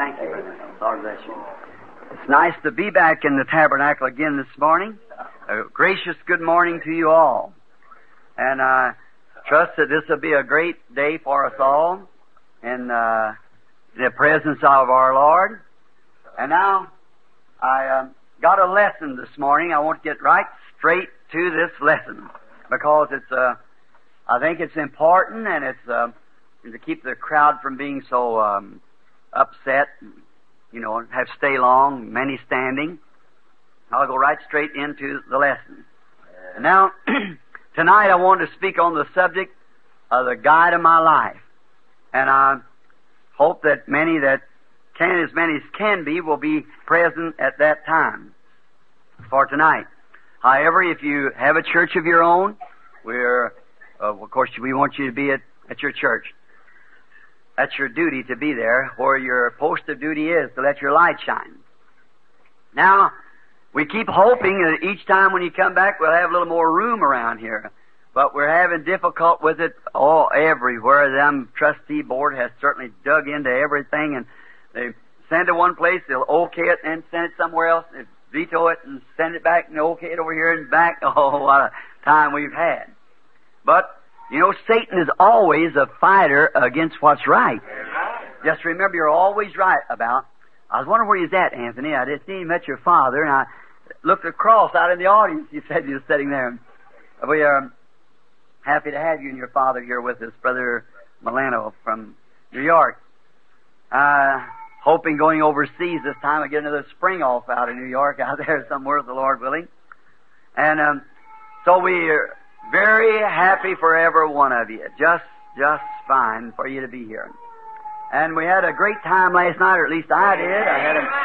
Thank you, brother. Lord bless you. It's nice to be back in the tabernacle again this morning. A gracious good morning to you all. And I trust that this will be a great day for us all in the presence of our Lord. And now, I got a lesson this morning. I want to get right straight to this lesson because it's, I think it's important, and it's to keep the crowd from being so upset, you know, have stay long, many standing. I'll go right straight into the lesson. And now, tonight I want to speak on the subject of the guide of my life. And I hope that many that can, as many as can be, will be present at that time for tonight. However, if you have a church of your own, of course, we want you to be at your church. That's your duty to be there, where your post of duty is, to let your light shine. Now, we keep hoping that each time when you come back, we'll have a little more room around here. But we're having difficulty with it all everywhere. The trustee board has certainly dug into everything, and they send it one place, they'll okay it, and send it somewhere else, and veto it, and send it back, and okay it over here and back. Oh, what a time we've had. But, you know, Satan is always a fighter against what's right. Just remember, you're always right about. I was wondering where he's at, Anthony. I just seen him met your father, and I looked across out in the audience. He said you were sitting there. We are happy to have you and your father here with us, Brother Milano from New York. Hoping going overseas this time, I get another spring off out of New York out there somewhere, the Lord willing. And so we're very happy for every one of you. Just fine for you to be here. And we had a great time last night, or at least I did. I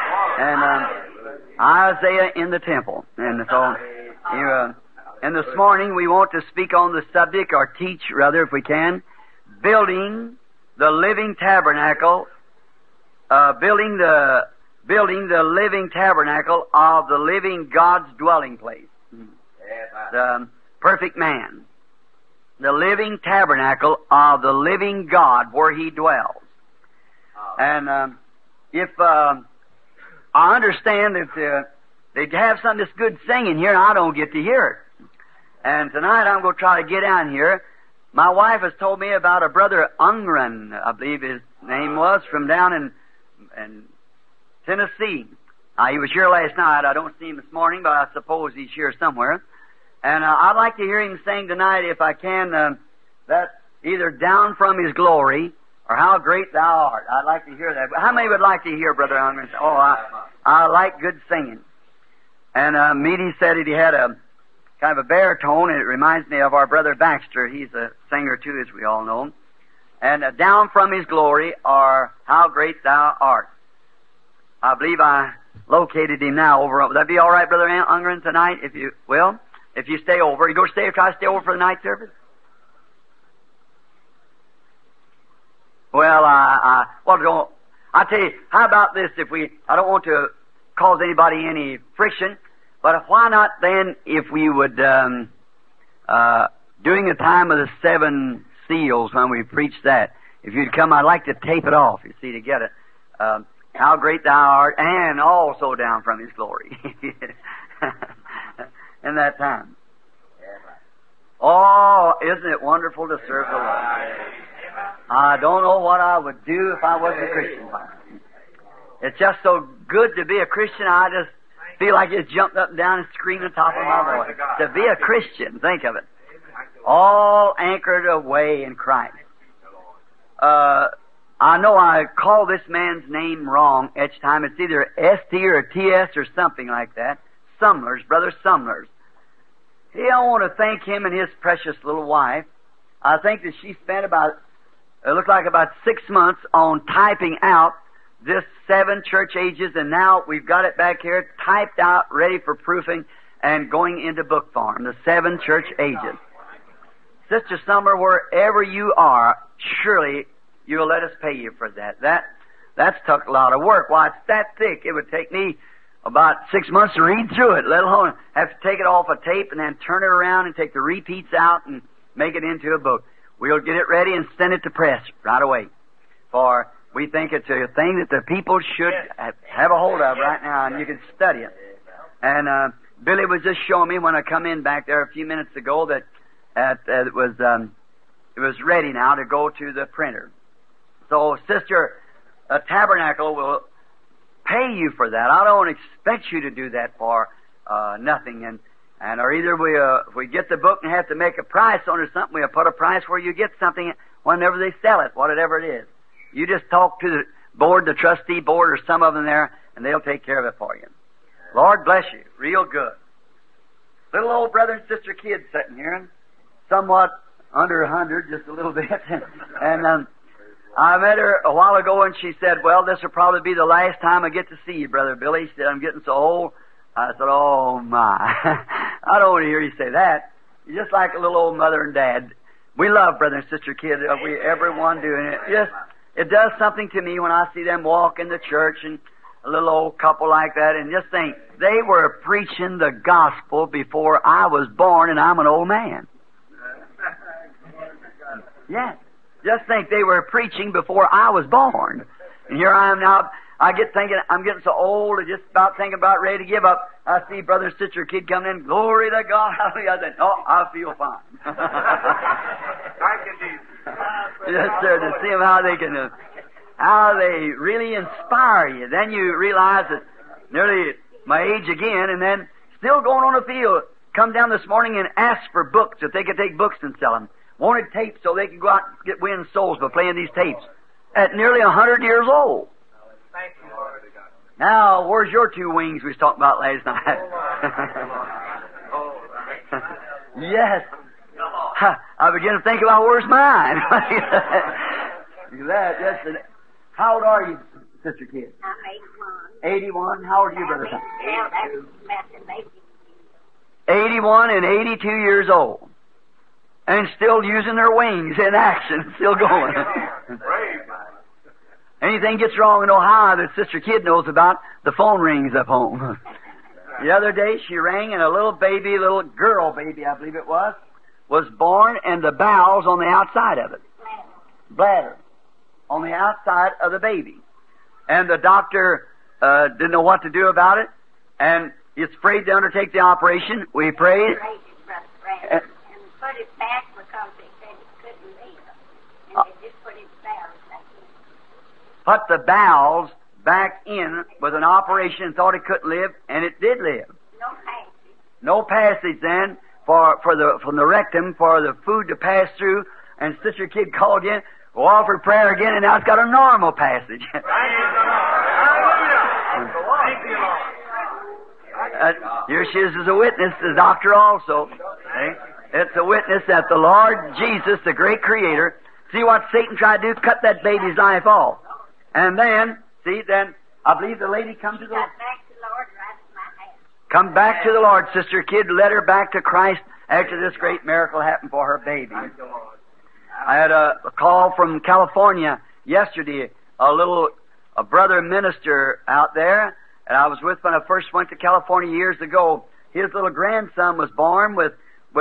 had Isaiah in the temple. And so, and this morning we want to speak on the subject, or teach rather, if we can, building the living tabernacle, building the living tabernacle of the living God's dwelling place. The perfect man. The living tabernacle of the living God where He dwells. And if I understand that they'd have something that's good singing here, and I don't get to hear it. And tonight I'm going to try to get down here. My wife has told me about a brother Ungren, I believe his name was, from down in Tennessee. He was here last night. I don't see him this morning, but I suppose he's here somewhere. And I'd like to hear him sing tonight, if I can, that either Down from His Glory or How Great Thou Art. I'd like to hear that. How many would like to hear Brother Ungren? Oh, I like good singing. And Meady said he had a kind of a baritone, and it reminds me of our brother Baxter. He's a singer too, as we all know. And Down from His Glory or How Great Thou Art. I believe I located him now over. Would that be all right, Brother Ungren, tonight, if you will? If you stay over, you go try to stay over for the night service? Well, I tell you, how about this? I don't want to cause anybody any friction, but why not then, if we would, during the time of the 7 seals, when we preach that, if you'd come, I'd like to tape it off, you see, to get it. How great Thou art, and also Down from His glory. In that time. Oh, isn't it wonderful to serve the Lord? I don't know what I would do if I wasn't a Christian. It's just so good to be a Christian. I just feel like I just jumped up and down and screamed at the top of my voice. To be a Christian, think of it. All anchored away in Christ. I know I call this man's name wrong each time. It's either S-T or T-S or something like that. Sumlers, Brother Sumlers. I want to thank him and his precious little wife. I think that she spent about 6 months on typing out this 7 church ages, and now we've got it back here typed out, ready for proofing and going into book form, the 7 church ages. Sister Summer, wherever you are, surely you'll let us pay you for that. That's took a lot of work. Why, it's that thick. It would take me about 6 months to read through it, let alone have to take it off a tape and then turn it around and take the repeats out and make it into a book. We'll get it ready and send it to press right away. For we think it's a thing that the people should have a hold of right now, and you can study it. And Billy was just showing me when I come in back there a few minutes ago that it was ready now to go to the printer. So, Sister, a tabernacle will pay you for that. I don't expect you to do that for nothing. Or either if we get the book and have to make a price on it or something, we'll put a price where you get something whenever they sell it, whatever it is. You just talk to the board, the trustee board, or some of them there, and they'll take care of it for you. Lord bless you. Real good. Little old brother and sister kid sitting here, somewhat under 100, just a little bit. And I met her a while ago, and she said, well, this will probably be the last time I get to see you, Brother Billy. She said, I'm getting so old. I said, oh, my. I don't want to hear you say that. You're just like a little old mother and dad. We love brother and sister kid. Everyone do. And it does something to me when I see them walk in the church and a little old couple like that, and just think, they were preaching the gospel before I was born, and I'm an old man. Yeah. Just think they were preaching before I was born. And here I am now. I get thinking, I'm getting so old, and just about thinking about ready to give up. I see brother and sister kid coming in. Glory to God. Hallelujah. I said, oh, I feel fine. Thank you, Jesus. Yes, sir. To see them how they really inspire you. Then you realize that nearly my age again, and then still going on the field. Come down this morning and ask for books, if they could take books and sell them. Wanted tapes so they could go out and win souls by playing these tapes. At nearly 100 years old. Thank you, Lord. Now, where's your two wings we was talking about last night? Yes. I begin to think about where's mine. Yes. How old are you, Sister Kid? I'm 81. 81? How old are you, Brother Tom? Yeah, that's mathematics. 81 and 82 years old. And still using their wings in action, still going. Anything gets wrong in Ohio that Sister Kid knows about, the phone rings up home. The other day she rang and a little girl baby, I believe it was born, and the bowels on the outside of it. Bladder. On the outside of the baby. And the doctor didn't know what to do about it, and he's afraid to undertake the operation. We prayed. And put it back because they said it couldn't live. And they just put its bowels back in. Put the bowels back in with an operation and thought it couldn't live, and it did live. No passage. No passage then from the rectum for the food to pass through, and Sister Kid called in, offered prayer again, and now it's got a normal passage. Here she is as a witness, the doctor also. It's a witness that the Lord Jesus, the great Creator, see what Satan tried to do? Cut that baby's life off. And then, I believe the lady come to the Lord. Come back to the Lord, Sister Kid. Led her back to Christ after this great miracle happened for her baby. I had a call from California yesterday, a brother minister out there, and I was with when I first went to California years ago. His little grandson was born with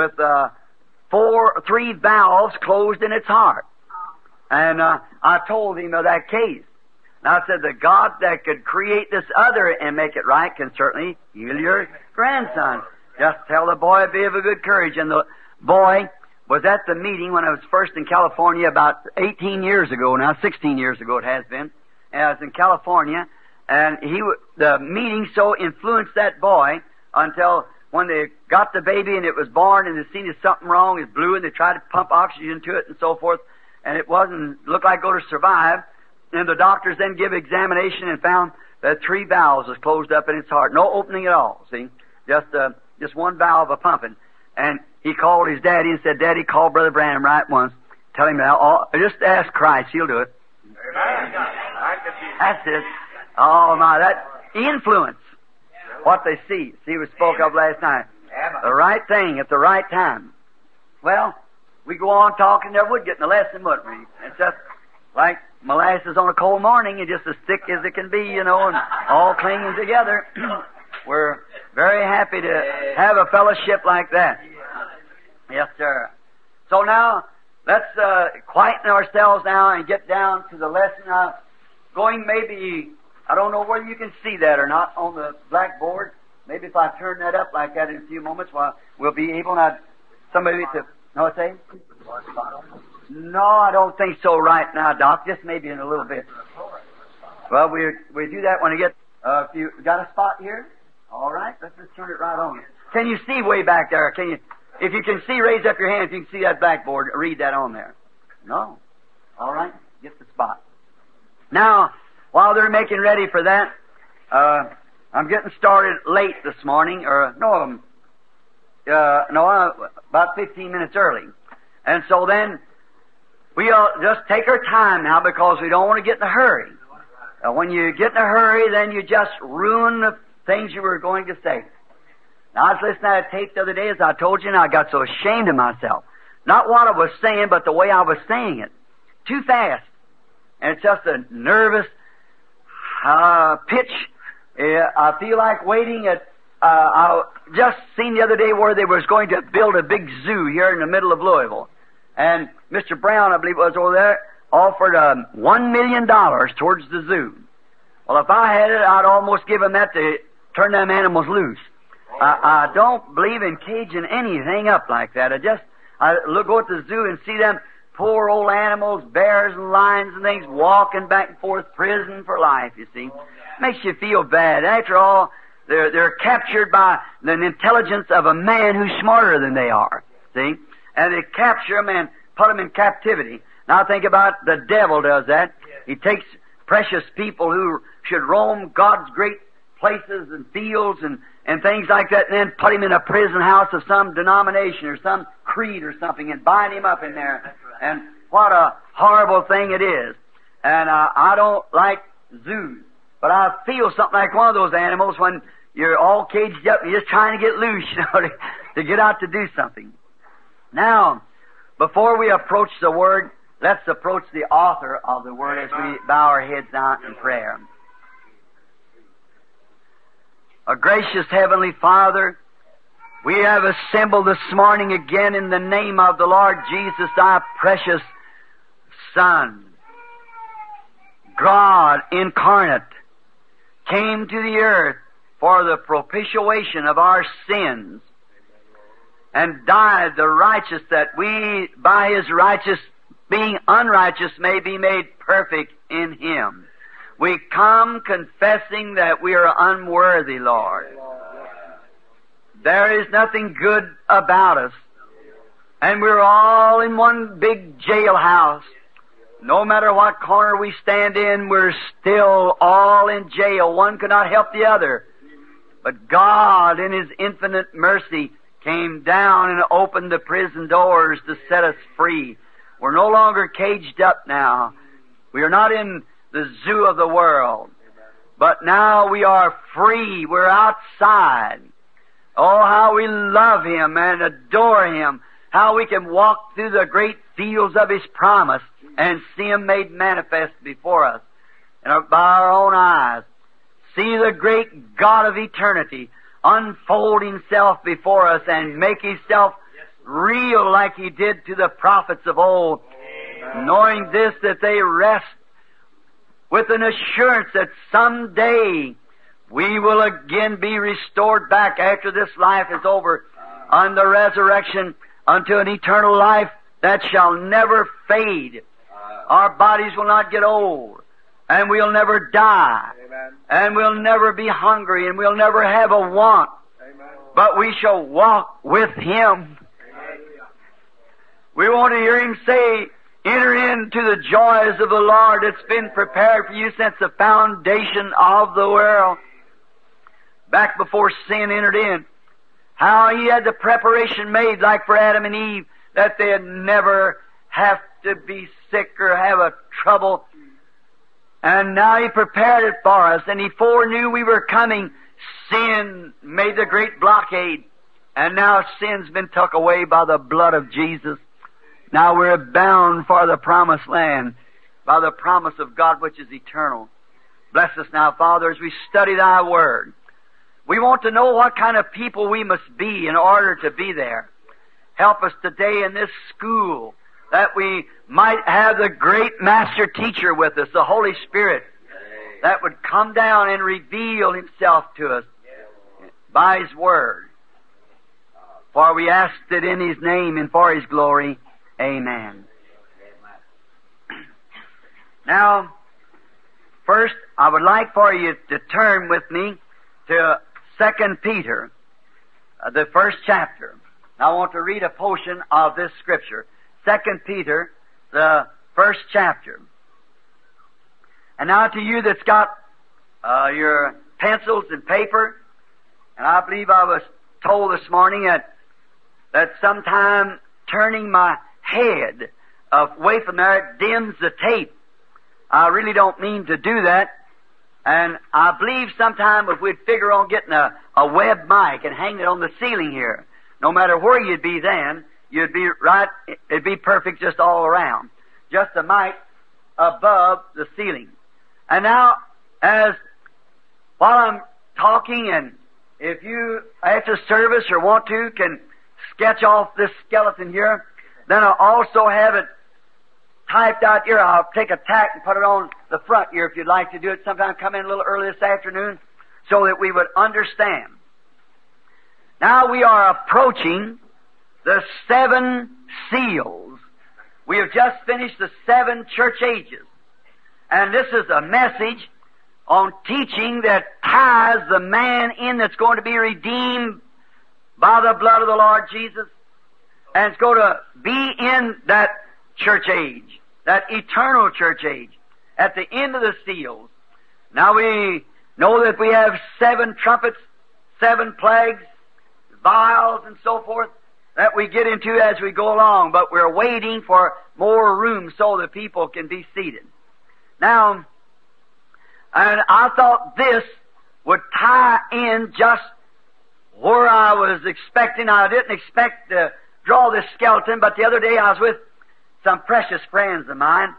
3 valves closed in its heart. And I told him of that case. And I said, the God that could create this other and make it right can certainly heal your grandson. Just tell the boy be of a good courage. And the boy was at the meeting when I was first in California about 18 years ago, now 16 years ago it has been. And I was in California, and the meeting so influenced that boy until when they got the baby and it was born and they seen there's something wrong, it's blue, and they tried to pump oxygen to it and so forth, and it looked like going to survive. And the doctors then give examination and found that 3 valves was closed up in its heart. No opening at all, see? Just one valve a pumping. And he called his daddy and said, Daddy, call Brother Branham right once. Tell him now. Just ask Christ. He'll do it. That's it. Oh, my, that influence. What they see. See, we spoke of last night. The right thing at the right time. Well, we go on talking, never would get in the lesson, wouldn't we? It's just like molasses on a cold morning. It's just as thick as it can be, and all clinging together. We're very happy to have a fellowship like that. Yes, sir. So now, let's quieten ourselves now and get down to the lesson. going maybe, I don't know whether you can see that or not on the blackboard. Maybe if I turn that up like that in a few moments, we'll be able to, somebody to, know what I'm saying? No, I don't think so right now, Doc. Just maybe in a little bit. Well, we do that when I get, if you got a spot here? All right, let's just turn it right on. Can you see way back there? Can you, if you can see, raise up your hand if you can see that blackboard. Read that on there. No. All right, get the spot. Now, while they're making ready for that, I'm getting started late this morning, about 15 minutes early. And so then, we'll just take our time now because we don't want to get in a hurry. When you get in a hurry, then you just ruin the things you were going to say. Now, I was listening to a tape the other day, as I told you, and I got so ashamed of myself. Not what I was saying, but the way I was saying it. Too fast. And it's just a nervous pitch. I feel like waiting at... I just seen the other day where they was going to build a big zoo here in the middle of Louisville. And Mr. Brown, I believe it was over there, offered $1 million towards the zoo. Well, if I had it, I'd almost give him that to turn them animals loose. I don't believe in caging anything up like that. I go at the zoo and see them poor old animals, bears and lions and things, walking back and forth, prison for life, you see. Makes you feel bad. After all, they're captured by the intelligence of a man who's smarter than they are, see? And they capture them and put them in captivity. Now think about the devil does that. He takes precious people who should roam God's great places and fields and things like that, and then put him in a prison house of some denomination or some creed or something and bind him up in there. And what a horrible thing it is. And I don't like zoos, but I feel something like one of those animals when you're all caged up and you're just trying to get loose, to get out to do something. Now, before we approach the Word, let's approach the author of the Word as we bow our heads down in prayer. A gracious Heavenly Father, we have assembled this morning again in the name of the Lord Jesus, thy precious Son. God incarnate came to the earth for the propitiation of our sins and died the righteous, that we, by His righteous being unrighteous, may be made perfect in Him. We come confessing that we are unworthy, Lord. There is nothing good about us. And we're all in one big jailhouse. No matter what corner we stand in, we're still all in jail. One cannot help the other. But God, in His infinite mercy, came down and opened the prison doors to set us free. We're no longer caged up now. We are not in the zoo of the world. But now we are free. We're outside. Oh, how we love Him and adore Him. How we can walk through the great fields of His promise and see Him made manifest before us and by our own eyes. See the great God of eternity unfold Himself before us and make Himself real like He did to the prophets of old. Knowing this, that they rest with an assurance that someday we will again be restored back after this life is over on the resurrection unto an eternal life that shall never fade. Our bodies will not get old, and we'll never die, and we'll never be hungry, and we'll never have a want, but we shall walk with Him. We want to hear Him say, enter into the joys of the Lord that's been prepared for you since the foundation of the world. Back before sin entered in, how He had the preparation made, like for Adam and Eve, that they'd never have to be sick or have a trouble. And now He prepared it for us, and He foreknew we were coming. Sin made the great blockade, and now sin's been took away by the blood of Jesus. Now we're bound for the promised land by the promise of God which is eternal. Bless us now, Father, as we study Thy Word. We want to know what kind of people we must be in order to be there. Help us today in this school that we might have the great Master Teacher with us, the Holy Spirit, that would come down and reveal Himself to us by His Word. For we asked it in His name and for His glory. Amen. Now, first, I would like for you to turn with me to 2 Peter, the first chapter. I want to read a portion of this Scripture. 2 Peter, the first chapter. And now to you that's got your pencils and paper, and I believe I was told this morning that sometime turning my head away from there dims the tape. I really don't mean to do that. And I believe sometime if we'd figure on getting a web mic and hang it on the ceiling here, no matter where you'd be then, you'd be right, it'd be perfect just all around. Just a mic above the ceiling. And now, while I'm talking, and if you, after service or want to, can sketch off this skeleton here, then I'll also have it typed out here. I'll take a tack and put it on the front here if you'd like to do it. Sometime come in a little early this afternoon so that we would understand. Now we are approaching the 7 seals. We have just finished the 7 church ages. And this is a message on teaching that ties the man in that's going to be redeemed by the blood of the Lord Jesus. And it's going to be in that church age, that eternal church age, at the end of the seals. Now we know that we have 7 trumpets, 7 plagues, vials, and so forth that we get into as we go along, but we're waiting for more room so the people can be seated. Now, and I thought this would tie in just where I was expecting. I didn't expect to draw this skeleton, but the other day I was with some precious friends of mine,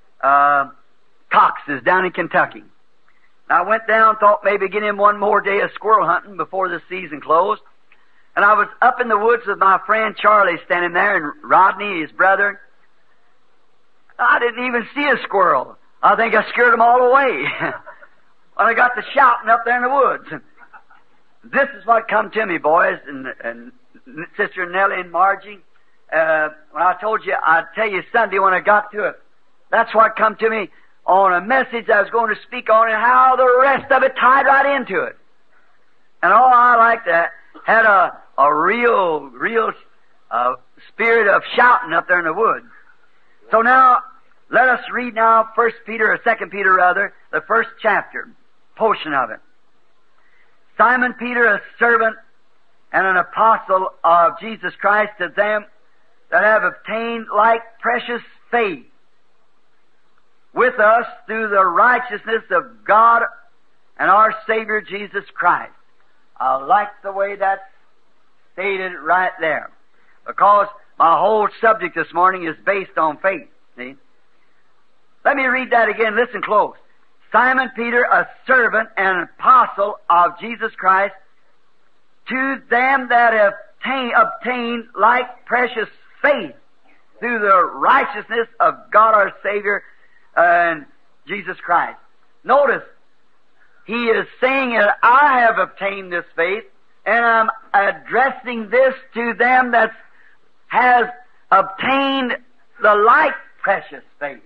Cox's down in Kentucky. And I went down, thought maybe get in one more day of squirrel hunting before the season closed. And I was up in the woods with my friend Charlie standing there, and Rodney, his brother. I didn't even see a squirrel. I think I scared them all away. When I got to shouting up there in the woods. This is what come to me, boys, and Sister Nellie and Margie. When I told you, I'd tell you Sunday when I got to it. That's what come to me on a message I was going to speak on, and how the rest of it tied right into it. And all I liked had a real spirit of shouting up there in the woods. So now, let us read now 1 Peter, or 2 Peter rather, the first chapter, portion of it. Simon Peter, a servant and an apostle of Jesus Christ, to them that have obtained like precious faith with us through the righteousness of God and our Savior Jesus Christ. I like the way that's stated right there, because my whole subject this morning is based on faith. See? Let me read that again. Listen close. Simon Peter, a servant and an apostle of Jesus Christ, to them that have obtained like precious faith through the righteousness of God our Savior and Jesus Christ. Notice, he is saying that I have obtained this faith, and I'm addressing this to them that has obtained the like precious faith.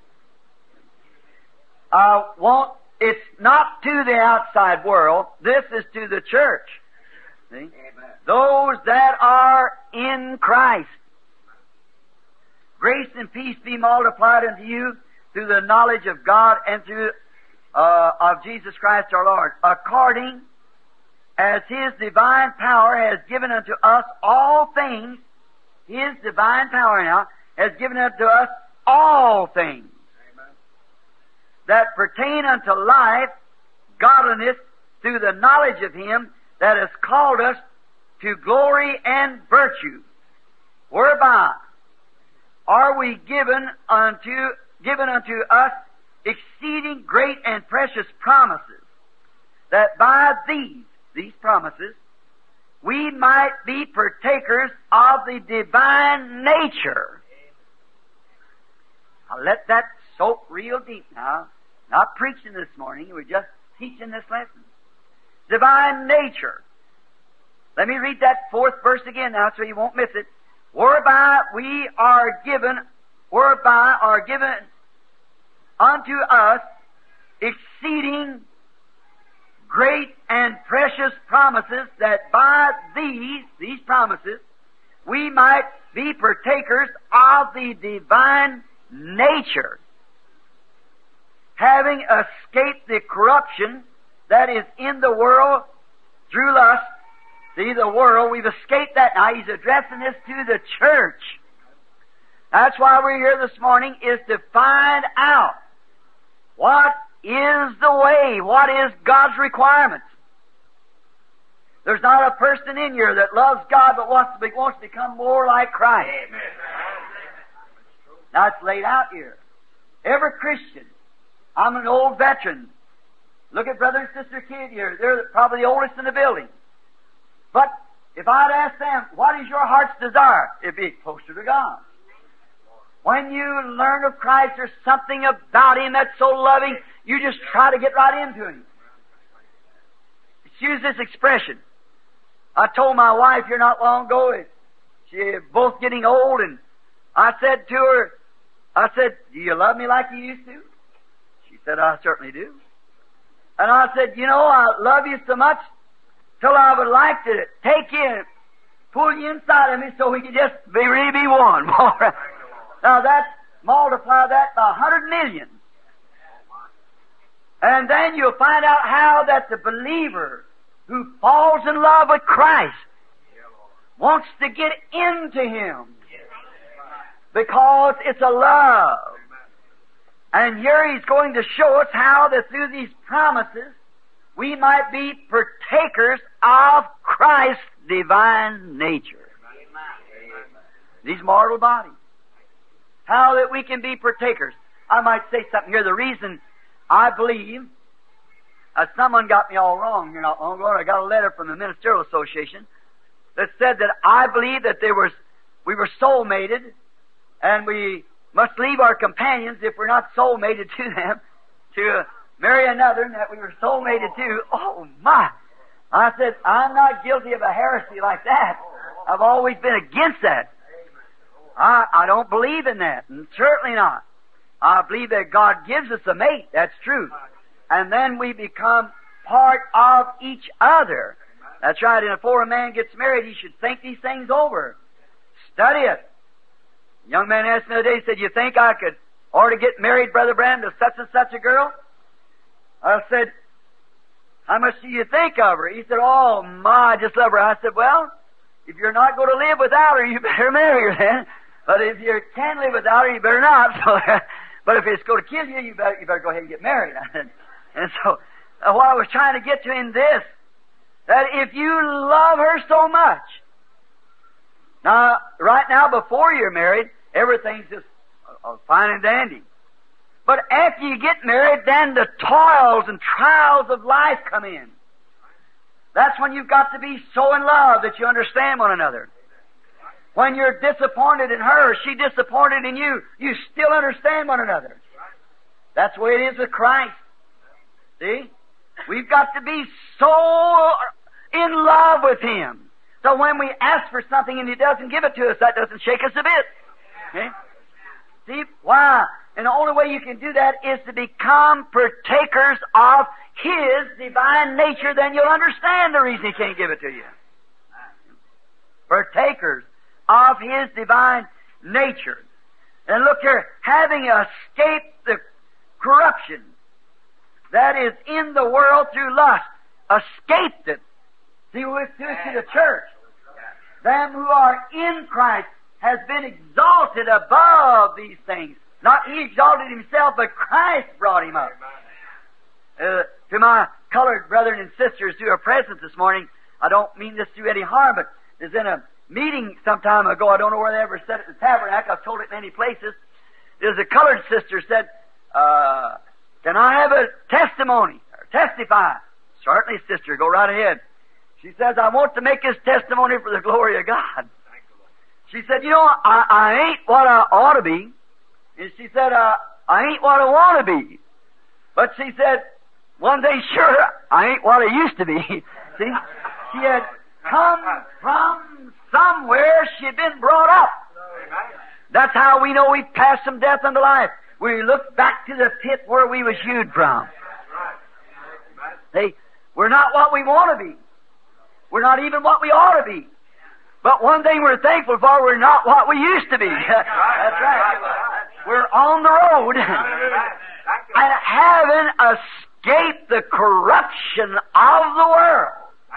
It's not to the outside world. This is to the church. See? Amen. Those that are in Christ. Grace and peace be multiplied unto you through the knowledge of God and through of Jesus Christ our Lord, according as His divine power has given unto us all things. His divine power now has given unto us all things that pertain unto life, godliness, through the knowledge of Him that has called us to glory and virtue, whereby are we given unto us exceeding great and precious promises, that by these promises we might be partakers of the divine nature. I'll let that soak real deep now. Not preaching this morning, we're just teaching this lesson. Divine nature. Let me read that 4th verse again now so you won't miss it. Whereby are given unto us exceeding great and precious promises, that by these promises, we might be partakers of the divine nature, having escaped the corruption that is in the world through lust. See, the world, we've escaped that now. He's addressing this to the church. That's why we're here this morning, is to find out what is the way, what is God's requirements. There's not a person in here that loves God but wants to become more like Christ. Amen. Now it's laid out here. Every Christian, I'm an old veteran. Look at Brother and Sister Kidd here. They're probably the oldest in the building. But if I'd ask them, what is your heart's desire? It'd be closer to God. When you learn of Christ, there's something about Him that's so loving, you just try to get right into Him. Use this expression. I told my wife here not long ago, she's both getting old, and I said to her, do you love me like you used to? She said, I certainly do. And I said, I love you so much till I would like to take you and pull you inside of me so we could just really be one. Now multiply that by 100 million. And then you'll find out how that the believer who falls in love with Christ wants to get into Him. Because it's a love. And here He's going to show us how that through these promises we might be partakers of Christ's divine nature. These mortal bodies. How that we can be partakers. I might say something here. The reason I believe, someone got me all wrong here not long ago. I got a letter from the Ministerial Association that said that I believe that we were soul-mated, and we must leave our companions, if we're not soul-mated to them, to marry another, and that we were soul-mated to. Oh, my! I said, I'm not guilty of a heresy like that. I've always been against that. I don't believe in that, and certainly not. I believe that God gives us a mate, that's true. And then we become part of each other. That's right, and before a man gets married, he should think these things over. Study it. A young man asked me the other day, he said, you think I could ought to get married, Brother Branham, to such and such a girl? I said, how much do you think of her? He said, oh, my, I just love her. I said, well, if you're not going to live without her, you better marry her then. But if you can live without her, you better not. So, but if it's going to kill you, you better go ahead and get married. And so, what I was trying to get to in this, that if you love her so much, now, right now, before you're married, everything's just fine and dandy. But after you get married, then the toils and trials of life come in. That's when you've got to be so in love that you understand one another. When you're disappointed in her, she disappointed in you, you still understand one another. That's the way it is with Christ. See? We've got to be so in love with Him. So when we ask for something and He doesn't give it to us, that doesn't shake us a bit. Okay? See? Why? And the only way you can do that is to become partakers of His divine nature, then you'll understand the reason He can't give it to you. Partakers of His divine nature. And look here, having escaped the corruption that is in the world through lust, escaped it. See, we're to the church. Them who are in Christ has been exalted above these things. Not He exalted Himself, but Christ brought Him up. To my colored brethren and sisters who are present this morning, I don't mean this to any harm, but there's in a meeting some time ago, I don't know where they ever said it in the tabernacle, I've told it in many places. There's a colored sister said, can I have a testimony, or testify? Certainly, sister, go right ahead. She says, I want to make this testimony for the glory of God. She said, I ain't what I ought to be. And she said, I ain't what I want to be. But she said, one thing sure, I ain't what I used to be. See? She had come from somewhere. She had been brought up. That's how we know we've passed from death unto life. We look back to the pit where we was hewed from. See? We're not what we want to be. We're not even what we ought to be. But one thing we're thankful for, we're not what we used to be. That's right. We're on the road. And having escaped the corruption of the world.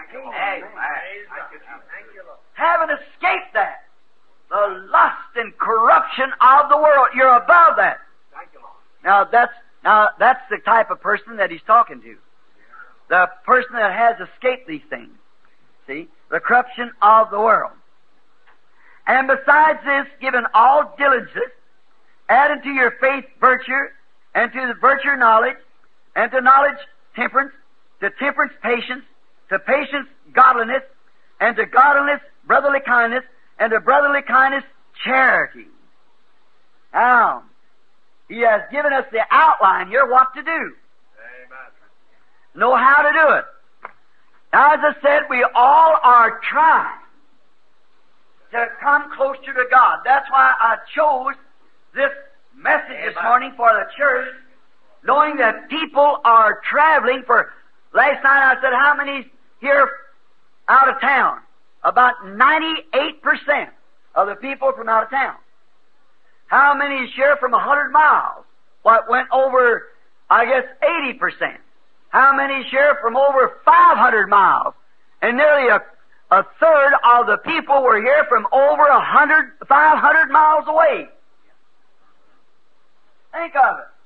Having escaped that. The lust and corruption of the world. You're above that. Now that's the type of person that he's talking to. The person that has escaped these things. See? The corruption of the world. And besides this, given all diligence, add unto your faith virtue, and to the virtue knowledge, and to knowledge temperance, to temperance patience, to patience godliness, and to godliness brotherly kindness, and to brotherly kindness charity. Now, he has given us the outline here what to do. Amen. Know how to do it. Now, as I said, we all are trying to come closer to God. That's why I chose this message this morning for the church, knowing that people are traveling for... Last night I said, how many here out of town? About 98% of the people from out of town. How many is here from 100 miles? What went over, I guess, 80%. How many is here from over 500 miles? And nearly a third of the people were here from over 500 miles away. Think of it.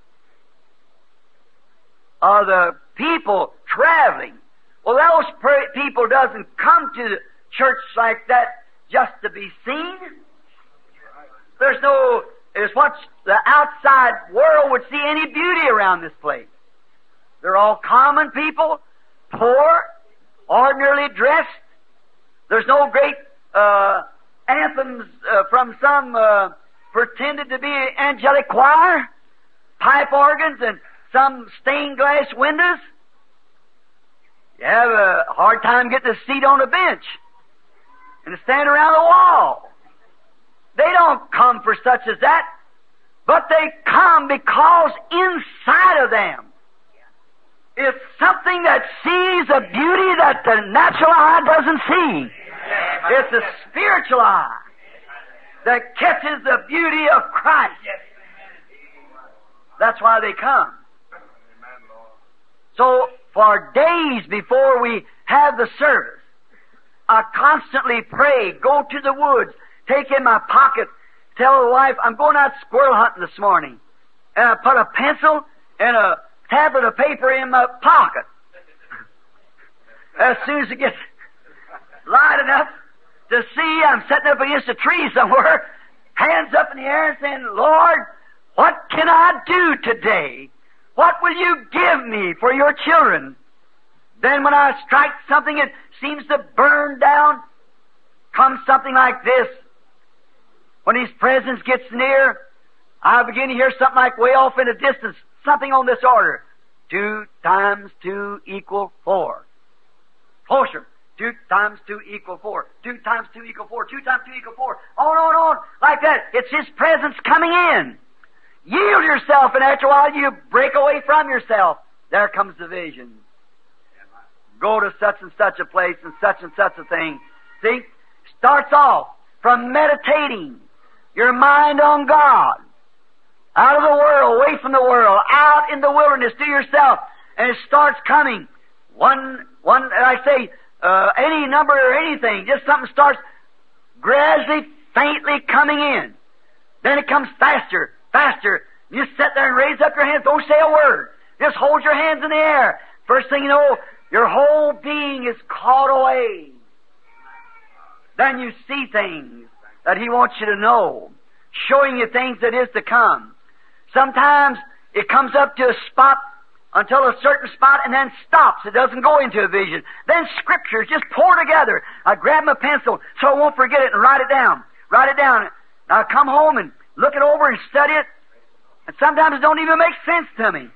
Of the people traveling. Well, those people doesn't come to the church like that just to be seen. There's no... It's what the outside world would see any beauty around this place. They're all common people, poor, ordinarily dressed. There's no great anthems from some pretended to be angelic choir, pipe organs, and some stained glass windows. You have a hard time getting a seat on a bench and to stand around the wall. They don't come for such as that, but they come because inside of them is something that sees a beauty that the natural eye doesn't see. It's a spiritual eye that catches the beauty of Christ. That's why they come. So, for days before we have the service, I constantly pray, go to the woods, take in my pocket, tell the wife, I'm going out squirrel hunting this morning. And I put a pencil and a tablet of paper in my pocket. As soon as it gets light enough to see, I'm sitting up against a tree somewhere, hands up in the air and saying, Lord, what can I do today? What will you give me for your children? Then when I strike something that seems to burn down, comes something like this. When His presence gets near, I begin to hear something like way off in the distance, something on this order. 2 times 2 equal 4. Closer. 2 times 2 equal 4. 2 times 2 equal 4. 2 times 2 equal 4. On, like that. It's His presence coming in. Yield yourself, and after a while you break away from yourself. There comes the vision. Go to such and such a place and such a thing. See? Starts off from meditating your mind on God. Out of the world, away from the world, out in the wilderness to yourself. And it starts coming. One, I say, any number or anything, just something starts gradually, faintly coming in. Then it comes faster. You sit there and raise up your hands. Don't say a word. Just hold your hands in the air. First thing you know, your whole being is caught away. Then you see things that He wants you to know, showing you things that is to come. Sometimes it comes up to a spot until a certain spot and then stops. It doesn't go into a vision. Then scriptures just pour together. I grab my pencil so I won't forget it and write it down. Now I come home and look it over and study it. And sometimes it don't even make sense to me.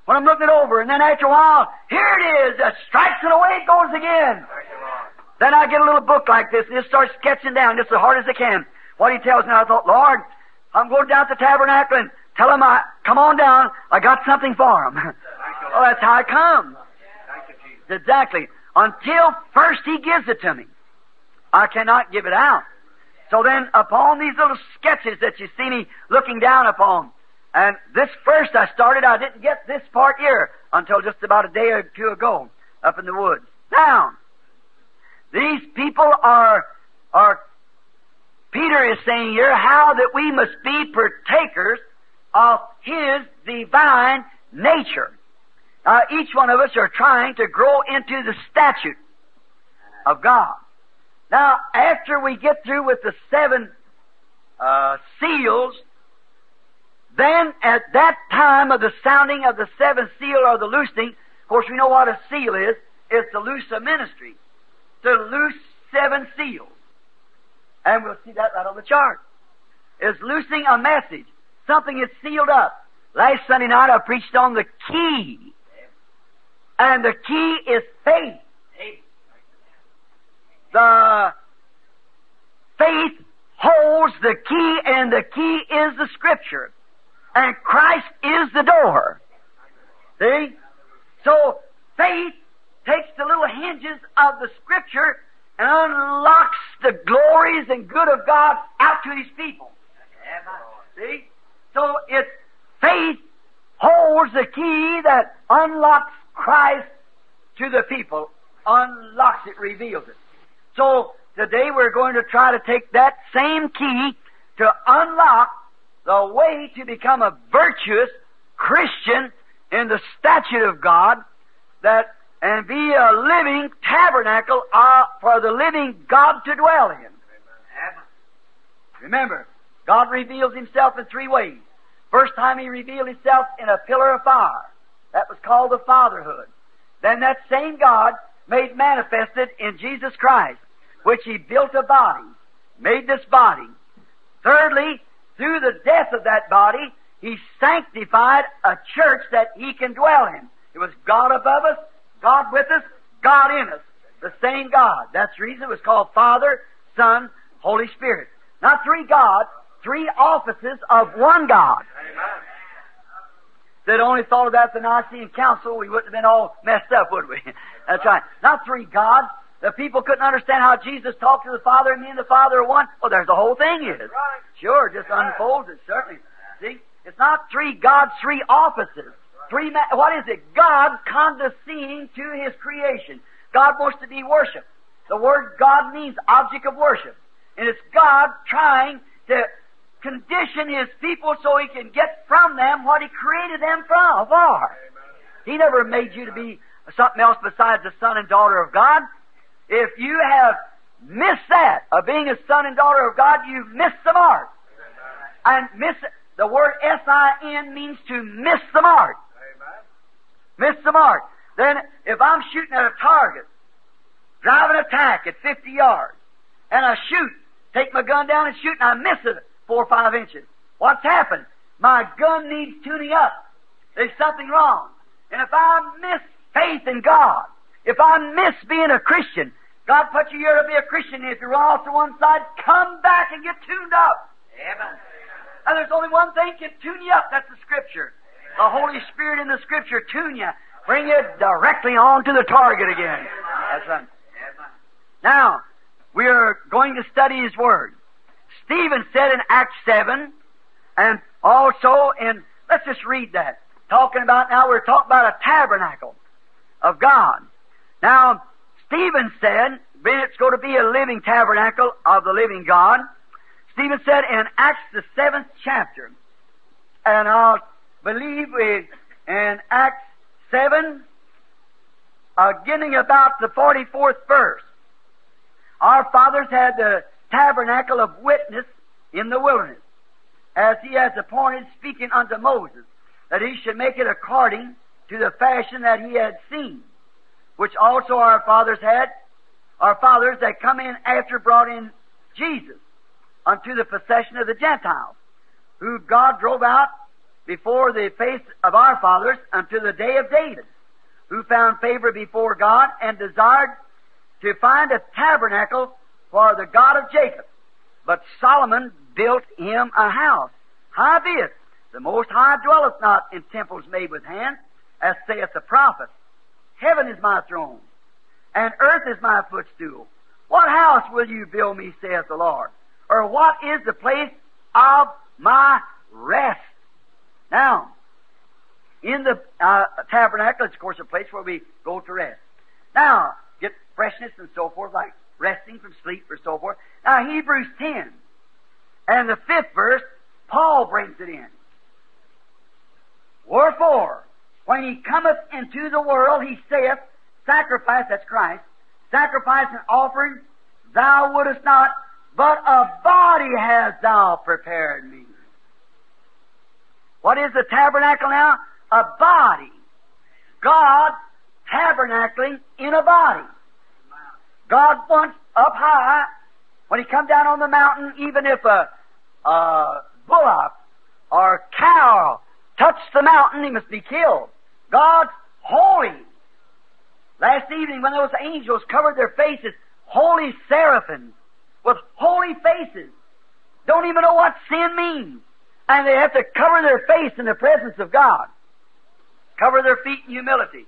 when I'm looking it over, and then after a while, here it is, it strikes and away it goes again. Then I get a little book like this and just start sketching down just as hard as I can what He tells me. I thought, Lord, I'm going down to the tabernacle and tell them, come on down, I got something for them. Oh, that's how it comes. Exactly. Until first He gives it to me, I cannot give it out. So then, upon these little sketches that you see me looking down upon, and this first I started, I didn't get this part here until just about a day or two ago, up in the woods. Now, these people are Peter is saying here, how that we must be partakers of His divine nature. Each one of us are trying to grow into the statute of God. Now, after we get through with the 7 seals, then at that time of the sounding of the 7th seal or the loosing, of course we know what a seal is. It's to loose a ministry, to loose 7 seals. And we'll see that right on the chart. It's loosing a message, something is sealed up. Last Sunday night I preached on the key. And the key is faith. The faith holds the key, and the key is the Scripture. And Christ is the door. See? So faith takes the little hinges of the Scripture and unlocks the glories and good of God out to His people. See? So it's faith holds the key that unlocks Christ to the people, unlocks it, reveals it. So today we're going to try to take that same key to unlock the way to become a virtuous Christian in the statute of God, and be a living tabernacle for the living God to dwell in. Remember, God reveals Himself in 3 ways. First time He revealed Himself in a pillar of fire. That was called the fatherhood. Then that same God made manifested in Jesus Christ, which He built a body, made this body. Thirdly, through the death of that body, He sanctified a church that He can dwell in. It was God above us, God with us, God in us. The same God. That's the reason it was called Father, Son, Holy Spirit. Not 3 gods, 3 offices of one God. Amen. If they'd only thought of that at the Nicene Council, we wouldn't have been all messed up, would we? That's right. Not 3 gods. The people couldn't understand how Jesus talked to the Father and me and the Father are one. Well, there's the whole thing is. Sure, just unfolds it, certainly. See? It's not 3 gods, 3 offices. What is it? God condescending to His creation. God wants to be worshipped. The word God means object of worship. And it's God trying to condition His people so He can get from them what He created them for. He never made you to be something else besides the son and daughter of God. If you have missed that, of being a son and daughter of God, you've missed the mark. And the word S-I-N means to miss the mark. Miss the mark. Then, if I'm shooting at a target, drive an attack at 50 yards, and I shoot, take my gun down and shoot, and I miss it 4 or 5 inches. What's happened? My gun needs tuning up. There's something wrong. And if I miss faith in God, if I miss being a Christian, God put you here to be a Christian. If you run off to one side, come back and get tuned up. Amen. And there's only one thing can tune you up. That's the Scripture. The Holy Spirit in the Scripture tune you. Bring you directly on to the target again. That's right. Now, we are going to study His Word. Stephen said in Acts 7, and also in, let's just read that. We're talking about a tabernacle of God. Now, Stephen said, it's going to be a living tabernacle of the living God. Stephen said in Acts the 7th chapter, and I'll believe in Acts 7, beginning about the 44th verse. Our fathers had the tabernacle of witness in the wilderness, as He has appointed, speaking unto Moses, that he should make it according to the fashion that he had seen, which also our fathers had. Our fathers that come in after brought in Jesus unto the possession of the Gentiles, who God drove out before the face of our fathers unto the day of David, who found favor before God and desired to find a tabernacle for the God of Jacob. But Solomon built him a house. Howbeit, the Most High dwelleth not in temples made with hands, as saith the prophet. Heaven is my throne, and earth is my footstool. What house will you build me, saith the Lord? Or what is the place of my rest? Now, in the tabernacle, it's of course a place where we go to rest. Now, get freshness and so forth, like resting from sleep or so forth. Now, Hebrews 10, and the 5th verse, Paul brings it in. Wherefore, when he cometh into the world, he saith, sacrifice, that's Christ, sacrifice and offering thou wouldest not, but a body hast thou prepared me. What is the tabernacle now? A body. God tabernacling in a body. God once up high, when He come down on the mountain, even if a bullock or cow touched the mountain, he must be killed. God's holy. Last evening, when those angels covered their faces, holy seraphims with holy faces, don't even know what sin means. And they have to cover their face in the presence of God. Cover their feet in humility.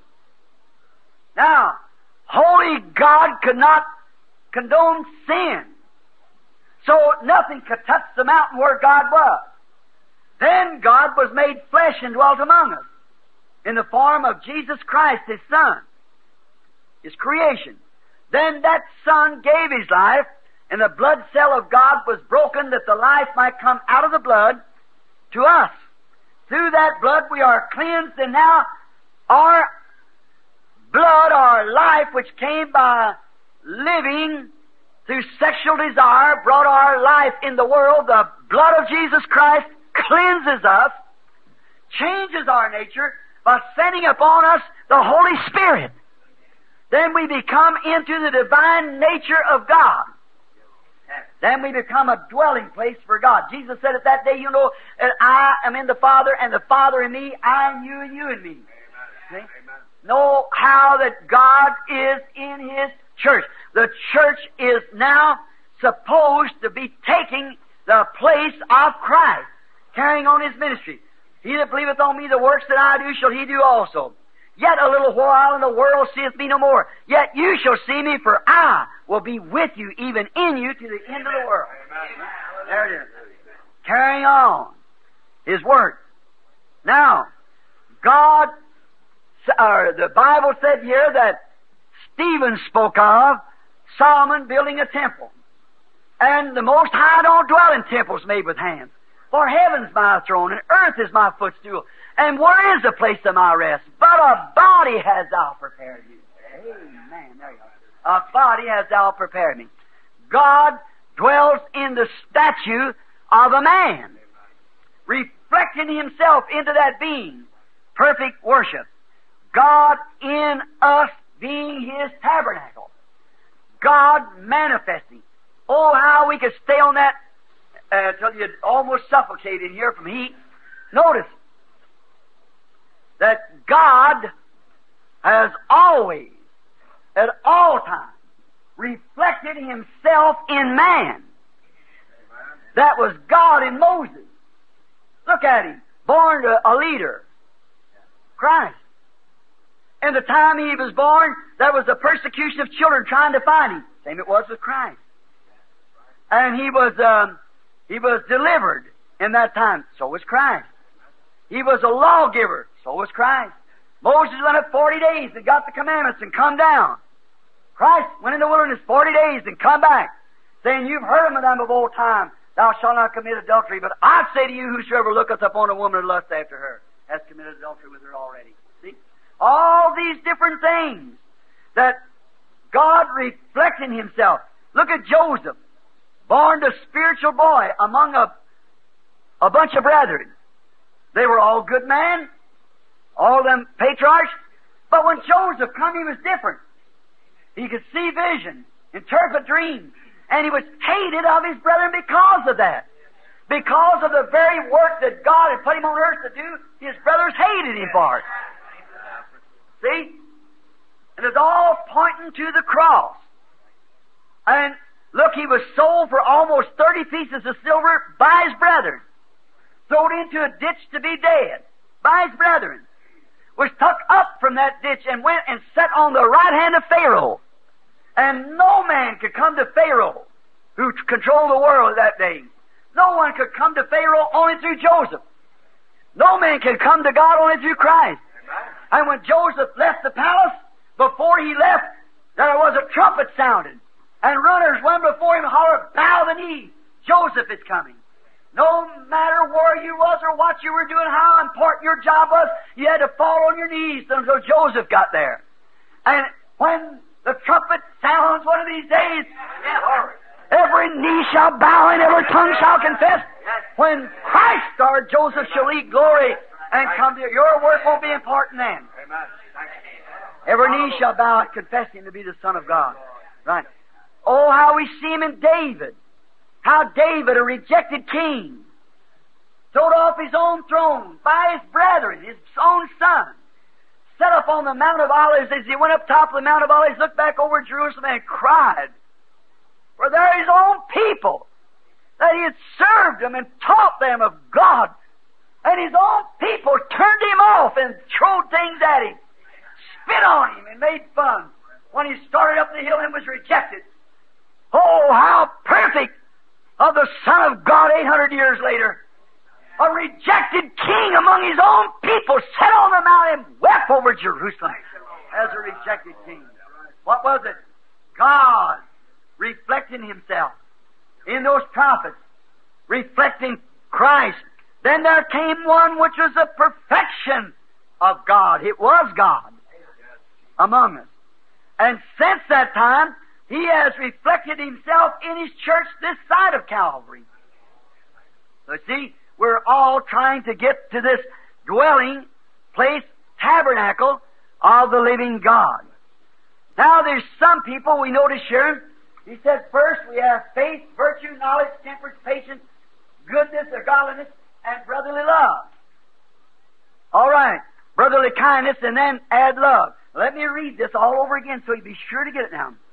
Now, holy God could not condone sin. So nothing could touch the mountain where God was. Then God was made flesh and dwelt among us in the form of Jesus Christ, His Son, His creation. Then that Son gave His life, and the blood cell of God was broken that the life might come out of the blood to us. Through that blood we are cleansed, and now our blood, our life, which came by living through sexual desire, brought our life in the world. The blood of Jesus Christ cleanses us, changes our nature by sending upon us the Holy Spirit. Then we become into the divine nature of God. Then we become a dwelling place for God. Jesus said at that day, you know, that I am in the Father, and the Father in me, I in you, and you in me. Amen. Know how that God is in His church. The church is now supposed to be taking the place of Christ, carrying on His ministry. He that believeth on me, the works that I do, shall he do also. Yet a little while, and the world seeth me no more. Yet you shall see me, for I will be with you, even in you, to the end of the world. Amen. There it is. Carrying on His work. Now, God, the Bible said here that Stephen spoke of Solomon building a temple. And the Most High don't dwell in temples made with hands. For heaven's my throne, and earth is my footstool. And where is the place of my rest? But a body has thou prepared me. Amen. There you are. A body has thou prepared me. God dwells in the statue of a man, reflecting Himself into that being. Perfect worship. God in us being His tabernacle. God manifesting. Oh, how we could stay on that till you'd almost suffocate in here from heat. Notice that God has always, at all times, reflected Himself in man. That was God in Moses. Look at him, born a leader, Christ. In the time He was born, there was a persecution of children trying to find Him. Same it was with Christ. And He was delivered in that time. So was Christ. He was a lawgiver. So was Christ. Moses went up 40 days and got the commandments and come down. Christ went in the wilderness 40 days and come back, saying, you've heard of them of old time, thou shalt not commit adultery. But I say to you, whosoever looketh upon a woman and lusts after her, has committed adultery with her already. See? All these different things that God reflecting Himself. Look at Joseph, born a spiritual boy among a bunch of brethren. They were all good men, all of them patriarchs. But when Joseph come, he was different. He could see vision, interpret dreams, and he was hated of his brethren because of that. Because of the very work that God had put him on earth to do, his brothers hated him for it. See? And it's all pointing to the cross. And look, he was sold for almost 30 pieces of silver by his brethren. Thrown into a ditch to be dead by his brethren. Was took up from that ditch and went and sat on the right hand of Pharaoh. And no man could come to Pharaoh, who controlled the world at that day. No one could come to Pharaoh only through Joseph. No man could come to God only through Christ. And when Joseph left the palace, before he left, there was a trumpet sounded. And runners went before him and hollered, bow the knee. Joseph is coming. No matter where you was or what you were doing, how important your job was, you had to fall on your knees until Joseph got there. And when the trumpet sounds one of these days, every knee shall bow and every tongue shall confess. When Christ started, Joseph shall eat glory and come to you. Your work won't be important then. Every knee shall bow and confess him to be the Son of God. Right. Oh, how we see him in David. How David, a rejected king, thrown off his own throne by his brethren, his own son, set up on the Mount of Olives. As he went up top of the Mount of Olives, looked back over Jerusalem and cried. For they're his own people, that he had served them and taught them of God. And his own people turned him off and threw things at him, spit on him and made fun when he started up the hill and was rejected. Oh, how perfect of the Son of God 800 years later. A rejected king among his own people sat on the mount and wept over Jerusalem as a rejected king. What was it? God reflecting himself in those prophets, reflecting Christ. Then there came one which was a perfection of God. It was God among us. And since that time, he has reflected himself in his church this side of Calvary. So see, we're all trying to get to this dwelling place, tabernacle of the living God. Now there's some people we notice here. He said first we have faith, virtue, knowledge, temperance, patience, goodness or godliness, and brotherly love. All right, brotherly kindness, and then add love. Let me read this all over again so you be sure to get it now.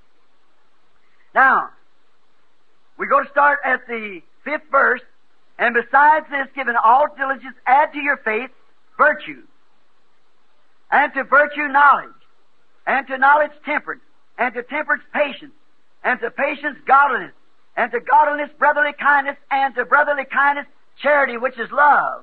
Now, we're going to start at the 5th verse. And besides this, given all diligence, add to your faith virtue. And to virtue knowledge. And to knowledge temperance. And to temperance patience. And to patience godliness. And to godliness brotherly kindness. And to brotherly kindness charity, which is love.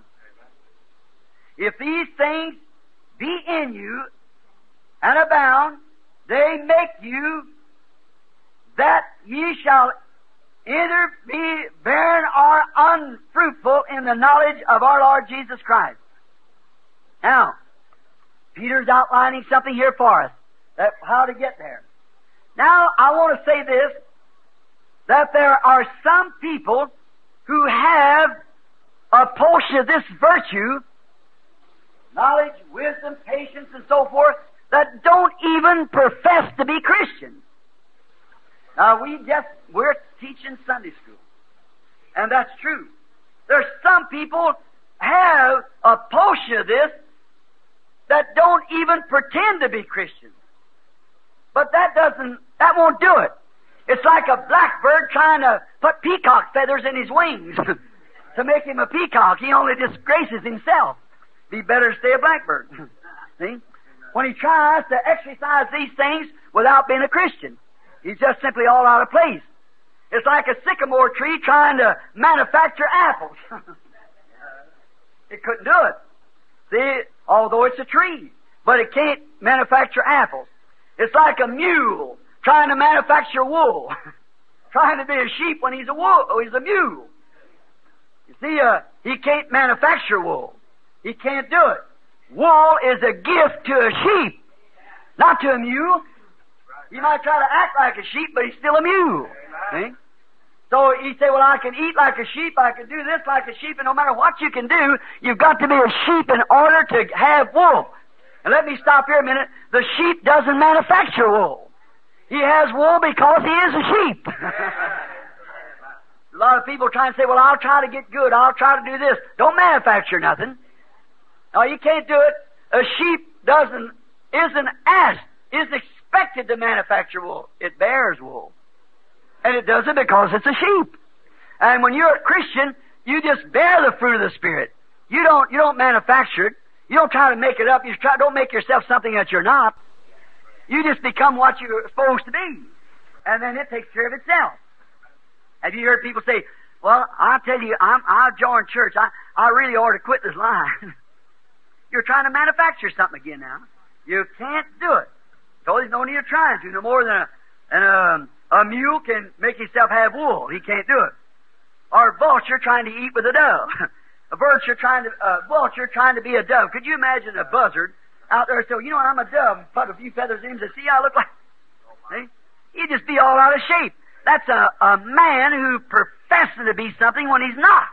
If these things be in you and abound, they make you that ye shall either be barren or unfruitful in the knowledge of our Lord Jesus Christ. Now, Peter's outlining something here for us, that how to get there. Now, I want to say this, that there are some people who have a portion of this virtue, knowledge, wisdom, patience, and so forth, that don't even profess to be Christians. Now, we're teaching Sunday school. And that's true. There's some people have a portion of this that don't even pretend to be Christians. But that won't do it. It's like a blackbird trying to put peacock feathers in his wings to make him a peacock. He only disgraces himself. Be better to stay a blackbird. See? When he tries to exercise these things without being a Christian, he's just simply all out of place. It's like a sycamore tree trying to manufacture apples. It couldn't do it. See, although it's a tree, but it can't manufacture apples. It's like a mule trying to manufacture wool. Trying to be a sheep when he's a mule. You see, he can't manufacture wool. He can't do it. Wool is a gift to a sheep, not to a mule. He might try to act like a sheep, but he's still a mule. See? So he say, well, I can eat like a sheep, I can do this like a sheep, and no matter what you can do, you've got to be a sheep in order to have wool. And let me stop here a minute. The sheep doesn't manufacture wool. He has wool because he is a sheep. A lot of people try and say, well, I'll try to get good. I'll try to do this. Don't manufacture nothing. No, you can't do it. A sheep isn't expected to manufacture wool. It bears wool. And it does it because it's a sheep. And when you're a Christian, you just bear the fruit of the Spirit. You don't manufacture it. You don't try to make it up. Don't make yourself something that you're not. You just become what you're supposed to be. And then it takes care of itself. Have you heard people say, well, I tell you, I joined church. I really ought to quit this line. You're trying to manufacture something again now. You can't do it. So there's no need of trying to. No more than a mule can make himself have wool. He can't do it. Or a vulture trying to eat with a dove. A vulture trying to be a dove. Could you imagine a buzzard out there saying, you know what, I'm a dove, and put a few feathers in him to see how I look like? See? He'd just be all out of shape. That's a man who professes to be something when he's not.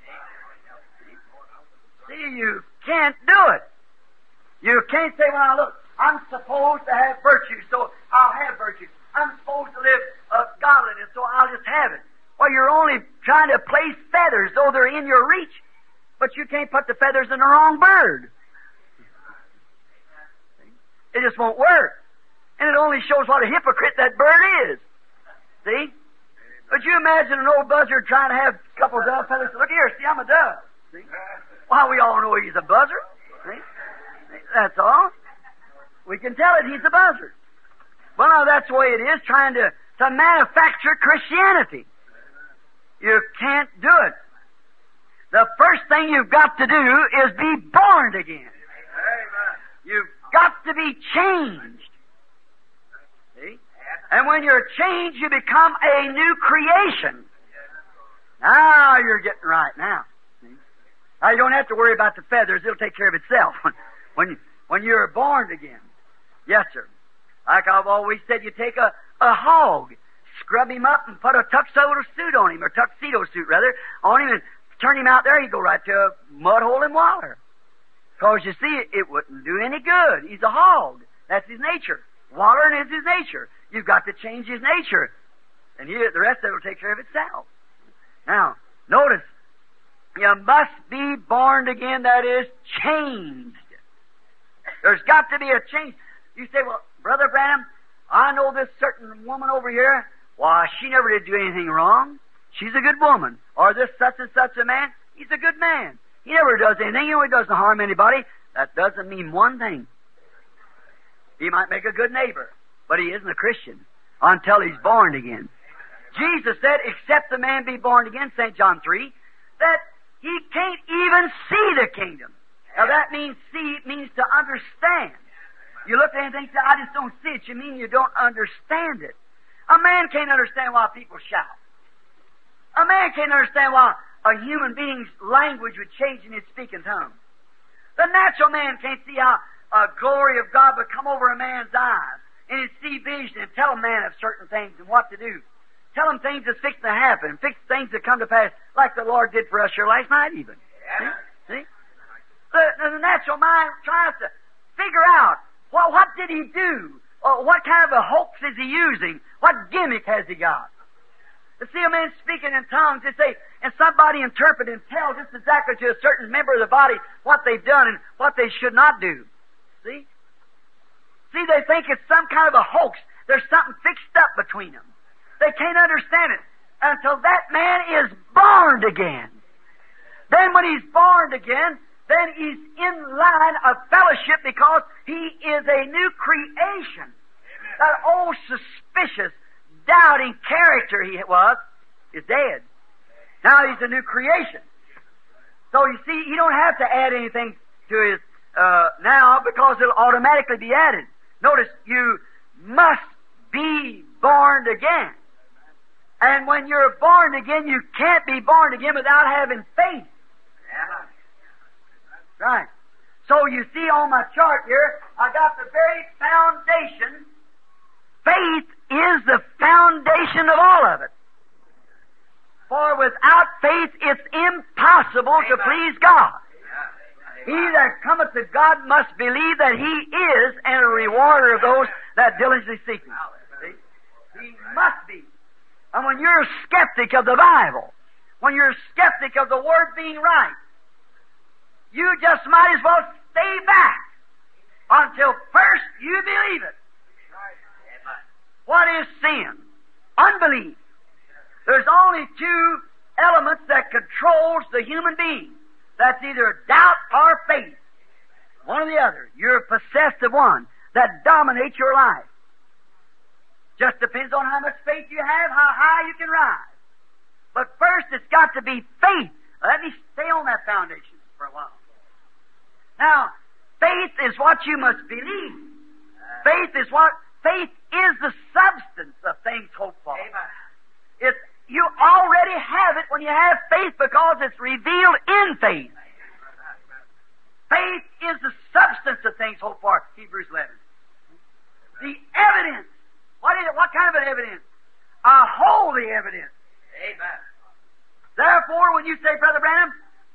See, you can't do it. You can't say, well, look, I'm supposed to have virtue, so I'll have virtue. I'm supposed to live godliness, so I'll just have it. Well, you're only trying to place feathers, though they're in your reach, but you can't put the feathers in the wrong bird. It just won't work. And it only shows what a hypocrite that bird is. See? But you imagine an old buzzard trying to have a couple of dove feathers. Look here, see, I'm a dove. See? Well, we all know he's a buzzard. See? That's all. We can tell it he's a buzzard. Well, now that's the way it is, trying to manufacture Christianity. You can't do it. The first thing you've got to do is be born again. You've got to be changed. See? And when you're changed, you become a new creation. Now you're getting right now. See? Now you don't have to worry about the feathers. It'll take care of itself when you're born again. Yes, sir. Like I've always said, you take a hog, scrub him up and put a tuxedo suit on him, or tuxedo suit rather, on him, and turn him out there, he'd go right to a mud hole in water. Because you see, it wouldn't do any good. He's a hog. That's his nature. Watering is his nature. You've got to change his nature. And the rest of it will take care of itself. Now, notice, you must be born again, that is, changed. There's got to be a change. You say, well, Brother Branham, I know this certain woman over here. Why, she never did do anything wrong. She's a good woman. Or this such and such a man, he's a good man. He never does anything. He doesn't harm anybody. That doesn't mean one thing. He might make a good neighbor, but he isn't a Christian until he's born again. Jesus said, except the man be born again, St. John 3, that he can't even see the kingdom. Now that means see, it means to understand. You look at anything and say, I just don't see it. You mean you don't understand it. A man can't understand why people shout. A man can't understand why a human being's language would change in his speaking tongue. The natural man can't see how a glory of God would come over a man's eyes and he'd see vision and tell a man of certain things and what to do. Tell him things that's fixing to happen, fix things that come to pass, like the Lord did for us here last night even. Yeah. See? The natural mind tries to figure out, well, what did he do? What kind of a hoax is he using? What gimmick has he got? To see a man speaking in tongues, they say, and somebody interpret and tell just exactly to a certain member of the body what they've done and what they should not do. See? See, they think it's some kind of a hoax. There's something fixed up between them. They can't understand it until that man is born again. Then when he's born again, then he's in line of fellowship because he is a new creation. That old suspicious, doubting character he was is dead. Now he's a new creation. So you see, you don't have to add anything to his now because it'll automatically be added. Notice, you must be born again. And when you're born again, you can't be born again without having faith. Right. So you see on my chart here, I got the very foundation. Faith is the foundation of all of it. For without faith, it's impossible to please God. He that cometh to God must believe that He is, and a rewarder of those that diligently seek Him. See? He must be. And when you're a skeptic of the Bible, when you're a skeptic of the Word being right, you just might as well stay back until first you believe it. What is sin? Unbelief. There's only two elements that controls the human being. That's either doubt or faith. One or the other. You're possessed of one that dominates your life. Just depends on how much faith you have, how high you can rise. But first it's got to be faith. Let me stay on that foundation for a while. Now, faith is what you must believe. Faith is the substance of things hoped for. It's, you already have it when you have faith because it's revealed in faith. Faith is the substance of things hoped for, Hebrews 11. The evidence. What is it? What kind of an evidence? A holy evidence. Amen. Therefore, when you say, Brother Branham,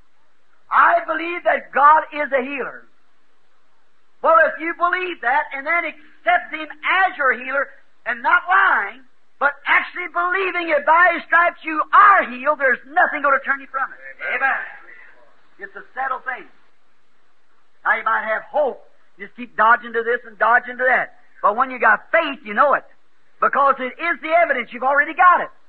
I believe that God is a healer. Well, if you believe that and then accept Him as your healer and not lying, but actually believing it by His stripes you are healed, there's nothing going to turn you from it. Amen. It's a settled thing. Now you might have hope. Just keep dodging to this and dodging to that. But when you got faith, you know it. Because it is the evidence. You've already got it.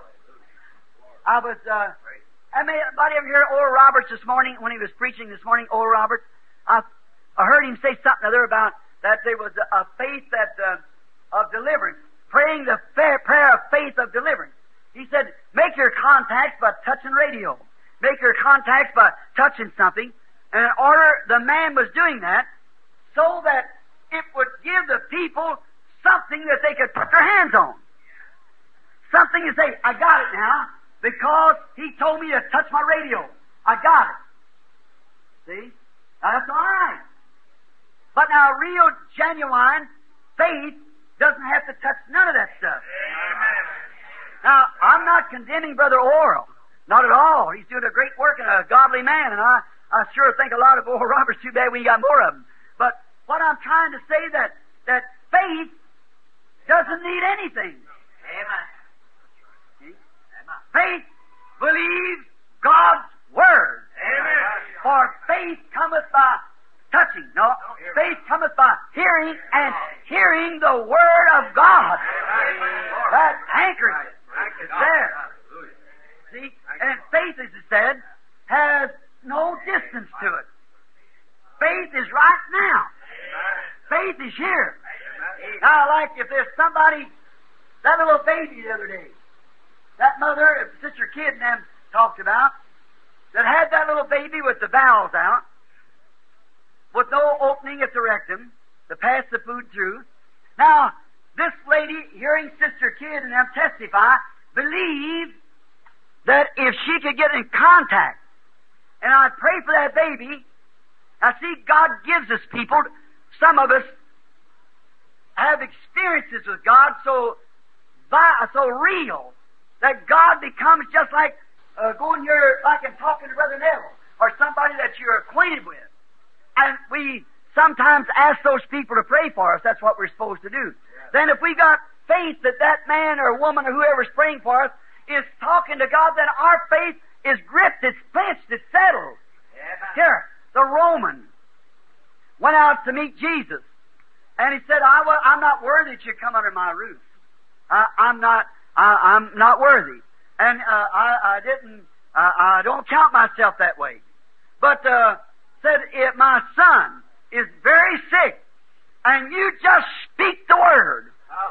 I was, anybody ever hear Oral Roberts this morning when he was preaching this morning, Oral Roberts? I heard him say something other about that there was a faith that, of deliverance. Praying the prayer of faith of deliverance. He said, make your contacts by touching radio. Make your contacts by touching something. And in order, the man was doing that so that it would give the people something that they could put their hands on. Something to say, I got it now, because he told me to touch my radio. I got it. See? Now, that's all right. But now, real, genuine faith doesn't have to touch none of that stuff. Now, I'm not condemning Brother Oral. Not at all. He's doing a great work and a godly man, and I sure think a lot of Oral Roberts. Too bad we ain't got more of them. But what I'm trying to say that faith doesn't need anything. Amen. See? Faith believes God's Word. Amen. For faith cometh by touching. No, faith cometh by hearing, and hearing the Word of God. That anchors it. It's there. See? And faith, as it said, has no distance to it. Faith is right now. Faith is here. Now, like if there's somebody, that little baby the other day, that mother, Sister Kidd and them talked about, that had that little baby with the bowels out, with no opening at the rectum to pass the food through. Now, this lady, hearing Sister Kidd and them testify, believed that if she could get in contact, and I pray for that baby. Now, see, God gives us people, some of us have experiences with God so real that God becomes just like going here, like and talking to Brother Neville, or somebody that you're acquainted with. And we sometimes ask those people to pray for us. That's what we're supposed to do. Yeah. Then if we got faith that man or woman or whoever's praying for us is talking to God, then our faith is gripped, it's clinched, it's settled. Yeah. Here, the Roman went out to meet Jesus, and he said, I'm not worthy that you come under my roof. I'm not worthy. And I don't count myself that way. But said, if my son is very sick, and you just speak the word.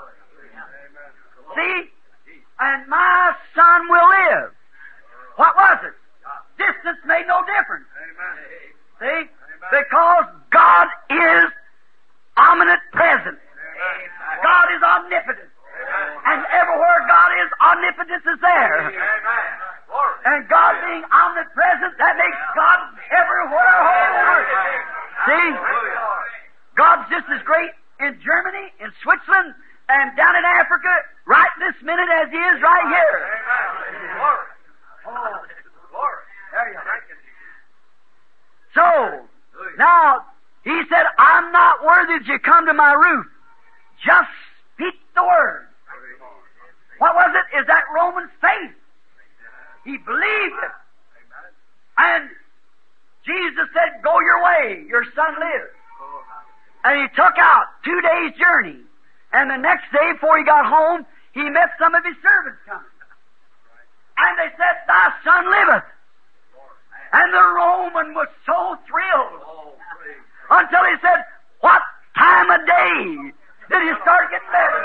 See? And my son will live. What was it? Distance made no difference. See? Because God is omnipresent. God is omnipotent. And everywhere God is, omnipotence is there. And God being omnipresent, that makes God everywhere. See? God's just as great in Germany, in Switzerland, and down in Africa, right this minute as He is right here. There you are. So, now, He said, I'm not worthy that you come to my roof. Just speak the word. What was it? Is that And he took out 2 days' journey. And the next day, before he got home, he met some of his servants coming. And they said, "Thy son liveth." And the Roman was so thrilled until he said, "What time of day did he start getting better?"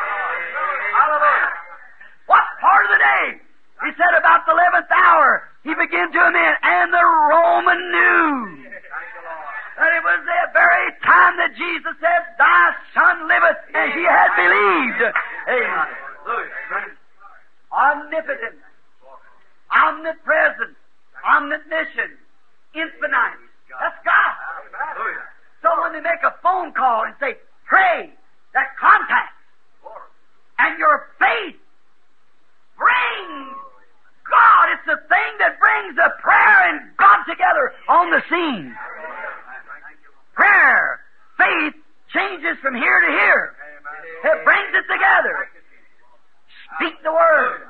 What part of the day? He said, "About the 11th hour, he began to amend." And the Roman knew that it was the very time that Jesus said, "Thy son liveth," and he had believed. Amen. Omnipotent, omnipresent, omniscient, infinite. That's God. So when they make a phone call and say, "Pray," that contact, and your faith brings God. It's the thing that brings the prayer and God together on the scene. Prayer, faith changes from here to here. It brings it together. Speak the Word.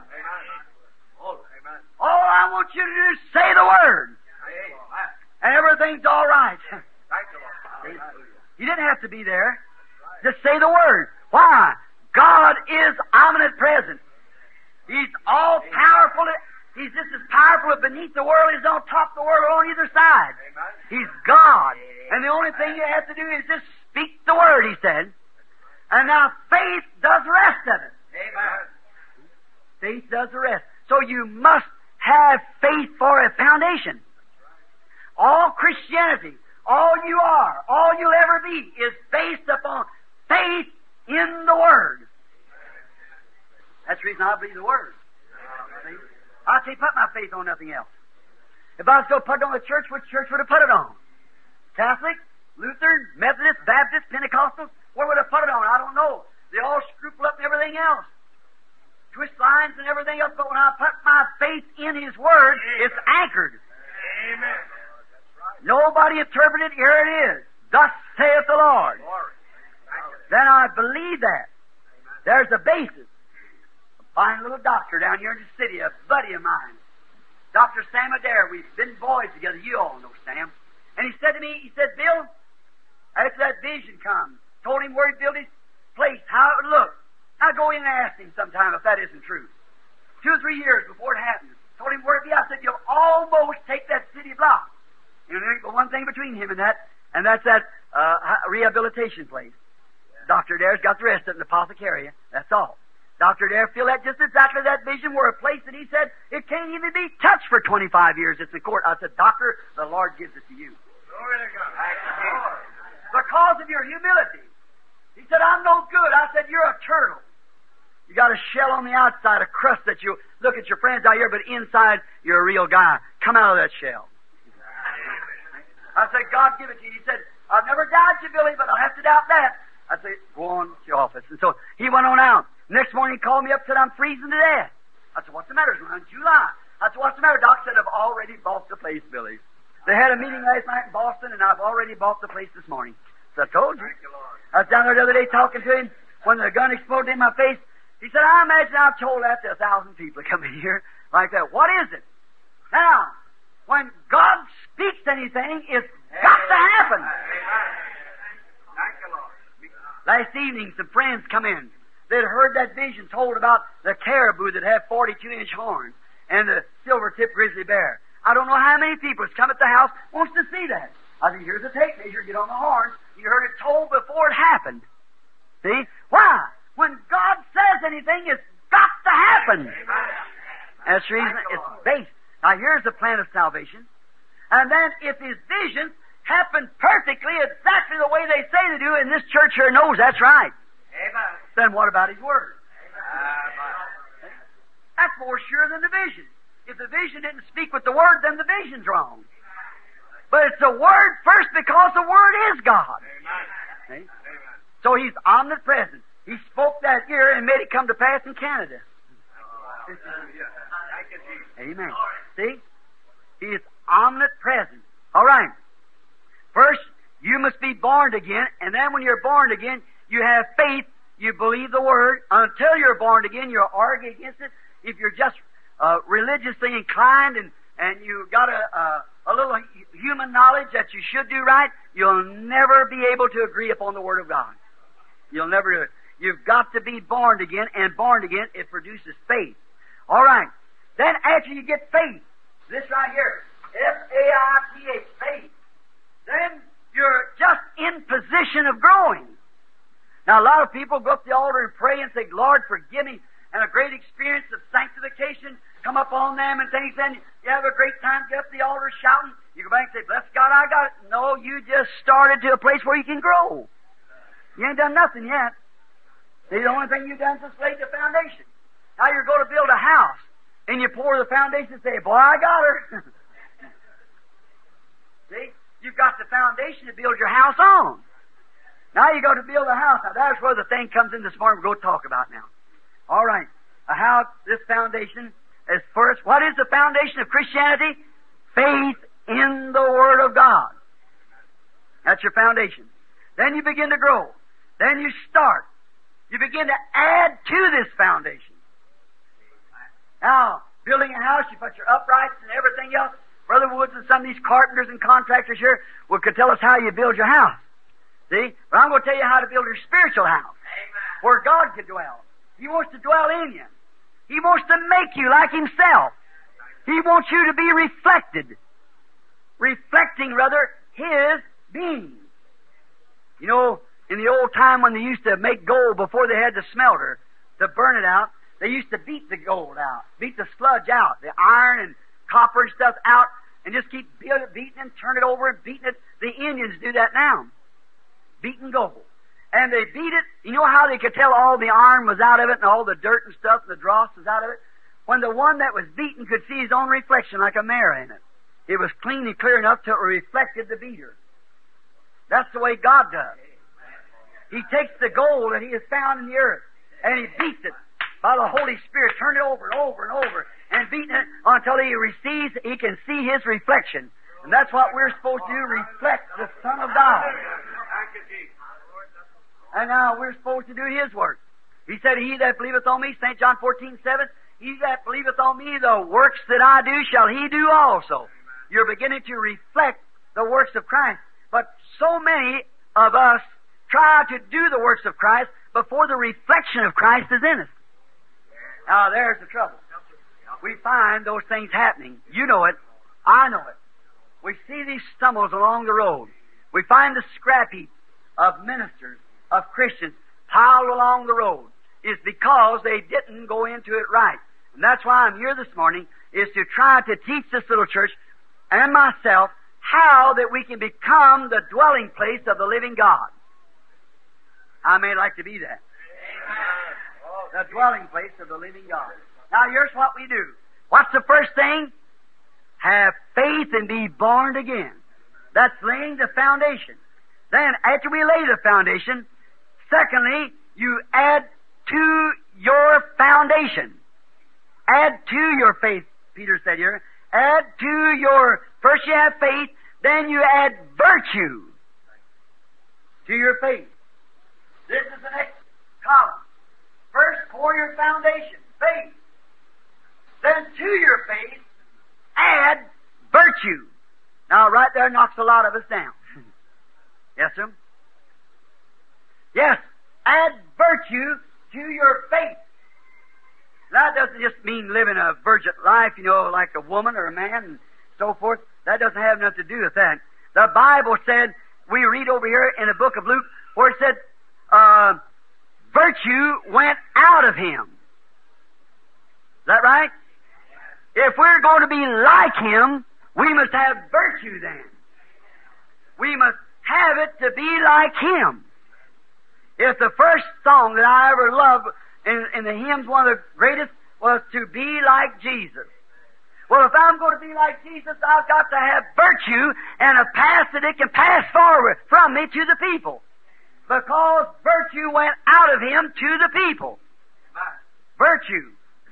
All I want you to do is say the Word. And everything's all right. You didn't have to be there. Just say the Word. Why? God is omnipresent. He's all powerful. He's just as powerful beneath the world as on top of the world or on either side. He's God. And the only thing you have to do is just speak the Word, he said. And now faith does the rest of it. Faith does the rest. So you must have faith for a foundation. All Christianity, all you are, all you'll ever be, is based upon faith in the Word. That's the reason I believe the Word. See? I can't put my faith on nothing else. If I was going to put it on the church, which church would I put it on? Catholic, Lutheran, Methodist, Baptist, Pentecostal? Where would I put it on? I don't know. They all scruple up and everything else. Twist lines and everything else. But when I put my faith in His Word, it's anchored. Amen. Nobody interpreted. Here it is. Thus saith the Lord. Then I believe that. There's a basis. A fine little doctor down here in the city, a buddy of mine, Dr. Sam Adair. We've been boys together. You all know Sam. And he said to me, he said, "Bill, after that vision come, told him where he'd build his place, how it would look. Now go in and ask him sometime if that isn't true. 2 or 3 years before it happened, told him where it'd be. I said, you'll almost take that city block. You know, there's one thing between him and that's that rehabilitation place. Dr. Adair's got the rest of it in the apothecary. That's all. Dr. Adair feel that just exactly that vision where a place that he said it can't even be touched for 25 years. It's in court. I said, "Doctor, the Lord gives it to you." Because of your humility. He said, "I'm no good." I said, "You're a turtle. You got a shell on the outside, a crust that you look at your friends out here, but inside you're a real guy. Come out of that shell." I said, "God give it to you." He said, "I've never doubted you, Billy, but I'll have to doubt that." I said, "Go on to your office." And so he went on out. Next morning he called me up and said, "I'm freezing to death." I said, "What's the matter?" It's around July. I said, "What's the matter?" Doc said, "I've already bought the place, Billy. They had a meeting last night in Boston, and I've already bought the place this morning." So I told you. I was down there the other day talking to him when the gun exploded in my face. He said, "I imagine I've told that to 1,000 people that come in here like that. What is it?" Now, when God speaks anything, it's got to happen. Last evening, some friends come in. They'd heard that vision told about the caribou that have 42-inch horns and the silver-tipped grizzly bear. I don't know how many people has come at the house wants to see that. I said, "Here's a tape measure. Get on the horns." You heard it told before it happened. See? Why? When God says anything, it's got to happen. That's the reason it's based. Now, here's the plan of salvation. And then, if His visions happen perfectly, exactly the way they say they do, and this church here knows that's right, then what about His Word? That's more sure than the vision. If the vision didn't speak with the Word, then the vision's wrong. But it's the Word first because the Word is God. See? So He's omnipresent. He spoke that year and made it come to pass in Canada. Amen. See? He is omnipresent. All right. First, you must be born again, and then when you're born again, you have faith, you believe the Word. Until you're born again, you'll argue against it. If you're just religiously inclined and you got a a little human knowledge that you should do right, you'll never be able to agree upon the Word of God. You'll never do it. You've got to be born again, and born again, it produces faith. All right. Then after you get faith, this right here, F-A-I-T-H, faith, then you're just in position of growing. Now, a lot of people go up to the altar and pray and say, Lord, forgive me, and a great experience of sanctification come up on them and things. Then you have a great time, get up to the altar shouting. You go back and say, bless God, I got it. No, you just started to a place where you can grow. You ain't done nothing yet. The only thing you've done is just laid the foundation. Now you're going to build a house, and you pour the foundation and say, boy, I got her. See? You've got the foundation to build your house on. Now you go to build a house. Now that's where the thing comes in this morning we're going to talk about now. All right. How this foundation is first. What is the foundation of Christianity? Faith in the Word of God. That's your foundation. Then you begin to grow. Then you start. You begin to add to this foundation. Now, building a house, you put your uprights and everything else. Brother Woods and some of these carpenters and contractors here could tell us how you build your house. See? But I'm going to tell you how to build your spiritual house. Amen. Where God can dwell. He wants to dwell in you. He wants to make you like Himself. He wants you to be reflected. Reflecting, rather, His being. You know, in the old time when they used to make gold before they had the smelter to burn it out, they used to beat the gold out, beat the sludge out, the iron and copper and stuff out, and just keep beating and turn it over and beating it. The Indians do that now. Beating gold. And they beat it. You know how they could tell all the iron was out of it and all the dirt and stuff and the dross was out of it? When the one that was beaten could see his own reflection like a mirror in it. It was clean and clear enough till it reflected the beater. That's the way God does. He takes the gold that He has found in the earth and He beats it by the Holy Spirit, turn it over and over and over, and beating it until He can see His reflection. And that's what we're supposed to do, reflect the Son of God. And now we're supposed to do His work. He said, He that believeth on me, St. John 14:7, he that believeth on me, the works that I do shall he do also. You're beginning to reflect the works of Christ. But so many of us try to do the works of Christ before the reflection of Christ is in us. Now, there's the trouble. We find those things happening. You know it. I know it. We see these stumbles along the road. We find the scrap heap of ministers, of Christians, piled along the road. Is because they didn't go into it right. And that's why I'm here this morning, is to try to teach this little church and myself how that we can become the dwelling place of the living God. I may like to be that. The dwelling place of the living God. Now, here's what we do. What's the first thing? Have faith and be born again. That's laying the foundation. Then, after we lay the foundation, secondly, you add to your foundation. Add to your faith, Peter said here. Add to your, first you have faith, then you add virtue to your faith. This is the next column. First, pour your foundation, faith. Then to your faith, add virtue. Now, right there knocks a lot of us down. Yes, sir? Yes, add virtue to your faith. That doesn't just mean living a virgin life, you know, like a woman or a man and so forth. That doesn't have nothing to do with that. The Bible said, we read over here in the book of Luke, where it said, virtue went out of him. Is that right? If we're going to be like Him, we must have virtue then. We must have it to be like Him. If the first song that I ever loved in the hymns, one of the greatest, was to be like Jesus. Well, if I'm going to be like Jesus, I've got to have virtue and a path that it can pass forward from me to the people. Because virtue went out of Him to the people. Virtue.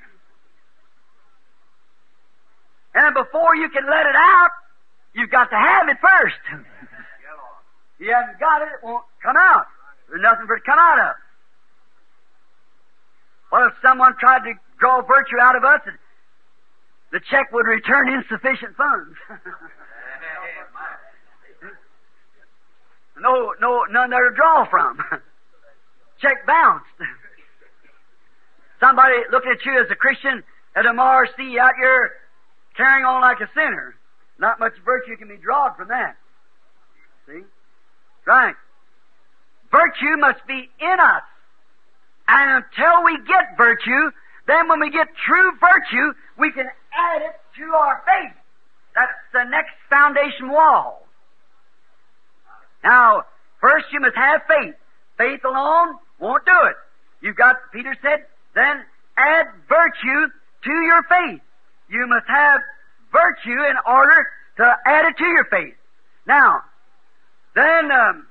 And before you can let it out, you've got to have it first. You haven't got it, it won't come out. There's nothing for it to come out of. What if someone tried to draw virtue out of us and the check would return insufficient funds? None there to draw from. Check bounced. Somebody looking at you as a Christian at tomorrow see you out here carrying on like a sinner. Not much virtue can be drawn from that. See? Right. Virtue must be in us. And until we get virtue, then when we get true virtue, we can add it to our faith. That's the next foundation wall. Now, first you must have faith. Faith alone won't do it. Peter said, then add virtue to your faith. You must have virtue in order to add it to your faith. Now, then,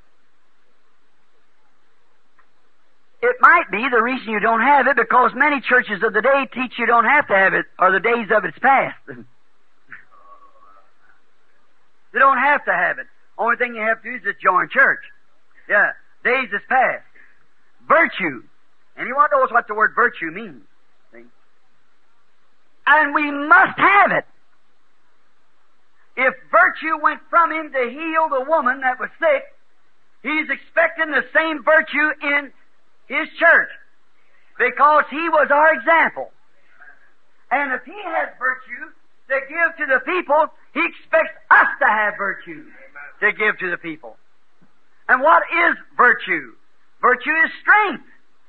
it might be the reason you don't have it because many churches of the day teach you don't have to have it, or the days of it's past. You don't have to have it. Only thing you have to do is just join church. Yeah, days is past. Virtue. Anyone knows what the word virtue means? See? And we must have it. If virtue went from him to heal the woman that was sick, he's expecting the same virtue in his church, because he was our example. And if he has virtue to give to the people, he expects us to have virtue to give to the people. And what is virtue? Virtue is strength,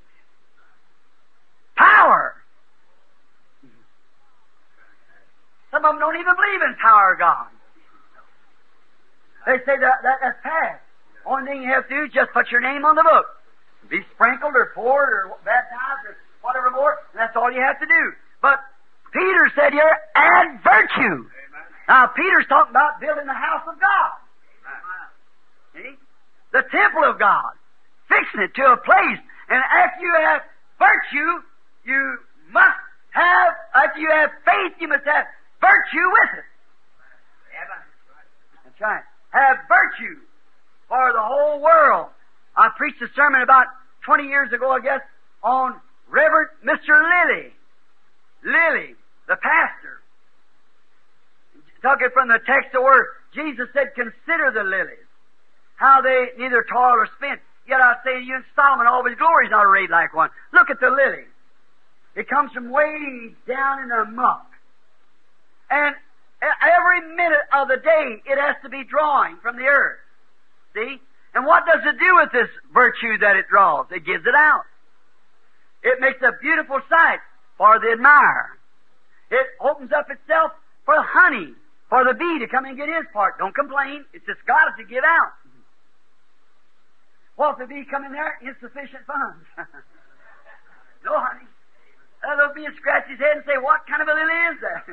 power. Some of them don't even believe in power of God. They say that's past. Only thing you have to do is just put your name on the book. Be sprinkled or poured or baptized or whatever more, and that's all you have to do. But Peter said here, add virtue. Amen. Now, Peter's talking about building the house of God. See? The temple of God. Fixing it to a place. And after you have virtue, you must have, after you have faith, you must have virtue with it. That's right. Have virtue for the whole world. I preached a sermon about 20 years ago, I guess, on Reverend Mr. Lilly. Lilly, the pastor. Talking from the text of where Jesus said, consider the lilies, how they neither toil or spin. Yet I say to you, in Solomon, all of his glory is not arrayed like one. Look at the lily. It comes from way down in the muck. And every minute of the day, it has to be drawing from the earth. See? And what does it do with this virtue that it draws? It gives it out. It makes a beautiful sight for the admirer. It opens up itself for honey, for the bee to come and get his part. Don't complain. It's just got it to give out. Well, if the bee come in there, insufficient funds. No honey. The bee will scratch his head and say, what kind of a lily is that?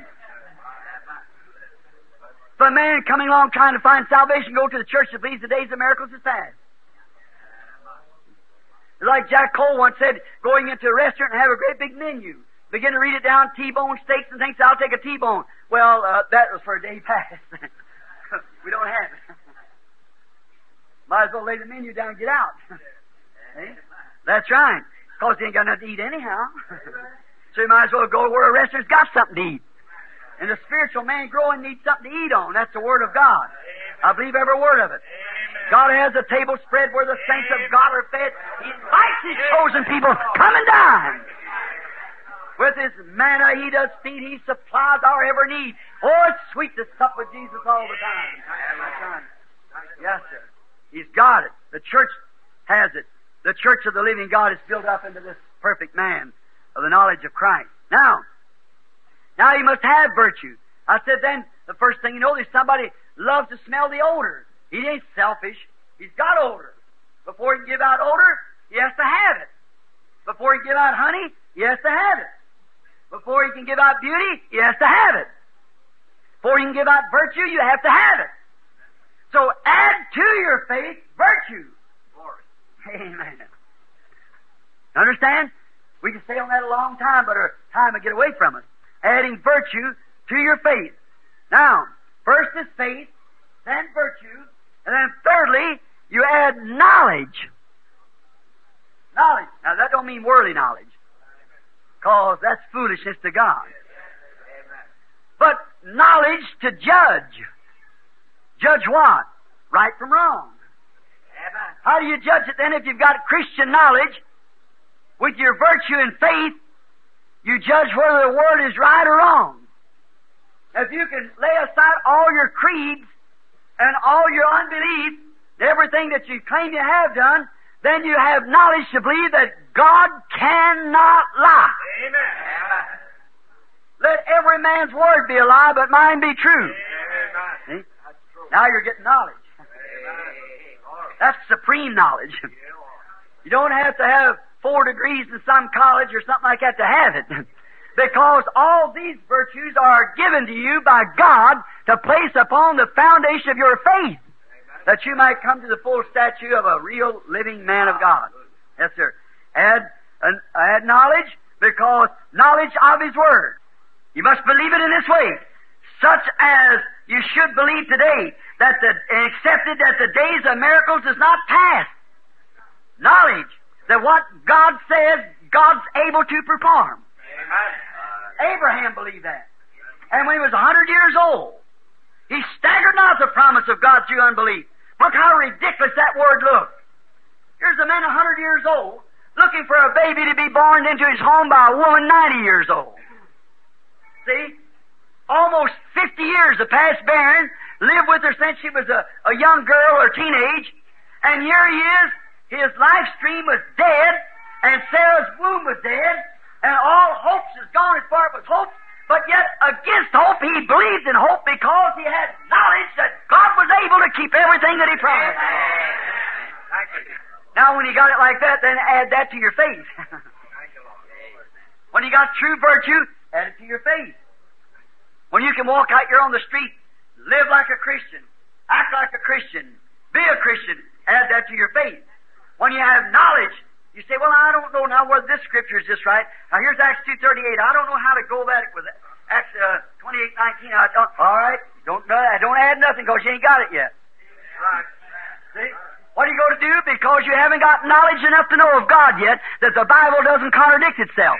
If a man coming along trying to find salvation, go to the church to please, the days of miracles is past. Like Jack Cole once said, going into a restaurant and have a great big menu. Begin to read it down, T-bone steaks and things. I'll take a T-bone. Well, that was for a day past. We don't have it. Might as well lay the menu down and get out. See? That's right. Because you ain't got nothing to eat anyhow. So you might as well go where a restaurant's got something to eat. And the spiritual man growing needs something to eat on. That's the Word of God. I believe every word of it. God has a table spread where the saints of God are fed. He invites His chosen people, come and dine. With His manna He does feed. He supplies our every need. Oh, it's sweet to sup with Jesus all the time. Yes, sir. He's got it. The church has it. The church of the living God is built up into this perfect man of the knowledge of Christ. Now you must have virtue. I said then, the first thing you know, there's somebody loves to smell the odor. He ain't selfish. He's got odor. Before he can give out odor, he has to have it. Before he can give out honey, he has to have it. Before he can give out beauty, he has to have it. Before he can give out virtue, you have to have it. So add to your faith virtue. Amen. Understand? We can stay on that a long time, but our time will get away from us. Adding virtue to your faith. Now, first is faith, then virtue, and then thirdly, you add knowledge. Knowledge. Now, that don't mean worldly knowledge, because that's foolishness to God. But knowledge to judge. Judge what? Right from wrong. How do you judge it then if you've got Christian knowledge with your virtue and faith? You judge whether the Word is right or wrong. If you can lay aside all your creeds and all your unbelief, everything that you claim you have done, then you have knowledge to believe that God cannot lie. Amen. Let every man's word be a lie, but mine be true. Amen. See? Now you're getting knowledge. That's supreme knowledge. You don't have to have 4 degrees in some college or something like that to have it. Because all these virtues are given to you by God to place upon the foundation of your faith, that you might come to the full stature of a real living man of God. Yes, sir. Add knowledge, because knowledge of His Word. You must believe it in this way, such as you should believe today, that accepted that the days of miracles is not past. Knowledge that what God says, God's able to perform. Amen. Abraham believed that. And when he was 100 years old, he staggered not at the promise of God through unbelief. Look how ridiculous that word looked. Here's a man 100 years old looking for a baby to be born into his home by a woman 90 years old. See? Almost 50 years have passed barren, lived with her since she was a young girl or teenage, and here he is, his life stream was dead, and Sarah's womb was dead, and all hopes is gone as far as hope, but yet against hope he believed in hope because he had knowledge that God was able to keep everything that He promised. Now when you got it like that, then add that to your faith. When you got true virtue, add it to your faith. When you can walk out here on the street, live like a Christian, act like a Christian, be a Christian, add that to your faith. When you have knowledge, you say, well, I don't know now whether this scripture is just right. Now here's Acts 2:38. I don't know how to go that with Acts 28:19. All right, don't add nothing because you ain't got it yet. Right. See? What are you going to do? Because you haven't got knowledge enough to know of God yet that the Bible doesn't contradict itself.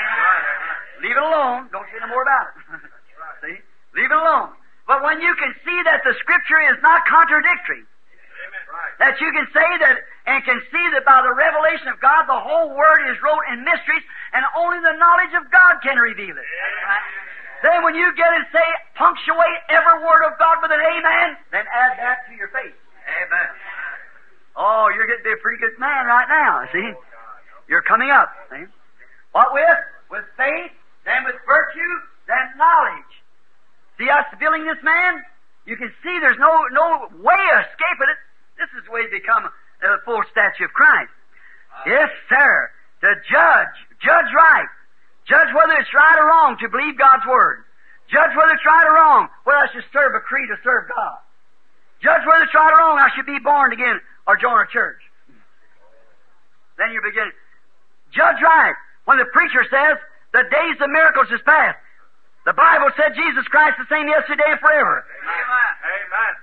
Leave it alone. Don't say no more about it. See? Leave it alone. But when you can see that the Scripture is not contradictory, that you can say that and can see that by the revelation of God, the whole Word is wrote in mysteries, and only the knowledge of God can reveal it. Then when you get it, say, punctuate every word of God with an amen, then add that to your faith. Amen. Oh, you're getting to be a pretty good man right now, see? You're coming up, see? What with? With faith, then with virtue, then knowledge. See us building this man? You can see there's no way of escaping it. This is the way to become the full stature of Christ. Yes, sir. To judge right. Judge whether it's right or wrong to believe God's Word. Judge whether it's right or wrong, whether I should serve a creed or serve God. Judge whether it's right or wrong, I should be born again or join a church. Then you begin. Judge right. When the preacher says, the days of miracles is past. The Bible said Jesus Christ the same yesterday and forever. Amen. Amen.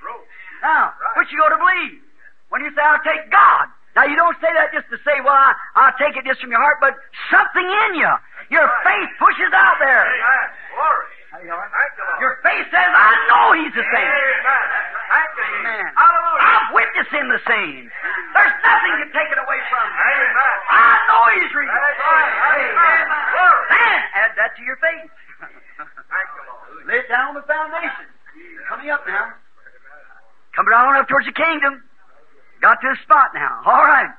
Now, which you go to believe? When you say, I'll take God. Now, you don't say that just to say, well, I'll take it just from your heart, but something in you. Your faith pushes out there. Amen. Glory. Thank you, Lord. Thank you, Lord. Your faith says, I know He's the same. Amen. Thank you. Amen. Hallelujah. I've witnessed Him the same. There's nothing to take it away from Him. Amen. I know He's real. Amen. Glory. Man, add that to your faith. Thank you, Lord. Lay it down on the foundation. Coming up now. Coming on up towards the kingdom. Got to the spot now. All right.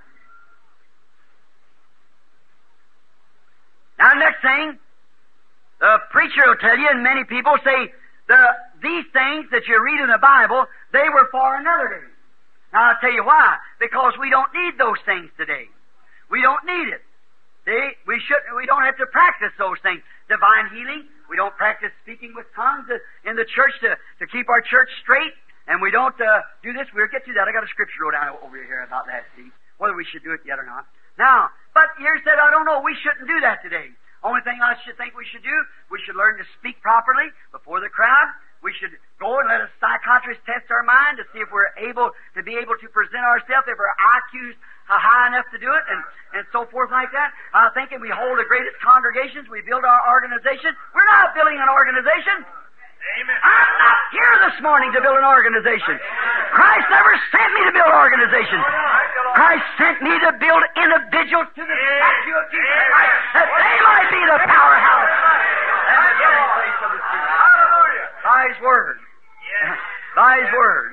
Now, next thing, the preacher will tell you, and many people say, these things that you read in the Bible, they were for another day. Now, I'll tell you why. Because we don't need those things today. We don't need it. See? We don't have to practice those things. Divine healing. We don't practice speaking with tongues in the church to keep our church straight. And we don't do this. We'll get to that. I got a scripture wrote down over here about that, see, whether we should do it yet or not. Now, but you said, I don't know, we shouldn't do that today. Only thing I should think we should do, we should learn to speak properly before the crowd. We should go and let a psychiatrist test our mind to see if we're able to present ourselves, if our IQ's high enough to do it, and so forth like that. Thinking we hold the greatest congregations, we build our organization. We're not building an organization. Amen. I'm not here this morning to build an organization. Christ never sent me to build organizations. Christ sent me to build individuals to the statue of Jesus Christ, that they might be the powerhouse and the dwelling place of the Spirit. Hallelujah. By His Word. By His Word.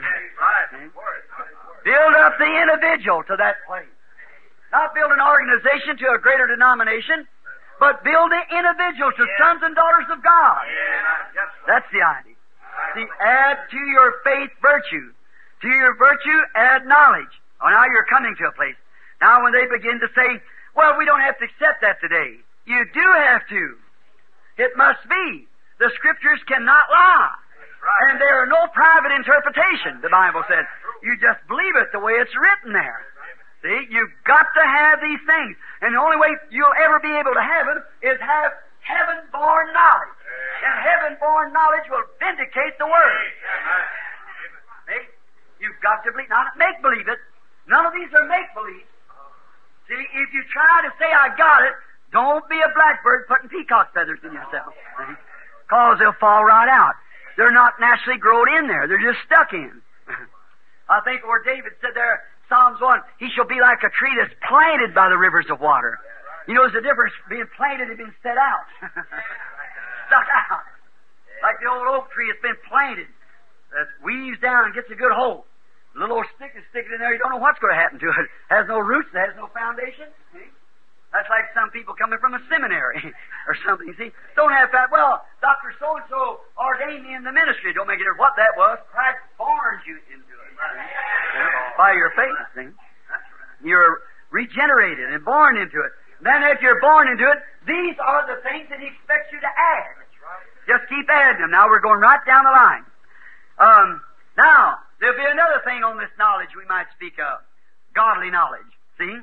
Build up the individual to that place. Not build an organization to a greater denomination, but build the individual to sons and daughters of God. That's the idea. See, add to your faith virtue. To your virtue, add knowledge. Oh, now you're coming to a place. Now when they begin to say, well, we don't have to accept that today. You do have to. It must be. The Scriptures cannot lie. And there are no private interpretation, the Bible says. You just believe it the way it's written there. See, you've got to have these things. And the only way you'll ever be able to have them is have heaven-born knowledge. And heaven-born knowledge will vindicate the Word. See, you've got to believe. Not make-believe it. None of these are make-believe. See, if you try to say, I got it, don't be a blackbird putting peacock feathers in yourself. Because they'll fall right out. They're not naturally grown in there. They're just stuck in. I think where David said there, Psalms 1, he shall be like a tree that's planted by the rivers of water. You know, there's a difference being planted and being set out. Stuck out. Like the old oak tree that's been planted. That weaves down and gets a good hold. A little old stick is sticking in there, you don't know what's going to happen to it. Has no roots, it has no foundation. See? That's like some people coming from a seminary or something, you see. Don't have that. Well, Dr. So-and-so ordained me in the ministry. Don't make it what that was. Christ born you into it. By your faith, see. You're regenerated and born into it. Then if you're born into it, these are the things that He expects you to add. Just keep adding them. Now we're going right down the line. Now, there'll be another thing on this knowledge we might speak of. Godly knowledge. See?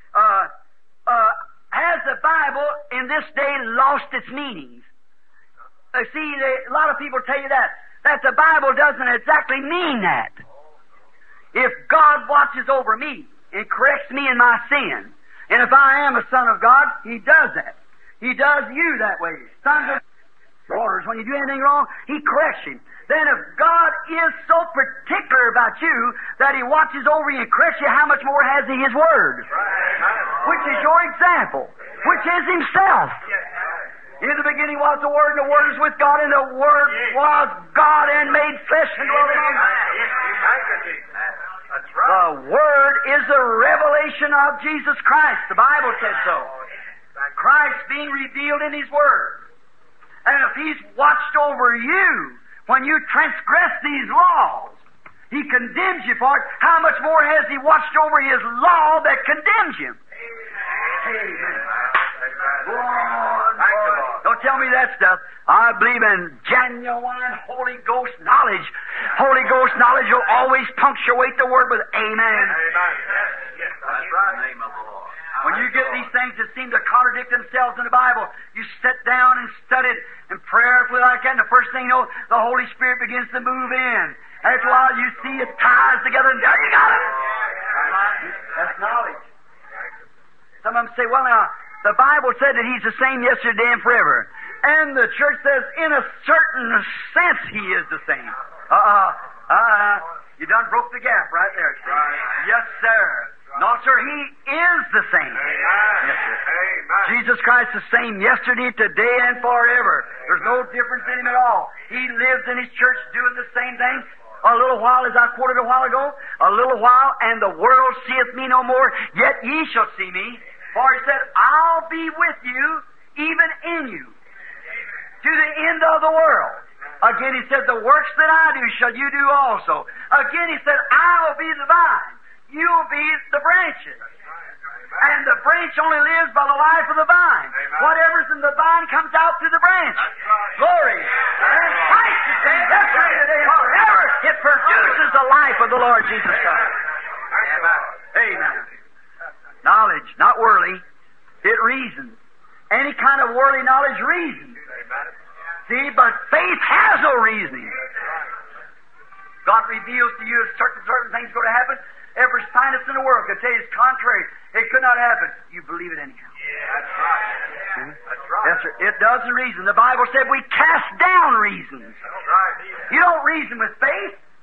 Has the Bible in this day lost its meanings? A lot of people tell you that the Bible doesn't exactly mean that. If God watches over me and corrects me in my sin, and if I am a son of God, He does that. He does you that way. Sons of daughters, when you do anything wrong, He corrects you. Then if God is so particular about you that He watches over you and corrects you, how much more has He His Word? Which is your example, which is Himself. In the beginning was the Word, and the Word is with God, and the Word was God and made flesh and dwelt among us. The Word is the revelation of Jesus Christ. The Bible said so. Christ being revealed in His Word. And if He's watched over you when you transgress these laws, He condemns you for it. How much more has He watched over His law that condemns you? Amen. Go on, boy. Don't tell me that stuff. I believe in genuine Holy Ghost knowledge. Holy Ghost knowledge will always punctuate the Word with amen. That's right. Name of the Lord. When you get these things that seem to contradict themselves in the Bible, you sit down and study it and prayerfully like that, and the first thing you know, the Holy Spirit begins to move in. After a while, you see it ties together, and there you got it. That's knowledge. Some of them say, well, now, the Bible said that He's the same yesterday and forever. And the church says, in a certain sense, He is the same. You done broke the gap right there. Yes, sir. No, sir, He is the same. Yes, sir. Jesus Christ is the same yesterday, today, and forever. There's no difference in Him at all. He lives in His church doing the same thing. A little while, as I quoted a while ago, a little while, and the world seeth me no more, yet ye shall see me. For He said, I'll be with you, even in you, to the end of the world. Again, He said, the works that I do shall you do also. Again, He said, I'll be the vine. You'll be the branches. And the branch only lives by the life of the vine. Whatever's in the vine comes out through the branch. Glory. And Christ is saying, yesterday, today, and forever. It produces the life of the Lord Jesus Christ. Amen. Knowledge, not worldly. It reasons. Any kind of worldly knowledge reasons. See, but faith has no reasoning. God reveals to you certain things going to happen. Every scientist in the world could tell you it's contrary. It could not happen. You believe it anyhow. That's right. That's right. Yes, sir. It doesn't reason. The Bible said we cast down reasons. That's right. You don't reason with faith.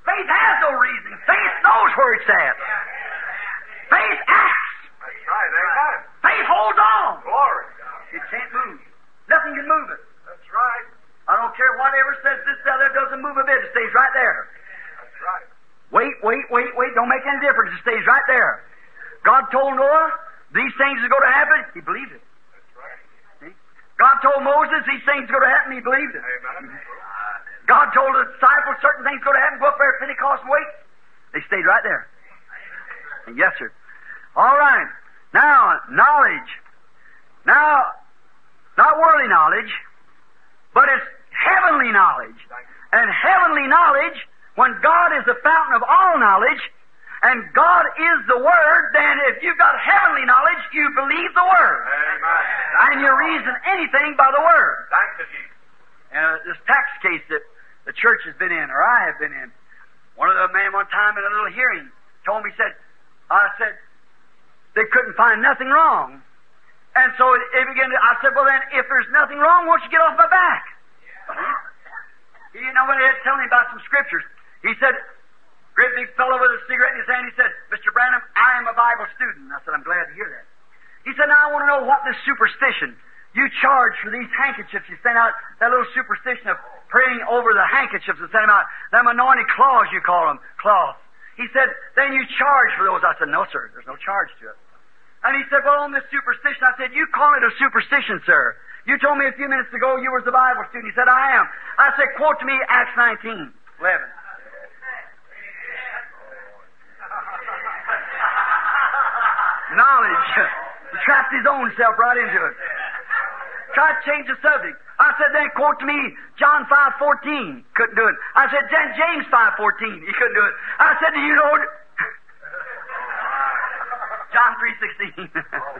Faith has no reason. Faith knows where it's at. Faith acts. That's right. Amen. Faith holds on. Glory. It can't move. Nothing can move it. That's right. I don't care whatever says this, that, other, doesn't move a bit. It stays right there. That's right. Wait. Don't make any difference. It stays right there. God told Noah these things are going to happen. He believed it. That's right. See? God told Moses these things are going to happen. He believed it. Amen. God told the disciples certain things are going to happen. Go up there at Pentecost and wait. They stayed right there. And yes, sir. All right. Now, knowledge. Now, not worldly knowledge, but it's heavenly knowledge. And heavenly knowledge, when God is the fountain of all knowledge, and God is the Word, then if you've got heavenly knowledge, you believe the Word. Amen. And you reason anything by the Word. Thank you, Jesus. This tax case that the church has been in, or I have been in, one of the men one time in a little hearing told me, I said, they couldn't find nothing wrong. And so I said, well then, if there's nothing wrong, won't you get off my back? You know, when he had telling me about some scriptures, he said, great big fellow with a cigarette in his hand, he said, Mr. Branham, I am a Bible student. I said, I'm glad to hear that. He said, now I want to know what this superstition you charge for these handkerchiefs. You send out that little superstition of praying over the handkerchiefs and send them out. Them anointed cloths, you call them, cloths. He said, then you charge for those. I said, no, sir, there's no charge to it. And he said, well, on this superstition, I said, you call it a superstition, sir. You told me a few minutes ago you was a Bible student. He said, I am. I said, quote to me Acts 19:11. Knowledge. He trapped his own self right into it. Tried to change the subject. I said, then quote to me John 5:14. Couldn't do it. I said, then James 5:14. He couldn't do it. I said, do you know John 3:16.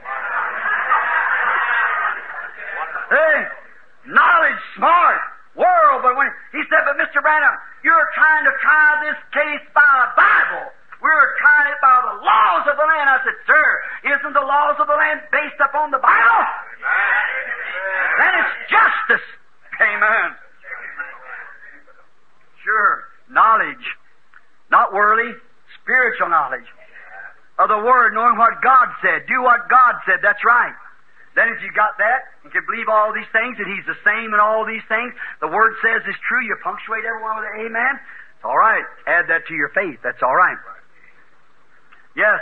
Hey, knowledge, smart, world, but when he said, but Mr. Branham, you're trying to try this case by a Bible. We're trying it by the laws of the land. I said, sir, isn't the laws of the land based upon the Bible? Then it's justice. Amen. Sure. Knowledge. Not worldly, spiritual knowledge. Of the Word, knowing what God said. Do what God said. That's right. Then if you got that, and can believe all these things, that He's the same in all these things, the Word says is true, you punctuate everyone with an amen, it's all right. Add that to your faith. That's all right. Yes.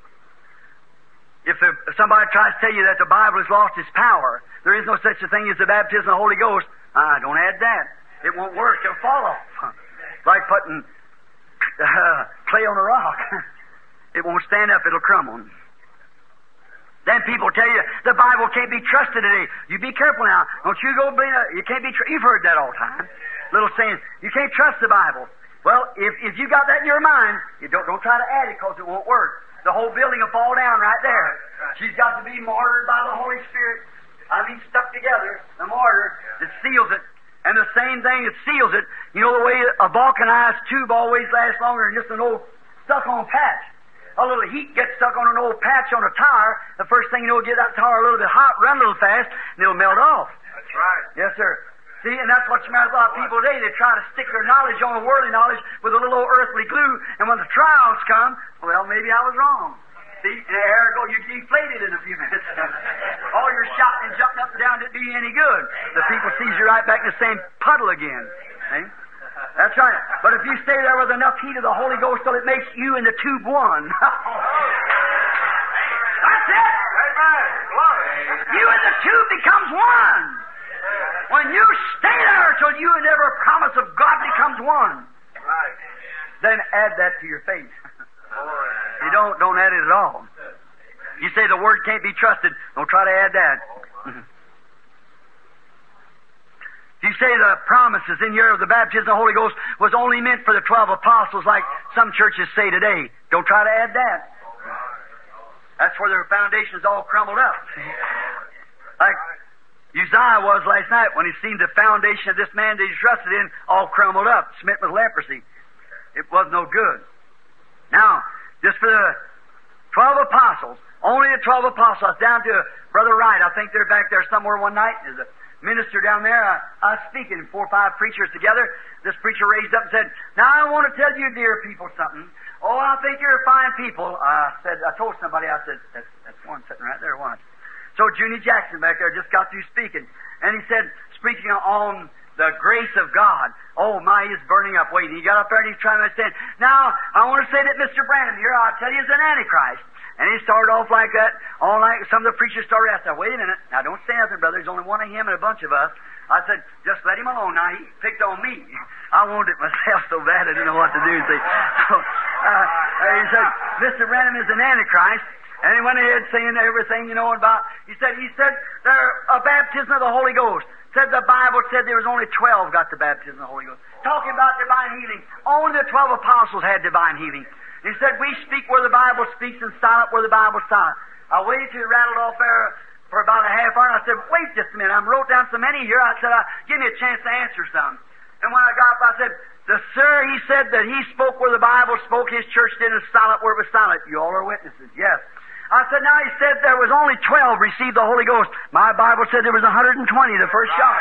If somebody tries to tell you that the Bible has lost its power, there is no such a thing as the baptism of the Holy Ghost, don't add that. It won't work. It'll fall off. Like putting clay on a rock. It won't stand up. It'll crumble. Then people tell you the Bible can't be trusted today. You be careful now. Don't you go believe it. You can't be. You've heard that all the time. Little saying, you can't trust the Bible. Well, if you got that in your mind, you don't try to add it because it won't work. The whole building will fall down right there. She's got to be martyred by the Holy Spirit. Stuck together, the mortar that seals it. And the same thing that seals it, you know the way a vulcanized tube always lasts longer than just an old stuck-on patch. A little heat gets stuck on an old patch on a tire. The first thing you know, get that tire a little bit hot, run a little fast, and it'll melt off. That's right. Yes, sir. See, and that's what's the matter with a lot of people today. They try to stick their knowledge on the worldly knowledge with a little old earthly glue, and when the trials come, well, maybe I was wrong. See, and there you go, you deflated in a few minutes. All your shouting and jumping up and down didn't do you any good. The people sees you right back in the same puddle again. See? That's right. But if you stay there with enough heat of the Holy Ghost till it makes you and the tube one. That's it. Amen. Glory. You and the tube becomes one. When you stay there till you and every promise of God becomes one, Right. then add that to your faith. You don't add it at all. You say the Word can't be trusted, don't try to add that. You say the promises in here of the baptism of the Holy Ghost was only meant for the 12 apostles like some churches say today. Don't try to add that. That's where their foundation's all crumbled up. Like Uzziah was last night when he seen the foundation of this man that he trusted in all crumbled up, smitten with leprosy. It was no good. Now, just for the 12 apostles, only the 12 apostles, down to Brother Wright, I think they're back there somewhere one night. There's a minister down there. I was speaking, 4 or 5 preachers together. This preacher raised up and said, "Now I want to tell you, dear people, something. Oh, I think you're fine people." I told somebody, I said, that's one sitting right there, watch. So Junie Jackson back there just got through speaking. And he said, speaking on the grace of God. Oh my, he's burning up. Wait, he got up there and he's trying to understand. Now, I want to say that Mr. Branham here, I'll tell you, is an Antichrist. And he started off like that. All like some of the preachers started asking, "Wait a minute. Now, don't say nothing, brother. There's only one of him and a bunch of us." I said, "Just let him alone." Now, he picked on me. I wanted it myself so bad I didn't know what to do. See? So, he said, "Mr. Branham is an Antichrist." And he went ahead saying everything you know about. He said there a baptism of the Holy Ghost. Said the Bible said there was only 12 got the baptism of the Holy Ghost. Talking about divine healing. Only the 12 apostles had divine healing. He said, "We speak where the Bible speaks and silent where the Bible's silent." I waited till he rattled off there for about a half hour, and I said, "Wait just a minute. I wrote down so many here." I said, "Give me a chance to answer some." And when I got up, I said, "Sir, he said that he spoke where the Bible spoke. His church did and silent where it was silent." You all are witnesses. Yes. I said, "Now he said there was only 12 received the Holy Ghost. My Bible said there was 120 the first shot."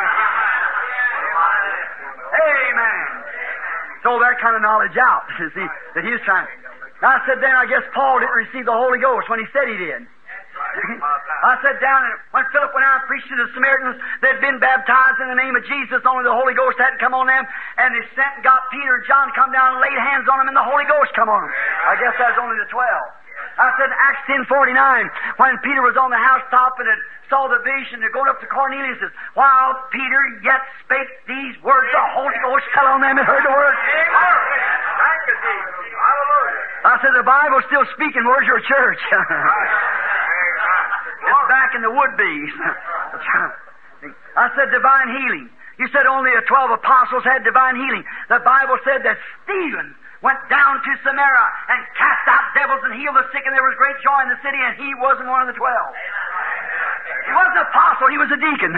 Amen. So that kind of knowledge out, you see, that he was trying. I said, then I guess Paul didn't receive the Holy Ghost when he said he did. I sat down, and when Philip went out and preached to the Samaritans, they'd been baptized in the name of Jesus, only the Holy Ghost hadn't come on them, and they sent and got Peter and John to come down and laid hands on them, and the Holy Ghost come on them. I guess that was only the 12. I said Acts 10:49, when Peter was on the housetop and had saw the vision, they're going up to Cornelius, says, "While Peter yet spake these words, the Holy Ghost fell on them and heard the word." Thank you, Jesus. Hallelujah. I said, the Bible's still speaking. Where's your church? It's back in the would-be's. I said divine healing. You said only the 12 apostles had divine healing. The Bible said that Stephen went down to Samaria and cast out devils and healed the sick, and there was great joy in the city, and he wasn't one of the 12. He wasn't an apostle, he was a deacon.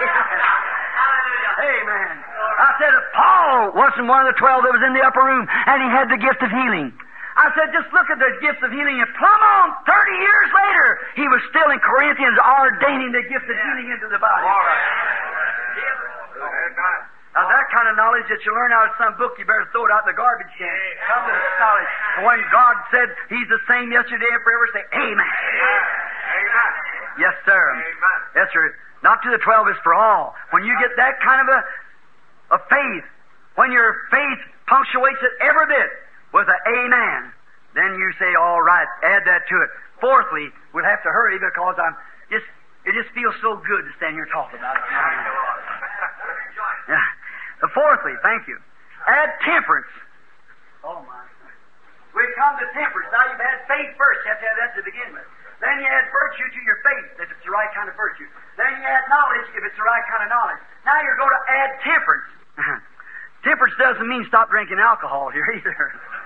Amen. I said Paul wasn't one of the 12 that was in the upper room, and he had the gift of healing. I said, just look at the gift of healing, and plumb on 30 years later, he was still in Corinthians ordaining the gift of healing into the body. Now, that kind of knowledge that you learn out of some book, you better throw it out in the garbage can. Come to this knowledge. And when God said He's the same yesterday and forever, say, Amen. Amen. Yes, sir. Amen. Yes, sir. Not to the 12 is for all. When you get that kind of a faith, when your faith punctuates it every bit with an amen, then you say, all right, add that to it. Fourthly, we'll have to hurry because it just feels so good to stand here and talk about it. Yeah. Fourthly, thank you, add temperance. Oh my. We come to temperance. Now you've had faith first. You have to have that to begin with. Then you add virtue to your faith, if it's the right kind of virtue. Then you add knowledge, if it's the right kind of knowledge. Now you're going to add temperance. Temperance doesn't mean stop drinking alcohol here either.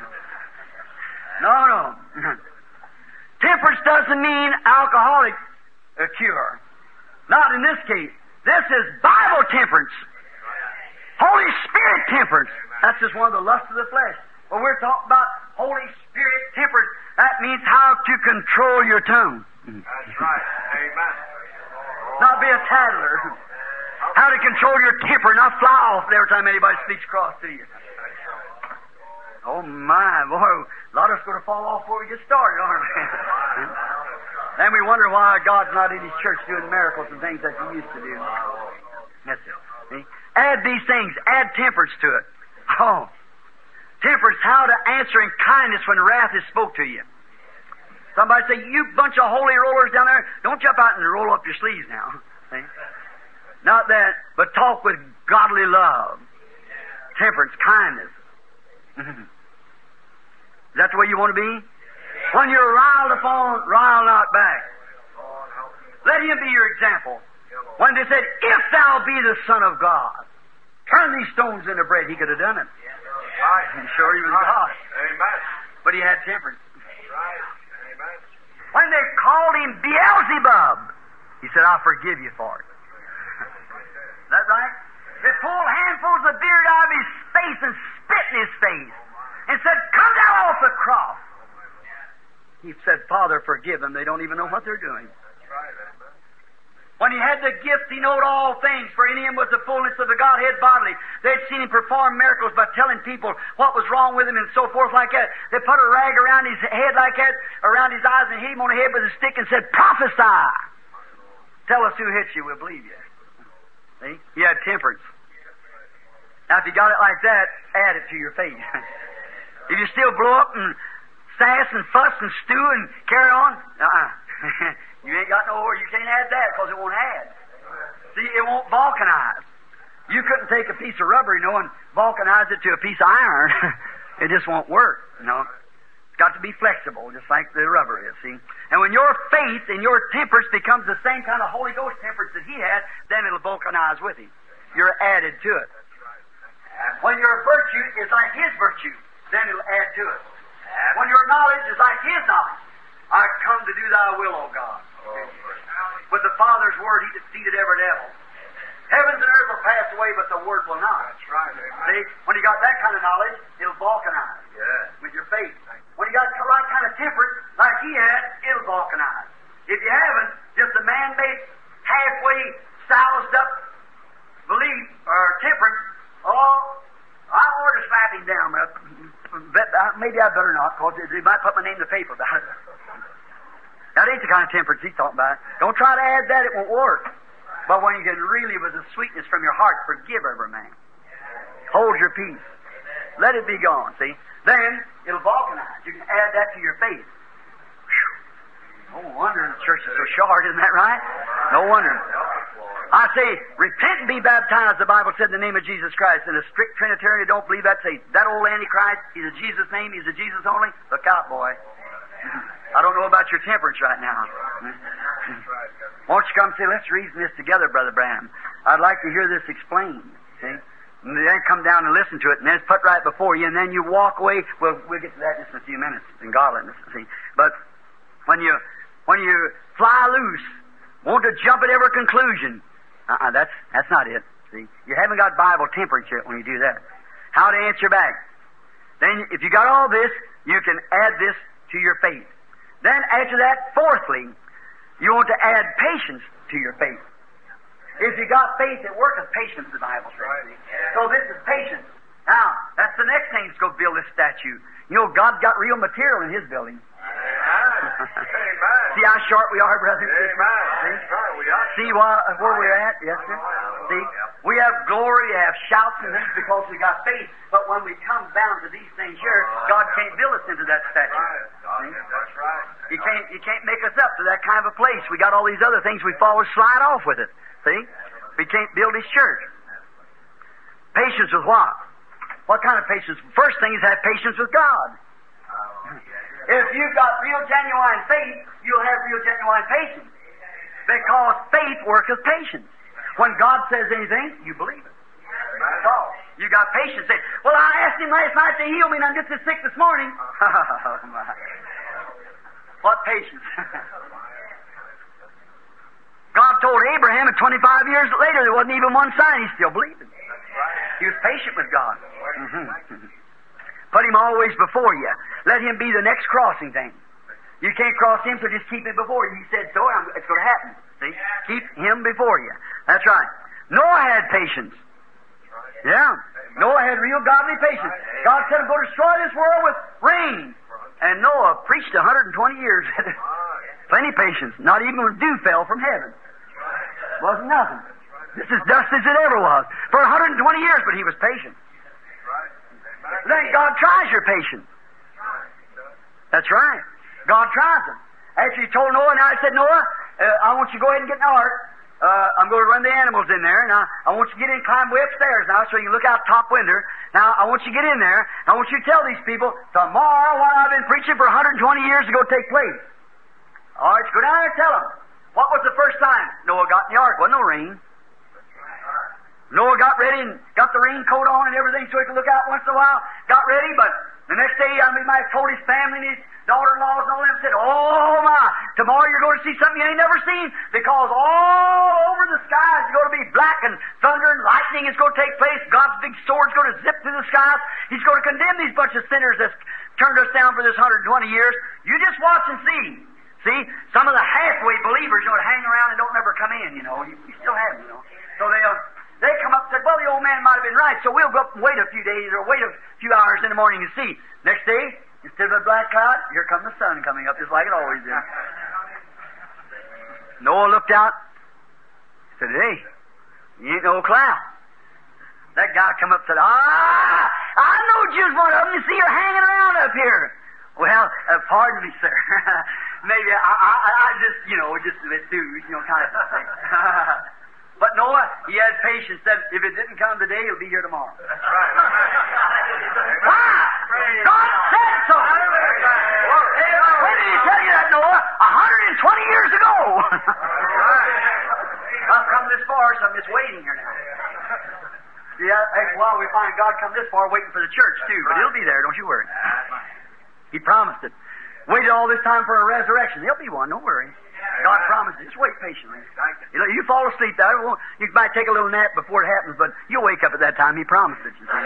No. Temperance doesn't mean alcoholic cure. Not in this case. This is Bible temperance. Holy Spirit temperance. That's just one of the lusts of the flesh. When we're talking about Holy Spirit temperance, that means how to control your tongue. That's right. Amen. Not be a tattler. How to control your temper, not fly off every time anybody speaks across to you. Oh my, boy, a lot of us are going to fall off before we get started, aren't we? Then we wonder why God's not in His church doing miracles and things that He used to do. That's it. See? Add these things. Add temperance to it. Oh. Temperance, how to answer in kindness when wrath is spoke to you. Somebody say, you bunch of holy rollers down there, don't jump out and roll up your sleeves now. See? Not that, but talk with godly love. Temperance, kindness. Is that the way you want to be? When you're riled upon, rile not back. Let him be your example. When they said, if thou be the Son of God, turn these stones into bread, he could have done it. I'm sure he was God. Amen. But he had temperance. Right. Amen. When they called him Beelzebub, he said, I'll forgive you for it. Is that right? They pulled handfuls of beard out of his face and spit in his face and said, come down off the cross. He said, Father, forgive them. They don't even know what they're doing. That's right. When he had the gift, he knowed all things, for in him was the fullness of the Godhead bodily. They'd seen him perform miracles by telling people what was wrong with him and so forth like that. They put a rag around his head like that, around his eyes, and hit him on the head with a stick and said, prophesy! Tell us who hit you, we'll believe you. See? He had temperance. Now, if you got it like that, add it to your faith. If you still blow up and sass and fuss and stew and carry on, you ain't got no, you can't add that because it won't add. See, it won't vulcanize. You couldn't take a piece of rubber, and vulcanize it to a piece of iron. It just won't work, It's got to be flexible, just like the rubber is, see. And when your faith and your temperance becomes the same kind of Holy Ghost temperance that he had, then it'll vulcanize with him. You're added to it. When your virtue is like his virtue, then it'll add to it. When your knowledge is like his knowledge, I come to do thy will, O God. With the Father's word, he defeated every devil. Heavens and earth will pass away, but the word will not. That's right. See, when you got that kind of knowledge, it'll vulcanize with your faith. When you got the right kind of temperance, like he had, it'll vulcanize. If you haven't, just a man-made, halfway soused up belief or temperance, I ought to slap him down, but maybe I better not, because he might put my name in the paper about it. That ain't the kind of temperance he's talking about. Don't try to add that, it won't work. But when you can really, with the sweetness from your heart, forgive every man. Hold your peace. Let it be gone, see? Then it'll vulcanize. You can add that to your faith. Whew. No wonder the church is so short, isn't that right? No wonder. I say, repent and be baptized, the Bible said, in the name of Jesus Christ. And a strict Trinitarian who don't believe that, say, that old Antichrist, he's a Jesus name, he's a Jesus only. Look out, boy. I don't know about your temperance right now. Won't you come say, let's reason this together, Brother Branham. I'd like to hear this explained. See? And then come down and listen to it, and then it's put right before you, and then you walk away. Well, we'll get to that in just a few minutes in godliness, see. But when you fly loose, want to jump at every conclusion, that's not it. See, you haven't got Bible temperance yet when you do that. How to answer back? Then, if you got all this, you can add this to your faith. Then, after that, fourthly, you want to add patience to your faith. If you got faith, it worketh patience, the Bible says. Right. So this is patience. Now, that's the next thing that's going to build this statue. You know, God's got real material in His building. See how short we are, brother? See where we're at? Yes, sir. See, we have glory, we have shouts and things because we got faith. But when we come down to these things here, God can't build us into that statue. That's right. You can't make us up to that kind of a place. We got all these other things we fall and slide off with it. See, we can't build His church. Patience with what? What kind of patience? First thing is have patience with God. If you've got real genuine faith, you'll have real genuine patience. Because faith worketh patience. When God says anything, you believe it. That's all. You got patience. Say, well, I asked Him last night to heal me, and I'm just as sick this morning. Oh, my. What patience? God told Abraham, and 25 years later, there wasn't even one sign. He still believed it. He was patient with God. Put Him always before you. Let Him be the next crossing thing. You can't cross Him, so just keep Him before you. He said so, it's going to happen. See? Keep Him before you. That's right. Noah had patience. Yeah. Noah had real godly patience. God said, I'm going to destroy this world with rain. And Noah preached 120 years. Plenty patience. Not even when dew fell from heaven. Wasn't nothing. This is dust as it ever was. For 120 years, but he was patient. Then God tries your patience. That's right. God tries them. After He told Noah, now He said, Noah, I want you to go ahead and get an ark. I'm going to run the animals in there. Now, I want you to get in and climb way upstairs now so you can look out top window. Now, I want you to get in there. I want you to tell these people, tomorrow what I've been preaching for 120 years is going to take place. All right, go down there and tell them. What was the first time Noah got in the ark? Wasn't no rain. Noah got ready and got the raincoat on and everything so he could look out once in a while. Got ready, but the next day, he might have told his family and his daughter-in-laws and all them, said, oh my, tomorrow you're going to see something you ain't never seen, because all over the sky is going to be black, and thunder and lightning is going to take place. God's big sword's going to zip through the skies. He's going to condemn these bunch of sinners that's turned us down for this 120 years. You just watch and see. see, some of the halfway believers, you know, hang around and don't never come in, you know. You still have them, you know. So they come up and said, well, the old man might have been right, so we'll go up and wait a few days or wait a few hours in the morning and see. Next day, instead of a black cloud, here comes the sun coming up, just like it always is. Noah looked out, said, hey, you ain't no cloud. That guy come up and said, I know you was one of them. You see, you're hanging around up here. Well, pardon me, sir. Maybe I just, you know, just a bit too, you know, kind of thing. But Noah, he had patience. Said, if it didn't come today, it'll be here tomorrow. That's right. Why? God said so. When did he tell you that, Noah? 120 years ago. I've come this far, so I'm just waiting here now. Yeah, well, we find God come this far waiting for the church, too. But He'll be there, don't you worry. He promised it. Waited all this time for a resurrection. There'll be one, don't worry. God promised it. Just wait patiently. You fall asleep there. You might take a little nap before it happens, but you'll wake up at that time. He promised it, you see.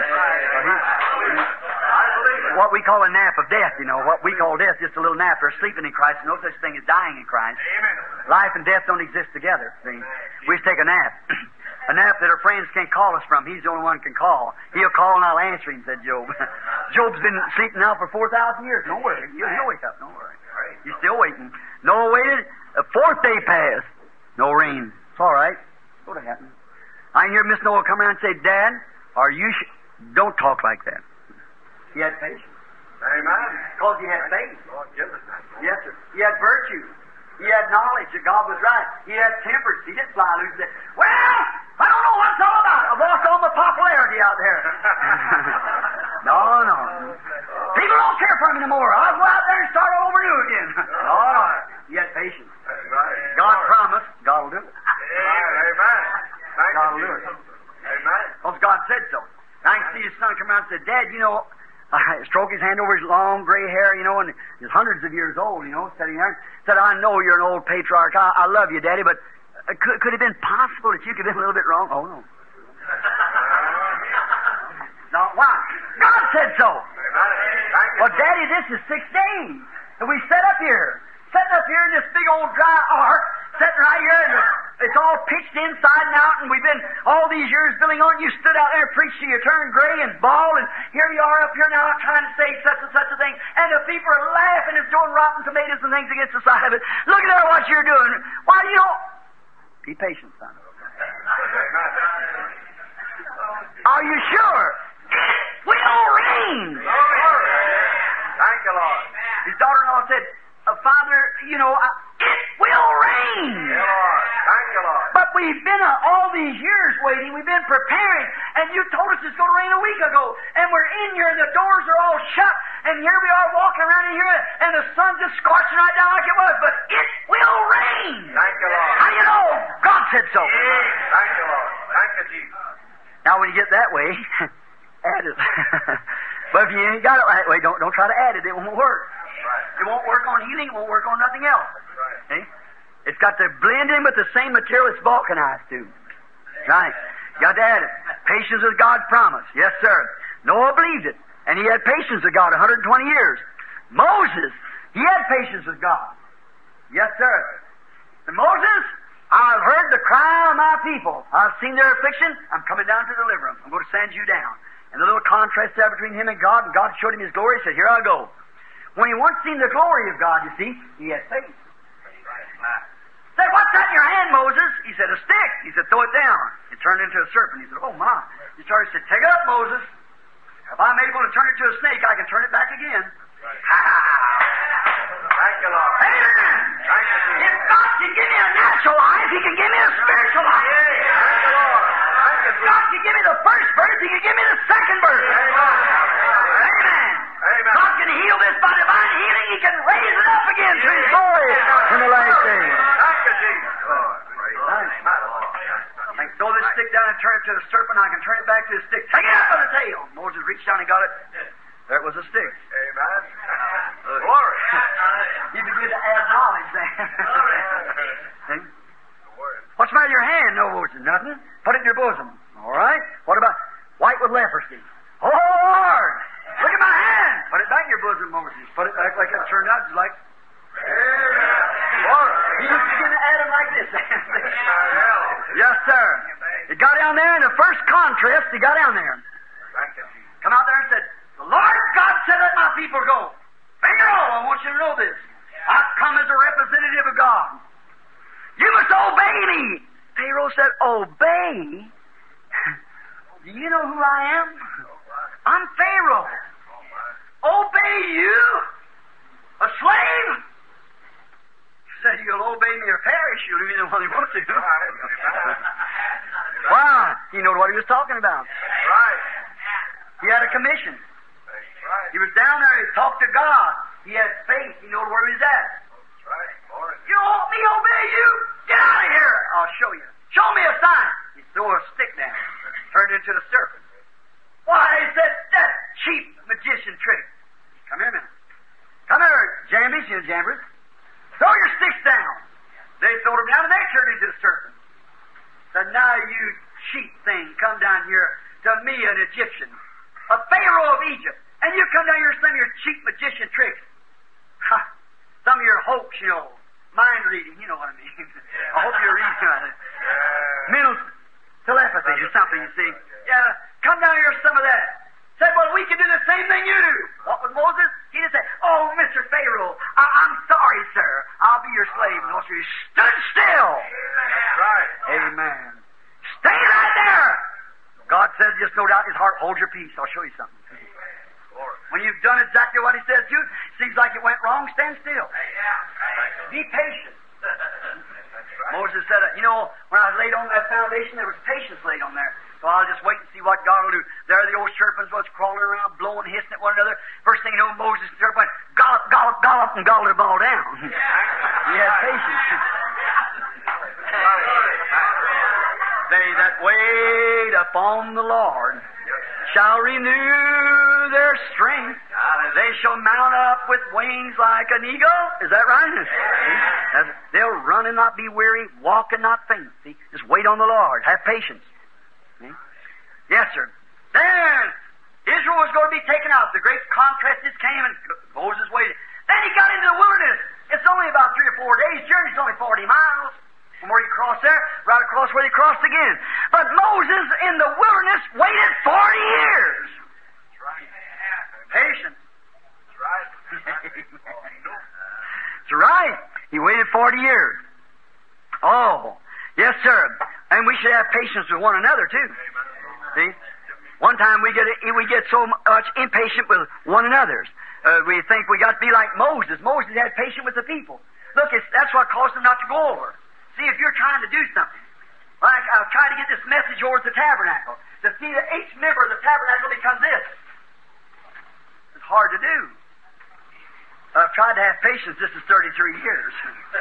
What we call a nap of death, you know. What we call death, just a little nap. There's sleeping in Christ. No such thing as dying in Christ. Life and death don't exist together, see. We just take a nap. A nap that our friends can't call us from. He's the only one who can call. He'll call and I'll answer him, said Job. Job's been sleeping now for 4,000 years. Don't worry. He'll wake up. Don't worry. He's still waiting. Noah waited. The fourth day passed. No rain. It's all right. What'll happen? I hear Miss Noah come around and say, Dad, are you don't talk like that. He had patience. Amen. Because he had faith. Lord, give us that. Yes, sir. He had virtue. He had knowledge that God was right. He had temperance. He didn't fly loose and say, well, I don't know what it's all about. I've lost all my popularity out there. No. People don't care for me anymore. I'll go out there and start all over new again. No. He had patience. That's right. God promised. God will do it. Amen. Thank God you, will do it. Jesus. Amen. Because God said so. I can see his son come around and say, Dad, you know, stroke his hand over his long gray hair, you know, and he's hundreds of years old, you know, sitting there. Said, I know you're an old patriarch. I love you, Daddy, but could it have been possible that you could have been a little bit wrong? Oh, no. No, why? God said so. Well, Daddy, this is 6 days. And we sitting up here in this big old dry ark, sitting right here, and it's all pitched inside and out, and we've been all these years building on. You stood out there and preached till you turned gray and bald, and here you are up here now trying to say such and such a thing, and the people are laughing and throwing rotten tomatoes and things against the side of it. Look at there what you're doing. Why, you know, be patient, son. Are you sure? It will rain. Thank you, Lord. His daughter-in-law said, Father, you know, it will rain. Thank you, Lord. Thank you, Lord. But we've been all these years waiting. We've been preparing. And you told us it's going to rain a week ago. And we're in here and the doors are all shut. And here we are walking around in here and the sun's just scorching right down like it was. But it will rain. Thank you, Lord. How do you know? God said so. Thank you, Lord. Thank you, Jesus. Now when you get that way, add it. But if you ain't got it that way, don't try to add it. It won't work. Right. It won't work on healing. It won't work on nothing else. Right. See? It's got to blend in with the same material it's vulcanized to. Right. You got to add it. Patience is God's promise. Yes, sir. Noah believed it. And he had patience with God 120 years. Moses, he had patience with God. Yes, sir. And Moses, I've heard the cry of my people. I've seen their affliction. I'm coming down to deliver them. I'm going to send you down. And the little contrast there between him and God showed him his glory. He said, here I go. When he once seen the glory of God, you see, he had faith. Said, what's that in your hand, Moses? He said, a stick. He said, throw it down. It turned into a serpent. He said, oh, my. He started to say, take it up, Moses. If I'm able to turn it to a snake, I can turn it back again. Thank you, Lord. Amen. Thank you, Jesus. If God can give me a natural life, He can give me a spiritual life. Thank you, Lord. Thank you, If God can give me the first birth, He can give me the second birth. Amen. Amen. Amen. God can heal this by divine healing. He can raise it up again to His glory in the last days. Thank you, Jesus. Lord. I can throw this stick down and turn it to the serpent. I can turn it back to the stick. Take it out by the tail. Moses reached down and got it. There it was a stick. Amen. Glory. He began to add knowledge there. See? What's the matter with your hand? No, Moses. Nothing. Put it in your bosom. All right. What about white with leprosy? Oh, Lord! Look at my hand. Put it back in your bosom, Moses. Put it back like it turned out, just like. Amen. He just began to add them like this. Yes, sir. He got down there, and the first contrast, he got down there. Come out there and said, the Lord God said, let my people go. Pharaoh, I want you to know this. I've come as a representative of God. You must obey me. Pharaoh said, obey? Do you know who I am? I'm Pharaoh. Obey you? A slave? He said, you'll obey me or perish. You'll be the one who wants to. Why? He knew what he was talking about. Right. He had a commission. Right. He was down there. He talked to God. He had faith. He knew where he was at. Right. You want me to obey you? Get out of here. I'll show you. Show me a sign. He threw a stick down. Turned into the serpent. Why, he said, that cheap magician trick. Come here a minute. Come here, Jambies, you Jambers. Throw your sticks down. They threw them down and they turned into the serpent. Said, now you cheap thing, come down here to me, an Egyptian, a Pharaoh of Egypt, and you come down here with some of your cheap magician tricks. Ha! Some of your hoax, you know, mind reading, you know what I mean. I hope you're reading on it. Mental telepathy or something, you see. Yeah, come down here with some of that. Said, well, we can do the same thing you do. What was Moses? He just said, oh, Mr. Pharaoh, I'm sorry, sir. I'll be your slave. And also he stood still. That's right. Amen. Stay right there. God said, just no doubt in his heart, hold your peace. I'll show you something. When you've done exactly what he says to, seems like it went wrong, stand still. Be patient. Moses said, you know, when I laid on that foundation, there was patience laid on there. So I'll just wait and see what God will do. There the old serpents was crawling around, blowing, hissing at one another. First thing you know, Moses and the serpent went, gollop, gollop, gollop, and gobbled them all down. He had patience. They that wait upon the Lord shall renew their strength. They shall mount up with wings like an eagle. Is that right? They'll run and not be weary, walk and not faint. See? Just wait on the Lord. Have patience. See? Yes, sir. Then Israel was going to be taken out. The great contrast just came and Moses waited. Then he got into the wilderness. It's only about 3 or 4 days' journey. It's only 40 miles. From where he crossed there, right across where he crossed again. But Moses in the wilderness waited 40 years. That's right. Patience. That's right. That's right. He waited 40 years. Oh, yes, sir. And we should have patience with one another, too. See? One time we get so much impatient with one another. We think we got to be like Moses. Moses had patience with the people. Look, that's what caused him not to go over. See, if you're trying to do something, like I'll try to get this message over to the tabernacle, to see that each member of the tabernacle becomes this. It's hard to do. I've tried to have patience. This is 33 years.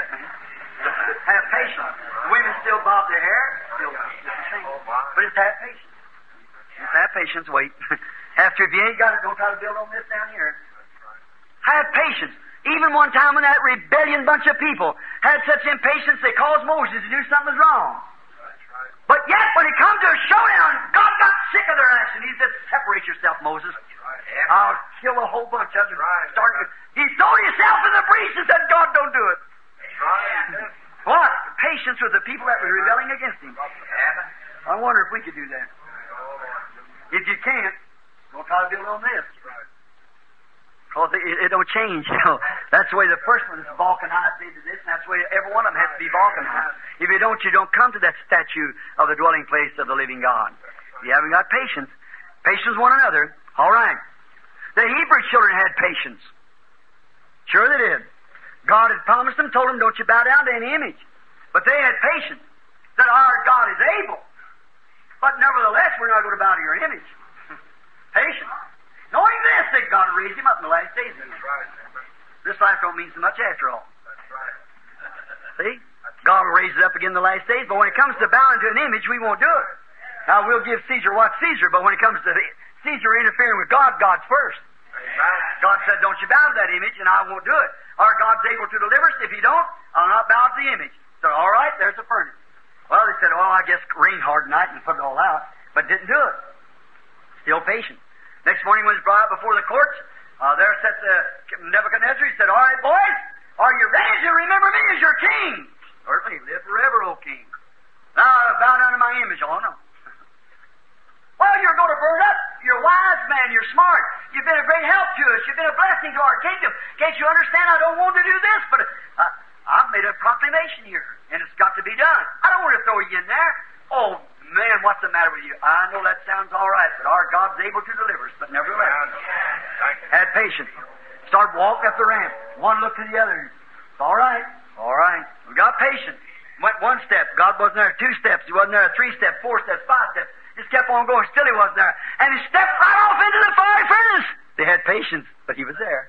Have patience. Women still bob their hair. Still but just have patience. Just have patience. Wait. After if you ain't got it, don't try to build on this down here. Have patience. Even one time when that rebellion bunch of people had such impatience, they caused Moses to do something wrong. But yet, when it come to a showdown, God got sick of their action. He said, separate yourself, Moses. I'll kill a whole bunch of them. He threw himself in the breach and said, God, don't do it. What? Patience with the people that were rebelling against him. I wonder if we could do that. If you can't, don't try to build on this. Because it don't change. You know. That's the way the first one is vulcanized into this, and that's the way every one of them has to be vulcanized. If you don't come to that statue of the dwelling place of the living God. You haven't got patience. Patience one another. All right. The Hebrew children had patience. Sure they did. God had promised them, told them, don't you bow down to any image. But they had patience. That our God is able. But nevertheless, we're not going to bow to your image. Patience. Knowing this, that God will raise him up in the last days. This life don't mean so much after all. See? God will raise it up again in the last days, but when it comes to bowing to an image, we won't do it. Now, we'll give Caesar what's Caesar, but when it comes to Caesar interfering with God, God's first. God said, don't you bow to that image, and I won't do it. Our God's able to deliver us. If you don't, I'll not bow to the image. So, all right, there's the furnace. Well, they said, I guess rain hard tonight and put it all out, but didn't do it. Still patient. Next morning when he was brought up before the courts, there sat Nebuchadnezzar. He said, all right, boys, Are you ready to remember me as your king? Certainly, live forever, O king. Now, bow down to my image. Oh, no. Well, you're going to burn up. You're a wise man. You're smart. You've been a great help to us. You've been a blessing to our kingdom. Can't you understand? I don't want to do this, but I've made a proclamation here, and it's got to be done. I don't want to throw you in there. Oh, man, what's the matter with you? I know that sounds all right, but our God's able to deliver us, but nevertheless. Had patience. Start walking up the ramp. One look to the other. It's all right. All right. We got patience. Went one step. God wasn't there. 2 steps. He wasn't there. 3 steps, 4 steps, 5 steps. Just kept on going. Still he wasn't there. And he stepped right off into the fiery furnace. They had patience, but he was there.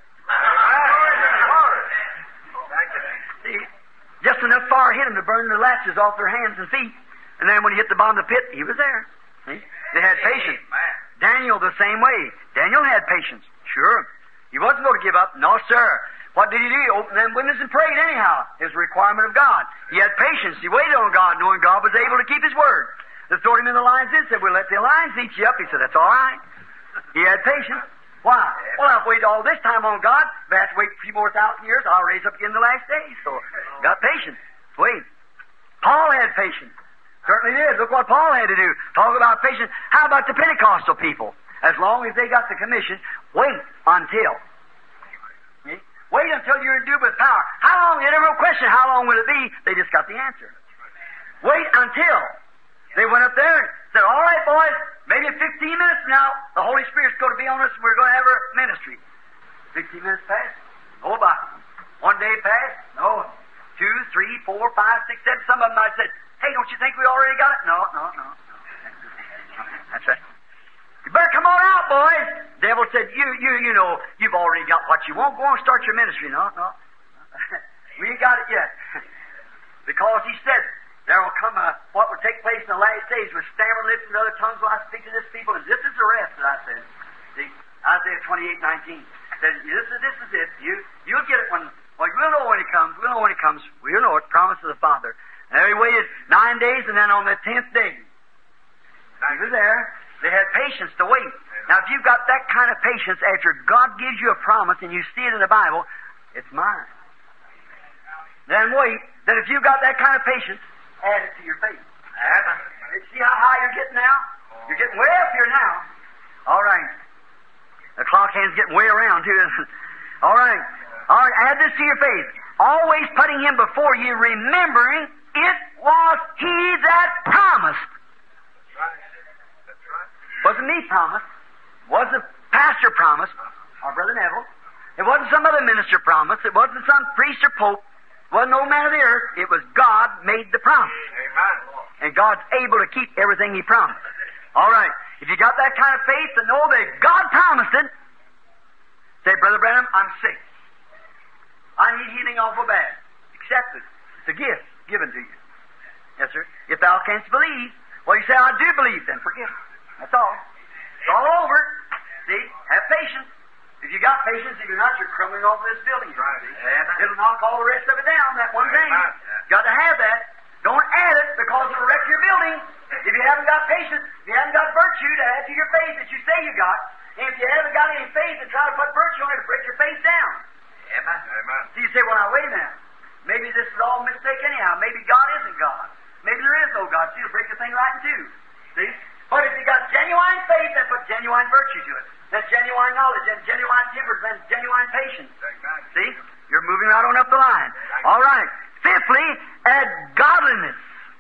See, just enough fire hit him to burn the latches off their hands and feet. And then when he hit the bottom of the pit, he was there. See? They had patience. Daniel the same way. Daniel had patience. Sure. He wasn't going to give up. No, sir. What did he do? He opened them windows and prayed anyhow. His requirement of God. He had patience. He waited on God, knowing God was able to keep His word. They threw him in the lions and said, we'll let the lions eat you up. He said, that's all right. He had patience. Why? Well, I've waited all this time on God. If I have to wait a few more 1,000 years, I'll raise up again in the last days. So, got patience. Wait. Paul had patience. Certainly did. Look what Paul had to do. Talk about patience. How about the Pentecostal people? As long as they got the commission, wait until. See? Wait until you're endued with power. How long? They never question how long will it be. They just got the answer. Wait until. They went up there and said, all right, boys, maybe 15 minutes now, the Holy Spirit's going to be on us and we're going to have our ministry. 15 minutes passed. Oh, by. 1 day passed. No. 2, 3, 4, 5, 6, 7. Some of them might have said, hey, don't you think we already got it? No. That's right. You better come on out, boys. The devil said, you know, you've already got what you want. Go on and start your ministry. No. We ain't got it yet. Because he said, there will come what will take place in the last days with stammering lips and other tongues will I speak to this people, and this is the rest that I said. See, Isaiah 28:19 said, this is it. You'll get it when, well, we'll know when it comes. We'll know when it comes. We'll know it. Promise of the Father. And there he waited 9 days, and then on the 10th day, he was there. They had patience to wait. Now, if you've got that kind of patience after God gives you a promise and you see it in the Bible, it's mine. Then wait. Then if you've got that kind of patience, add it to your faith. See how high you're getting now? You're getting way up here now. All right. The clock hand's getting way around, too. All right. Add this to your faith. Always putting Him before you, remembering it was He that promised. That's right. Wasn't me promised. Wasn't pastor promised. Or Brother Neville. It wasn't some other minister promised. It wasn't some priest or pope. Wasn't no man of the earth. It was God made the promise. Amen. And God's able to keep everything He promised. All right. If you got that kind of faith to know that God promised it, say, Brother Branham, I'm sick. I need healing awful bad. Accept it. It's a gift given to you. Yes, sir. If thou canst believe, well, you say, I do believe, then forgive. That's all. It's all over. See? Have patience. If you got patience, if you're not, you're crumbling off this building. Right. It'll knock all the rest of it down, that one thing. Got to have that. Don't add it because it'll wreck your building. If you haven't got patience, if you haven't got virtue to add to your faith that you say you got, and if you haven't got any faith and try to put virtue on it, it'll break your faith down. Amen. So you say, well, now, wait a minute. Maybe this is all a mistake anyhow. Maybe God isn't God. Maybe there is no God. So you'll break the thing right in two. See? But if you got genuine faith, then put genuine virtue to it. Then genuine knowledge, and genuine temperance, and genuine patience. See? You're moving right on up the line. All right. Fifthly, add godliness.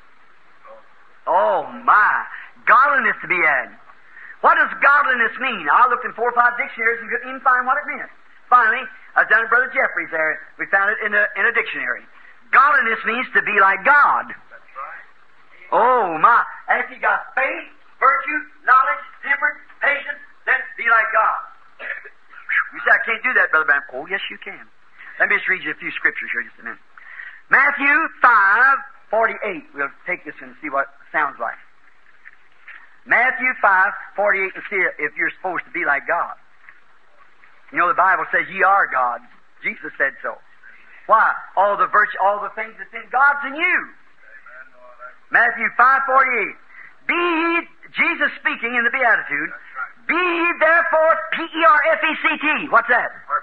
Oh, my. Godliness to be added. What does godliness mean? I looked in 4 or 5 dictionaries and couldn't even find what it meant. Finally, I was down at Brother Jeffrey's there. We found it in a dictionary. Godliness means to be like God. That's right. Oh, my. After you got faith, virtue, knowledge, temperance, patience, then be like God. You say, I can't do that, Brother Branham. Oh, yes, you can. Let me just read you a few scriptures here just a minute. Matthew 5:48. We'll take this and see what it sounds like. Matthew 5:48 and see if you're supposed to be like God. You know, the Bible says, ye are gods. Jesus said so. Why? All the virtue, all the things that's in God's in you. Matthew 5:48. Be ye, Jesus speaking in the Beatitude, be ye therefore, P-E-R-F-E-C-T. What's that?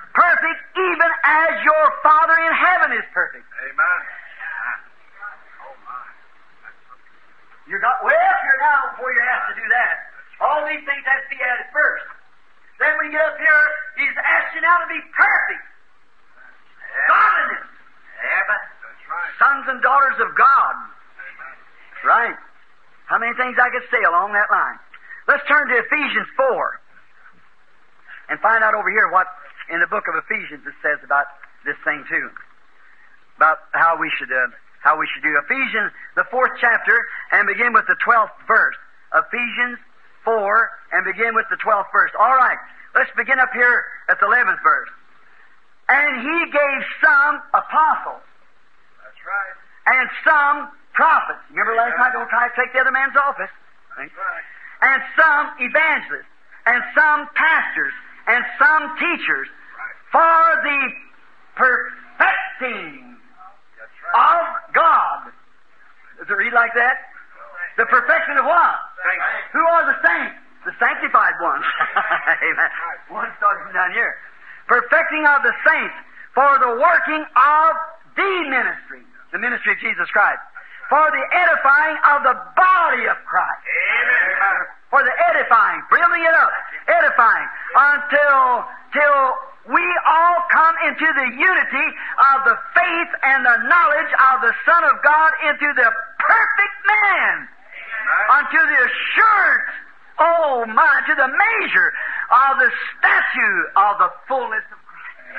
perfect even as your Father in heaven is perfect. Amen. Oh, my. You got way up here now before you're asked to do that. All these things have to be added first. Then when you get up here, He's asked you now to be perfect. Godliness. Amen. That's right. Sons and daughters of God. Right. How many things I could say along that line? Let's turn to Ephesians 4 and find out over here what in the book of Ephesians it says about this thing too. About how we should do. Ephesians, the 4th chapter, and begin with the 12th verse. Ephesians 4 and begin with the 12th verse. All right. Let's begin up here at the 11th verse. And He gave some apostles. That's right. And some prophets. Remember last night, don't try to take the other man's office. That's right. And some evangelists, and some pastors, and some teachers, for the perfecting That's right. of God. Does it read like that? The perfection of what? Saints. Who are the saints? The sanctified ones. Amen. One starting from down here. Perfecting of the saints for the working of the ministry of Jesus Christ, for the edifying of the body of Christ. Amen. For the edifying, building it up, edifying, till we all come into the unity of the faith and the knowledge of the Son of God, into the perfect man, unto the assurance, oh my, to the measure of the statue of the fullness of Christ.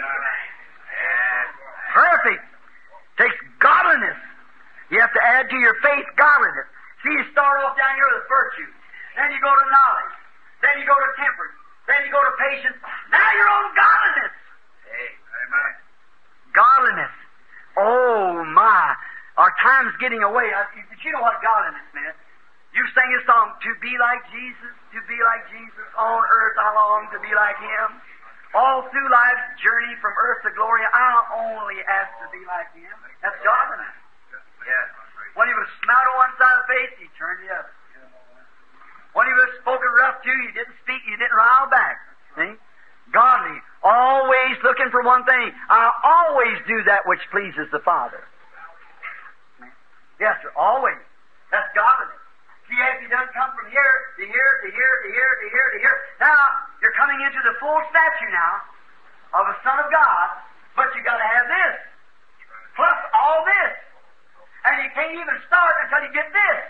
Perfect. Takes godliness. You have to add to your faith godliness. See, you start off down here with virtue. Then you go to knowledge. Then you go to temperance. Then you go to patience. Now you're on godliness. Amen. Godliness. Oh, my. Our time's getting away. Did you know what godliness meant? You sang a song, to be like Jesus, on earth I long to be like Him. All through life's journey from earth to glory, I'll only ask to be like Him. That's godliness. Yes. When He was smiled on one side of the face, He turned the other. When He was spoken rough to, He didn't speak, He didn't rile back. See? Godly. Always looking for one thing. I always do that which pleases the Father. Yes, sir. Always. That's godliness. See, if He doesn't come from here to here to here to here to here to here. Now, you're coming into the full stature now of a Son of God, but you got to have this. Plus all this. And you can't even start until you get this.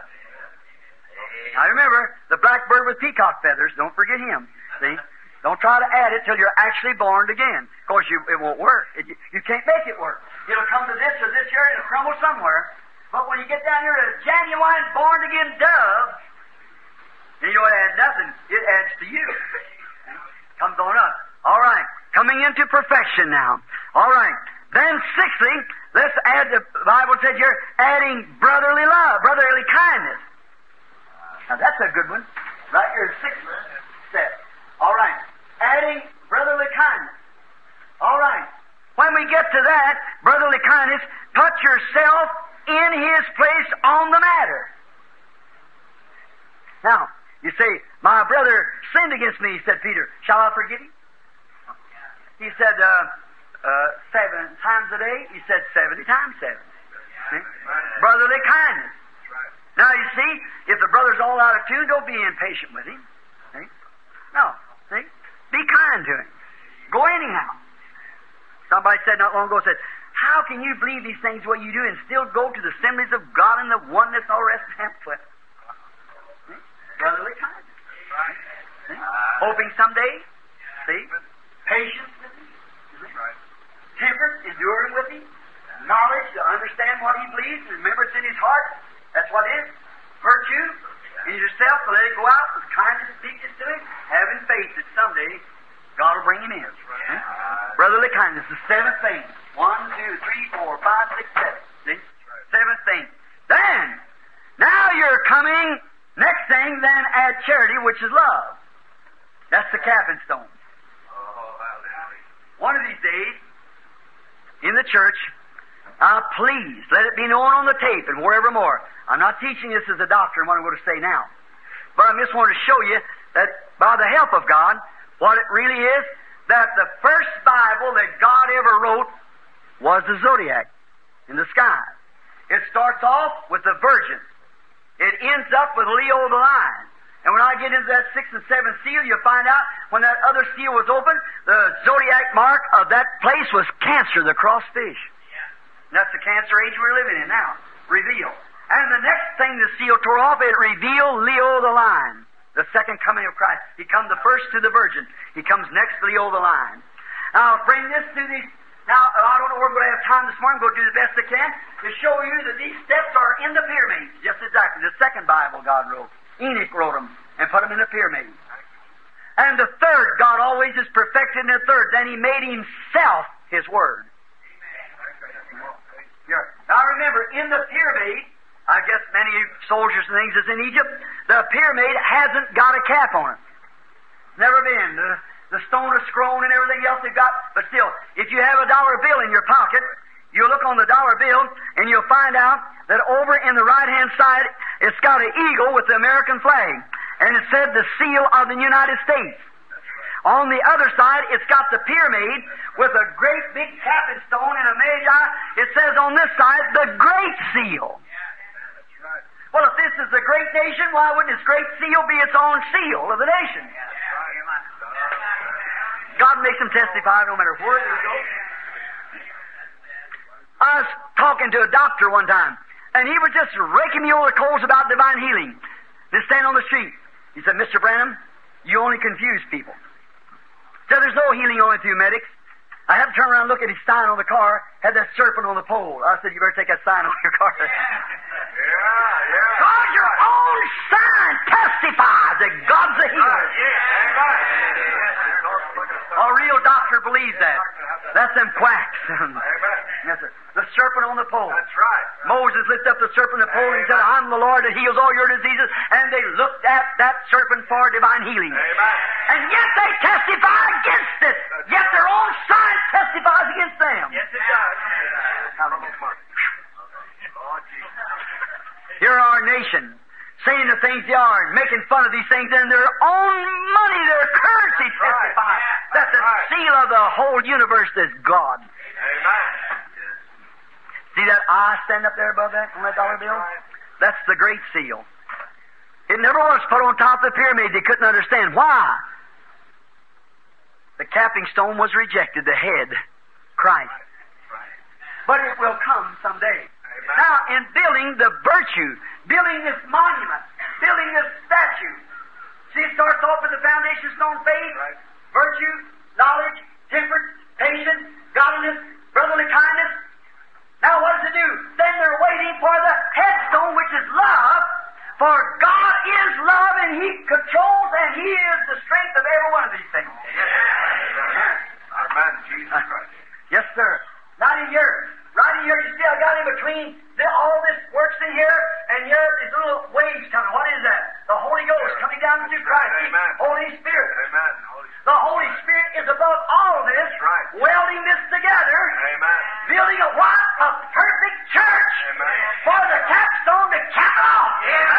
Now remember, the blackbird with peacock feathers, don't forget him. See? Don't try to add it till you're actually born again. Of course, it won't work. You can't make it work. It'll come to this or this here, and it'll crumble somewhere. But when you get down here to a genuine born-again dove, then you don't add nothing. It adds to you. Comes on up. All right. Coming into perfection now. All right. Then, sixthly, let's add, the Bible said here, adding brotherly love, brotherly kindness. Now, that's a good one. Right here, sixth step. All right. Adding brotherly kindness. All right. When we get to that, brotherly kindness, put yourself in His place on the matter. Now, you say, my brother sinned against me, said Peter. Shall I forgive him? He said, 7 times a day. He said 70 times 7. See? Brotherly kindness. Now, you see, if the brother's all out of tune, don't be impatient with him. See? No. See? Be kind to him. Go anyhow. Somebody said not long ago, how can you believe these things what you do and still go to the assemblies of God and the oneness and all the rest of them? Brotherly kindness. See? Hoping someday. See? Patience with him. Temperance, enduring with him. Knowledge to understand what he believes and remember it's in his heart. That's what it is. Virtue in yourself to let it go out with kindness and meekness to him. Having faith that someday God will bring him in. Brotherly kindness, the seventh thing. 1, 2, 3, 4, 5, 6, 7. See? Seventh thing. Then, now you're coming, next thing, then add charity, which is love. That's the capping stone. One of these days, in the church, please, let it be known on the tape and wherever more. I'm not teaching this as a doctor, what I'm going to say now. But I just want to show you that by the help of God, what it really is, that the first Bible that God ever wrote was the zodiac in the sky. It starts off with the Virgin. It ends up with Leo the Lion. And when I get into that 6th and 7th seal, you'll find out when that other seal was open, the zodiac mark of that place was Cancer, the crossed fish. And that's the Cancer age we're living in now. Reveal. And the next thing the seal tore off, it revealed Leo the Lion, the second coming of Christ. He comes the first to the Virgin. He comes next, Leo the Lion. Now, I'll bring this to these. Now, I don't know if we're going to have time this morning. I'm going to do the best I can to show you that these steps are in the pyramids. Just exactly. The second Bible God wrote. Enoch wrote them and put them in the pyramids. And the third, God always is perfected in the third. Then He made Himself His Word. Now remember, in the pyramid, I guess many soldiers and things is in Egypt, the pyramid hasn't got a cap on it. Never been. The stone is scrolled and everything else they've got, but still, if you have a dollar bill in your pocket, you look on the dollar bill and you'll find out that over in the right-hand side, it's got an eagle with the American flag, and it said the seal of the United States. On the other side, it's got the pyramid with a great big tapping stone and a magi. It says on this side, the Great Seal. Well, if this is the great nation, why wouldn't its great seal be its own seal of the nation? God makes them testify no matter where they go. I was talking to a doctor one time, and he was just raking me over the coals about divine healing. Just standing on the street. He said, Mr. Branham, you only confuse people. So there's no healing only through medics. I had to turn around and look at his sign on the car, had that serpent on the pole. I said, you better take that sign off your car. Because your own sign testifies that God's a healer. A real doctor believes that. That's them quacks. Yes, sir. The serpent on the pole. That's right. Moses lifted up the serpent on the pole and he said, I'm the Lord that heals all your diseases. And they looked at that serpent for divine healing. Amen. And yet they testify against it. Yet their own sign testifies against them. Yes, it does. Here are our nation saying the things they are and making fun of these things, and their own money, their currency testifies that the seal of the whole universe is God. Amen. See that eye stand up there above that on that dollar bill? That's the Great Seal. It never was put on top of the pyramid. They couldn't understand why. The capping stone was rejected, the head, Christ. But it will come someday. Now, in building the virtue, building this monument, building this statue, see, it starts off with the foundation stone, faith, virtue, knowledge, temperance, patience, godliness, brotherly kindness. Now, what does it do? Then they're waiting for the headstone, which is love, for God is love, and He controls, and He is the strength of every one of these things. Our man, Jesus Christ. Yes, sir. Right in here, you see I got in between all this works in here, and here is little waves coming. What is that? The Holy Ghost coming down through Christ. Amen. Holy Spirit. Amen. The Holy Spirit is above all this, right. welding this together, Amen. building a what? A perfect church. Amen. For the capstone to cap it off.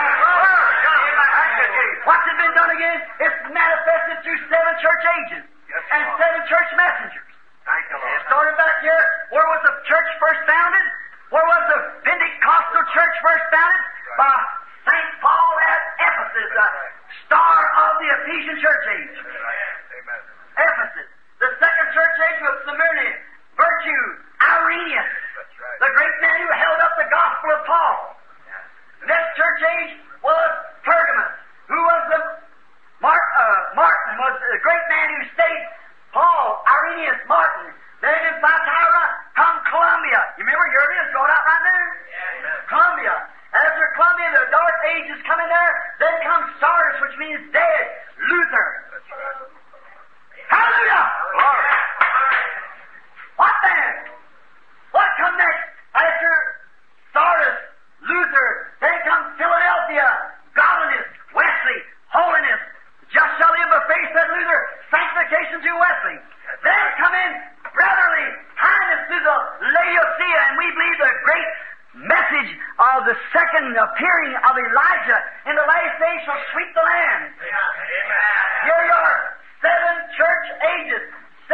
What's it been done again? It's manifested through 7 church ages and 7 church messengers. Thank you, Lord. It started back here. Where was the church first founded? Where was the Pentecostal church first founded? By St. Paul at Ephesus, the star of the Ephesian church age. Amen. Ephesus. The second church age was Smyrna, virtue, Irenaeus, the great man who held up the gospel of Paul. Next church age was Pergamos, who was the Martin was the great man who stayed. Paul, Irenaeus, Martin. Then in Thyatira, come Columbia. You remember Europe is going out right there? Yeah. Columbia. After Columbia, the dark age is coming there. Then comes Sardis, which means dead. Luther. Hallelujah! Glory. What then? What come next? After Sardis, Luther, then comes Philadelphia, godliness, Wesley, holiness. Just shall live by faith, said Luther. Sanctification through Wesley. Then come in brotherly kindness through the Laodicea, and we believe the great message of the second appearing of Elijah in the last days shall sweep the land. Amen. Here you are, 7 church ages,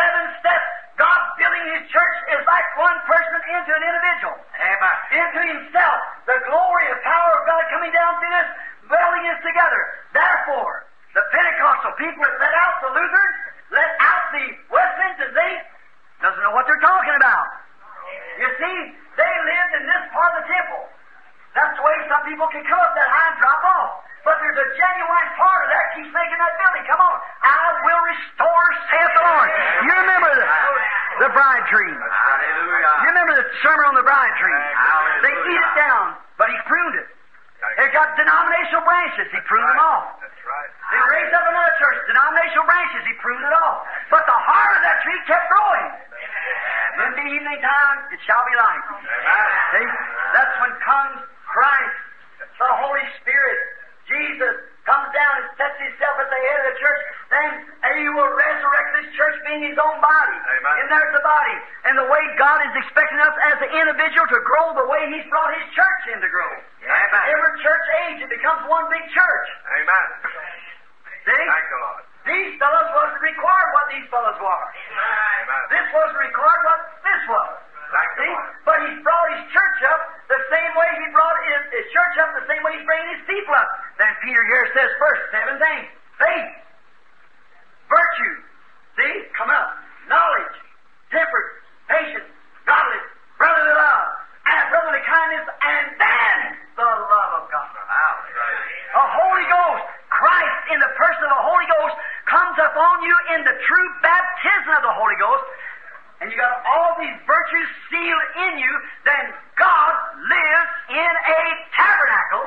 genuine part of that keeps making that building. Come on. I will restore, saith the Lord. You remember the bride tree. Hallelujah. You remember the sermon on the bride tree. Hallelujah. They eat it down, but He pruned it. It got denominational branches. He pruned them off. That's right. They raised up another church, denominational branches. He pruned it off. But the heart of that tree kept growing. In the evening time, it shall be light. See? That's when comes Christ, the Holy Spirit. Jesus comes down and sets Himself at the head of the church. Then He will resurrect this church being His own body. Amen. And there's the body. And the way God is expecting us as an individual to grow the way He's brought His church in to grow. Amen. Every church age, it becomes one big church. Amen. See? Thank you, Lord. These fellows wasn't required what these fellows were. Amen. This wasn't required what this was. Thank you, See? Lord. But He's brought His church up the same way He brought His church up, the same way He's bringing His people up. Then Peter here says first 7 things. Faith, virtue, see, come up. Knowledge, temperance, patience, godliness, brotherly love, and brotherly kindness, and then the love of God. The Holy Ghost, Christ in the person of the Holy Ghost, comes upon you in the true baptism of the Holy Ghost, and you got all these virtues sealed in you, then God lives in a tabernacle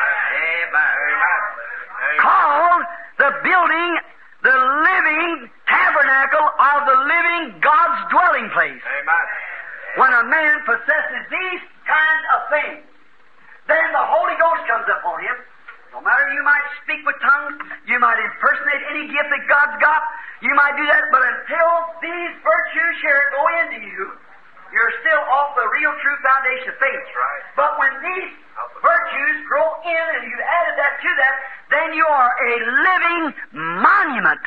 called the building, the living tabernacle of the living God's dwelling place. Amen. When a man possesses these kinds of things, then the Holy Ghost comes upon him. No matter, you might speak with tongues, you might impersonate any gift that God's got, you might do that, but until these virtues here go into you, you're still off the real true foundation of faith. That's right. But when these virtues grow in and you've added that to that, then you are a living monument.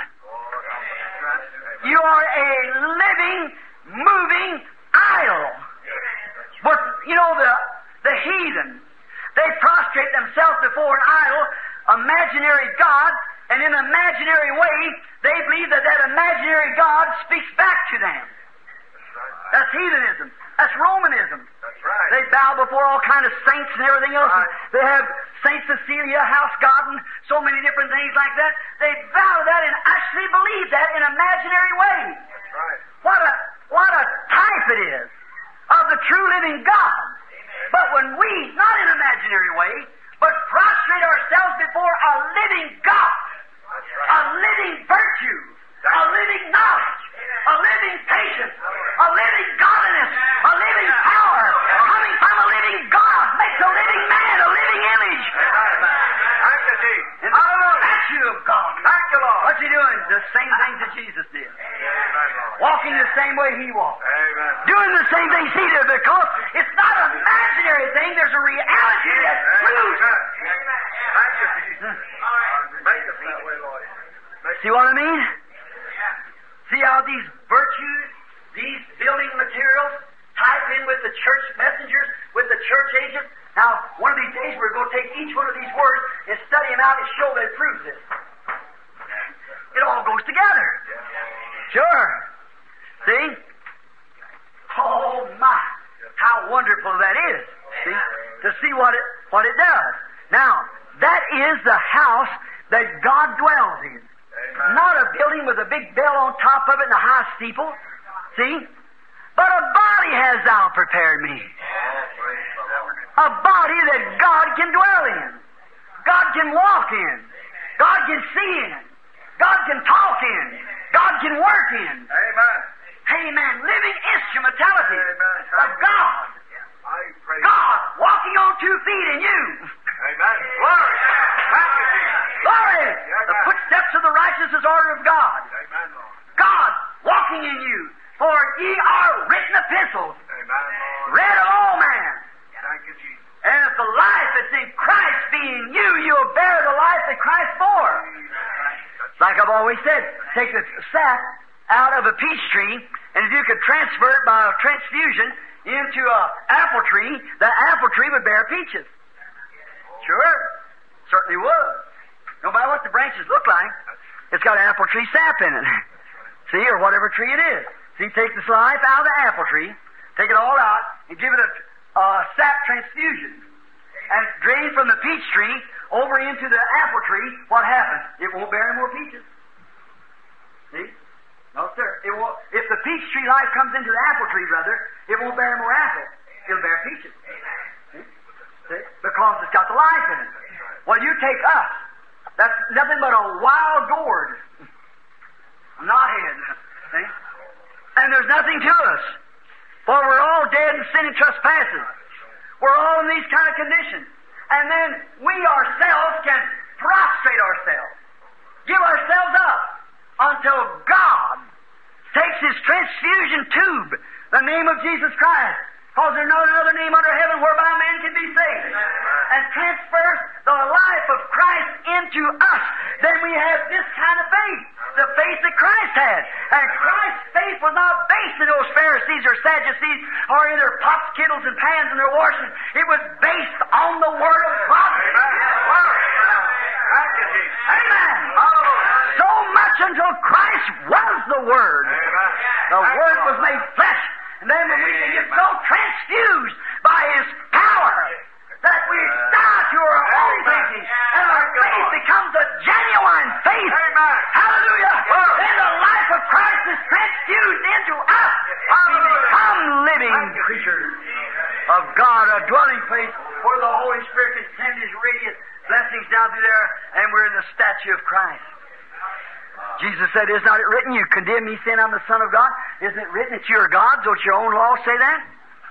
You are a living, moving idol. But, you know, the heathen, they prostrate themselves before an idol, imaginary God, and in an imaginary way, they believe that that imaginary God speaks back to them. That's heathenism. That's Romanism. That's right. They bow before all kind of saints and everything else. Right. They have Saint Cecilia, house god, and so many different things like that. They bow to that and actually believe that in an imaginary way. That's right. What a type it is of the true living God. But when we, not in an imaginary way, but prostrate ourselves before a living God, a living virtue, a living knowledge, a living patience, a living godliness, a living power, coming from a living God, makes a living man, a living image. Thank you, Jesus. And out of the statue of God. Thank you, Lord. What's He doing? The same things that Jesus did. Amen, Lord. Walking the same way He walked. Amen. Doing the same things He did, because it's not an imaginary thing, there's a reality that's true. Thank you, Jesus. Make us that way, Lord. See what I mean? See how these virtues, these building materials, type in with the church messengers, with the church agents. Now, one of these days we're going to take each one of these words and study them out and show that it proves this. It all goes together. Sure. See? Oh my, how wonderful that is. See? To see what it does. Now, that is the house that God dwells in. Not a building with a big bell on top of it and a high steeple. See? But a body has Thou prepared me. A body that God can dwell in. God can walk in. God can see in. God can talk in. God can work in. Amen. Amen. Living instrumentality of God. I praise God walking on 2 feet in you. Amen. Glory. Thank you, Jesus. Glory! The footsteps of the righteous is order of God. Amen, Lord. God walking in you. For ye are written epistles, Amen, Lord. read of all men. Thank you, Jesus. And if the life that's in Christ be in you, you'll bear the life that Christ bore. Like I've always said, take the sap out of a peach tree, and if you could transfer it by a transfusion into an apple tree, the apple tree would bear peaches. Sure. Certainly would. No matter what the branches look like, it's got apple tree sap in it. See, or whatever tree it is. See, take this life out of the apple tree, take it all out, and give it a sap transfusion. And drain from the peach tree over into the apple tree, what happens? It won't bear any more peaches. See? No, sir. It won't. If the peach tree life comes into the apple tree, brother, it won't bear any more apples. It'll bear peaches. See? Because it's got the life in it. Well, you take us. That's nothing but a wild gourd. A knothead. See? And there's nothing to us. For we're all dead in sin and trespasses. We're all in these kind of conditions. And then we ourselves can prostrate ourselves. Give ourselves up until God takes His transfusion tube, the name of Jesus Christ, because there's no other name under heaven whereby man can be saved, and transfers the life of Christ into us. Then we have this kind of faith, the faith that Christ had. And Christ's faith was not based in those Pharisees or Sadducees or in their pots, kettles, and pans and their washing. It was based on the Word of God. Amen. So much until Christ was the Word. The Word was made flesh. And then when we can get so transfused by His power that we die to our own thinking and our faith becomes a genuine faith. Hallelujah. Then the life of Christ is transfused into us. We become living creatures of God, a dwelling place where the Holy Spirit can send His radiant blessings down through there, and we're in the statue of Christ. Jesus said, "Is not it written, you condemn me, sin, I'm the Son of God? Isn't it written that you are God? Don't your own law say that?"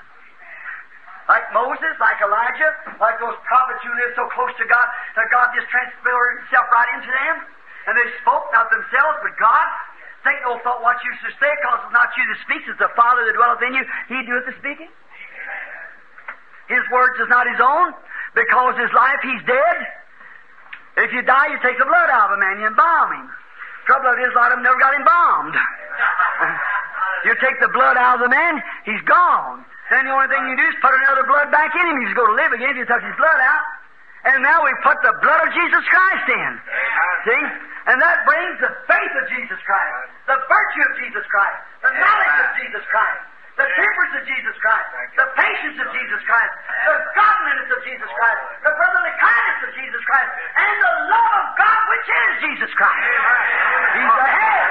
Like Moses, like Elijah, like those prophets who lived so close to God, that God just transferred Himself right into them. And they spoke, not themselves, but God. Take no thought what you should say, because it's not you that speaks, it's the Father that dwelleth in you. He doeth the speaking. His words is not His own, because His life, He's dead. If you die, you take the blood out of a man, you embalm him. Trouble of it is, a lot of them never got embalmed. You take the blood out of the man, he's gone. Then the only thing you do is put another blood back in him. He's going to live again if you took his blood out. And now we put the blood of Jesus Christ in. See? And that brings the faith of Jesus Christ, the virtue of Jesus Christ, the knowledge of Jesus Christ, the temperance of Jesus Christ, the patience of Jesus Christ, the godliness of Jesus Christ, the brotherly kindness of Jesus Christ, and the love of God, which is Jesus Christ. He's the head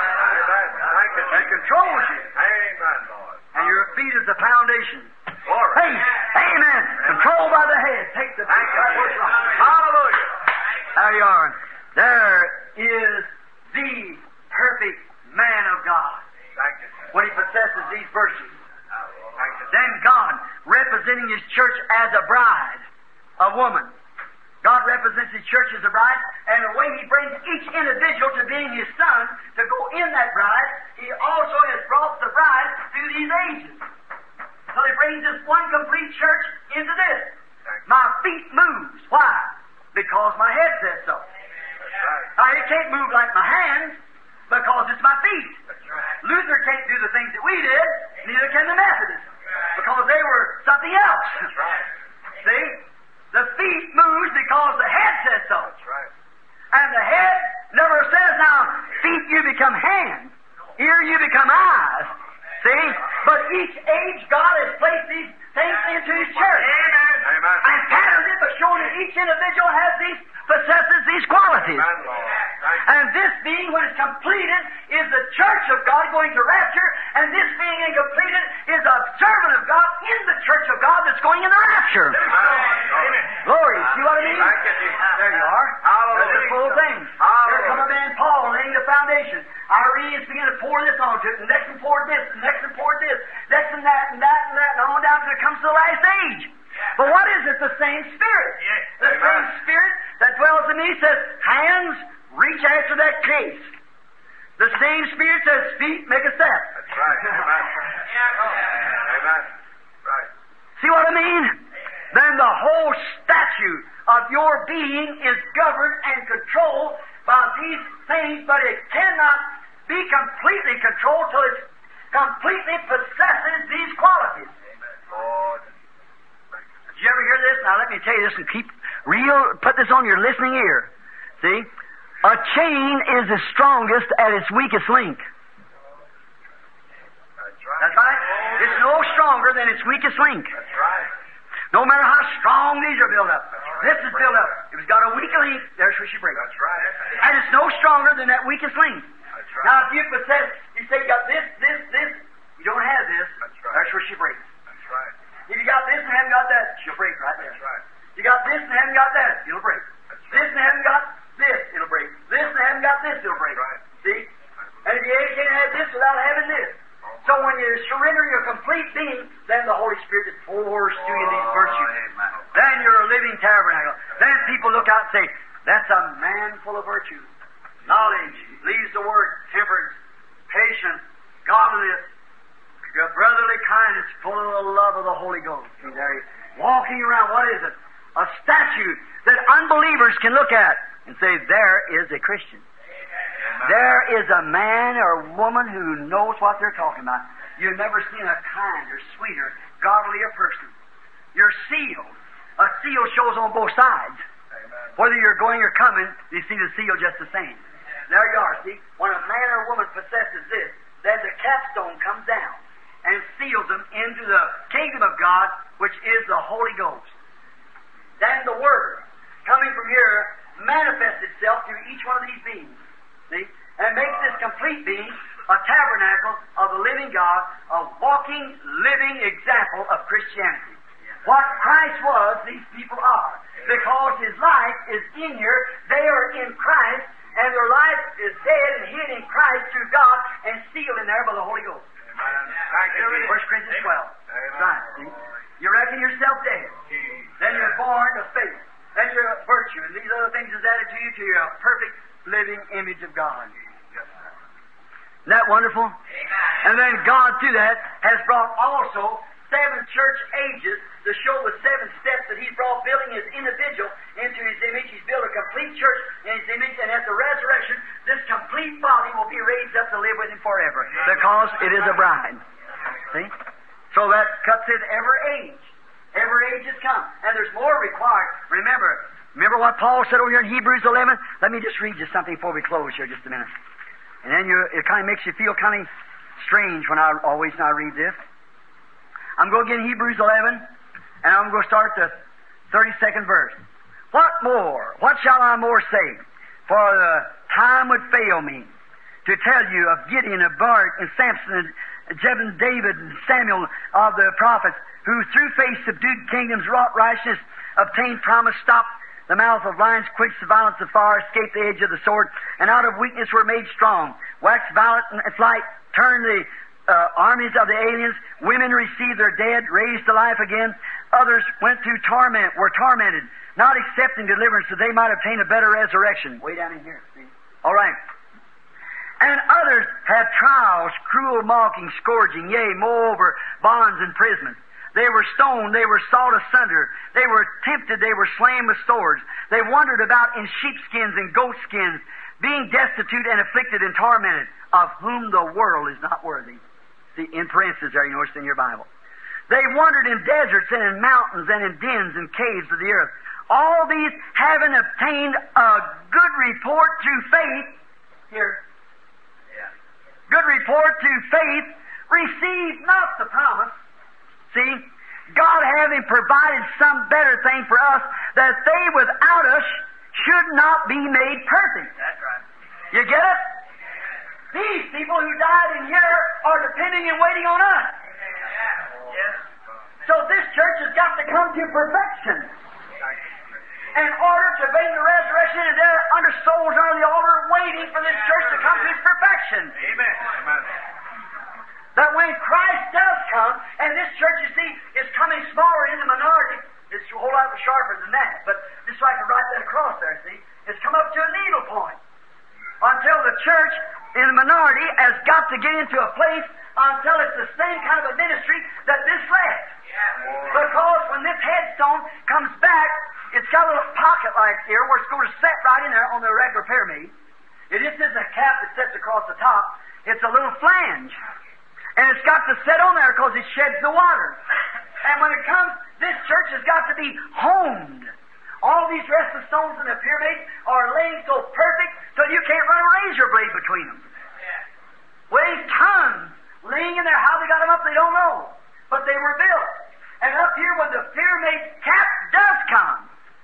that controls you. And your feet is the foundation. Faith. Amen. Controlled by the head. Take the feet. Hallelujah. There you are. There is the perfect man of God. When he possesses these virtues. Then God, representing His church as a bride, a woman. God represents His church as a bride, and the way He brings each individual to being His son, to go in that bride, He also has brought the bride through these ages. So He brings this one complete church into this. My feet moves. Why? Because my head says so. Now, it can't move like my hands, because it's my feet. Luther can't do the things that we did, neither can the Methodists, because they were something else. See? The feet moves because the head says so. And the head never says, now, feet you become hands, ear you become eyes. See? But each age God has placed these things into His church. Amen. And patterned it, but showing that each individual possesses these qualities. And this being, when it's completed, is the church of God going to rapture, and this being incompleted is a servant of God in the church of God that's going in the rapture. Glory. See what I mean? There you are. That's the full thing. Here come a man, Paul, laying the foundation. Irenaeus began to pour this onto it, and next one poured this, and next one poured this, next one that, and that, and that, and on down till it comes to the last age. But what is it? The same Spirit. The same Spirit that dwells in me says, hands, reach after that case. The same Spirit says, feet, make a step. That's right. Amen. Right. See what I mean? Then the whole statute of your being is governed and controlled by these things, but it cannot be completely controlled till it completely possesses these qualities. Lord. Did you ever hear this? Now let me tell you this and put this on your listening ear. See? A chain is the strongest at its weakest link. That's right. It's no stronger than its weakest link. That's right. No matter how strong these are built up. This is built up. If it's got a weak link, there's where she breaks. That's right. And it's no stronger than that weakest link. That's right. Now, if you possess, you say you got this, you don't have this, That's right. there's where she breaks. That's right. If you got this and haven't got that, she'll break right there. That's right. You got this and haven't got that, it'll break. That's This right. and haven't got this, it'll break. This and haven't got this, it'll break. Right. See? And if you can't have this without having this. So when you surrender your complete being, then the Holy Spirit pours to you these virtues. Then you're a living tabernacle. Then people look out and say, that's a man full of virtue. Knowledge, leaves the word, temperance, patience, godliness, your brotherly kindness, full of the love of the Holy Ghost. See there, walking around, what is it? A statue that unbelievers can look at and say, there is a Christian. There is a man or woman who knows what they're talking about. You've never seen a kinder, sweeter, godlier person. You're sealed. A seal shows on both sides. Whether you're going or coming, you see the seal just the same. There you are, see? When a man or woman possesses this, then the capstone comes down and seals them into the kingdom of God, which is the Holy Ghost. Then the Word, coming from here, manifests itself through each one of these beings. See? And makes this complete being a tabernacle of the living God, a walking, living example of Christianity. What Christ was, these people are. Because His life is in here, they are in Christ, and their life is dead and hid in Christ through God and sealed in there by the Holy Ghost. 1 Corinthians 12. Right, see? You reckon yourself dead. Then you're born of faith. Then you're a virtue, and these other things is added to you till you're a perfect living image of God. Isn't that wonderful? Amen. And then God, through that, has brought also 7 church ages to show the 7 steps that He's brought, building His individual into His image. He's built a complete church in His image, and at the resurrection, this complete body will be raised up to live with Him forever, because it is a bride. See? So that cuts it every age. Every age has come. And there's more required. Remember what Paul said over here in Hebrews 11? Let me just read you something before we close here just a minute. And then it kind of makes you feel kind of strange when I read this. I'm going to get in Hebrews 11, and I'm going to start the 32nd verse. What more? What shall I more say? For the time would fail me to tell you of Gideon, of Barak, and Samson, and Jebin, David, and Samuel, of the prophets, who through faith subdued kingdoms, wrought righteousness, obtained promise, stopped the mouth of lions, quenched the violence of fire, escaped the edge of the sword, and out of weakness were made strong, waxed valiant in flight, turned the armies of the aliens, women received their dead, raised to life again, others went through torment, were tormented, not accepting deliverance, so they might obtain a better resurrection. Way down in here, see? All right. And others had trials, cruel mocking, scourging, yea, moreover, bonds, imprisonment. They were stoned, they were sawed asunder, they were tempted, they were slain with swords. They wandered about in sheepskins and goatskins, being destitute and afflicted and tormented, of whom the world is not worthy. See, in parentheses there, you notice in your Bible. They wandered in deserts and in mountains and in dens and caves of the earth. All these having obtained a good report through faith, here, good report through faith, received not the promise. See, God having provided some better thing for us, that they without us should not be made perfect. That's right. You get it? These people who died in here are depending and waiting on us. Yes. So this church has got to come to perfection. In order to bring the resurrection, and they're under souls under the altar waiting for this church to come to its perfection. Amen. Amen. That when Christ does come, and this church, you see, is coming smaller in the minority. It's a whole lot sharper than that, but just so I can write that across there, see? It's come up to a needle point. Until the church in the minority has got to get into a place until it's the same kind of a ministry that this left. Because when this headstone comes back, it's got a little pocket like here where it's going to set right in there on the regular pyramid. It just isn't a cap that sits across the top. It's a little flange. And it's got to sit on there because it sheds the water. And when it comes, this church has got to be honed. All these restless stones in the pyramid are laying so perfect so you can't run a razor blade between them. Weighs tons laying in there. How they got them up, they don't know. But they were built. And up here when the pyramid cap does come,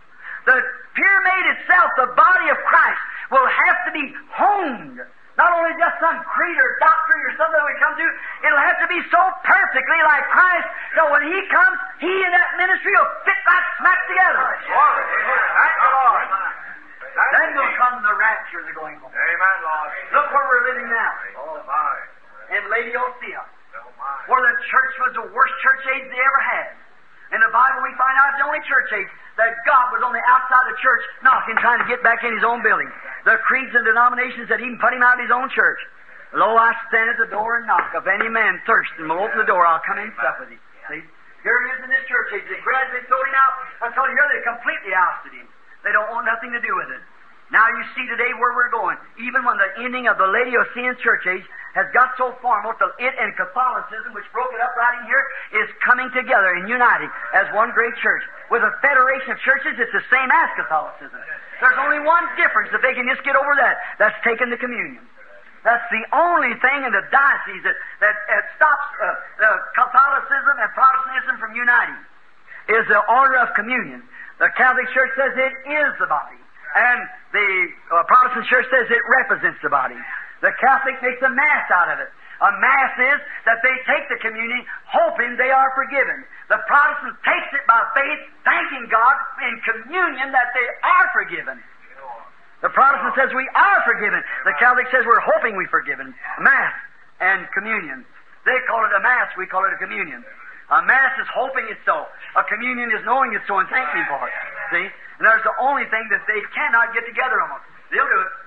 The pyramid itself, the body of Christ, will have to be honed. Not only just some creed or doctrine or something that we come to, it'll have to be so perfectly like Christ that when He comes, He and that ministry will fit right smack together. Glory. Thank the Lord. Then will come the rapture, the going home. Amen, Lord. Look where we're living now, Oh, my. in Laodicea, Oh, my. where the church was the worst church age they ever had. In the Bible we find out it's the only church age that God was on the outside of the church knocking, trying to get back in His own building. The creeds and denominations that even put Him out of His own church. Lo, I stand at the door and knock. If any man thirst and will open the door, I'll come in and sup with him. See? Here he is in this church age. They gradually thrown him out. Until here they completely ousted him. They don't want nothing to do with it. Now you see today where we're going. Even when the ending of the Laodicean church age has got so formal till it and Catholicism, which broke it up right in here, is coming together and uniting as one great church. With a federation of churches, it's the same as Catholicism. There's only one difference if they can just get over that. That's taking the communion. That's the only thing in the diocese that stops Catholicism and Protestantism from uniting, is the order of communion. The Catholic Church says it is the body. And the Protestant Church says it represents the body. The Catholic makes a Mass out of it. A Mass is that they take the communion hoping they are forgiven. The Protestant takes it by faith, thanking God in communion that they are forgiven. The Protestant says we are forgiven. The Catholic says we're hoping we're forgiven. Mass and communion. They call it a Mass, we call it a communion. A Mass is hoping it's so. A communion is knowing it's so and thanking for it. See? And there's the only thing that they cannot get together on. They'll do it.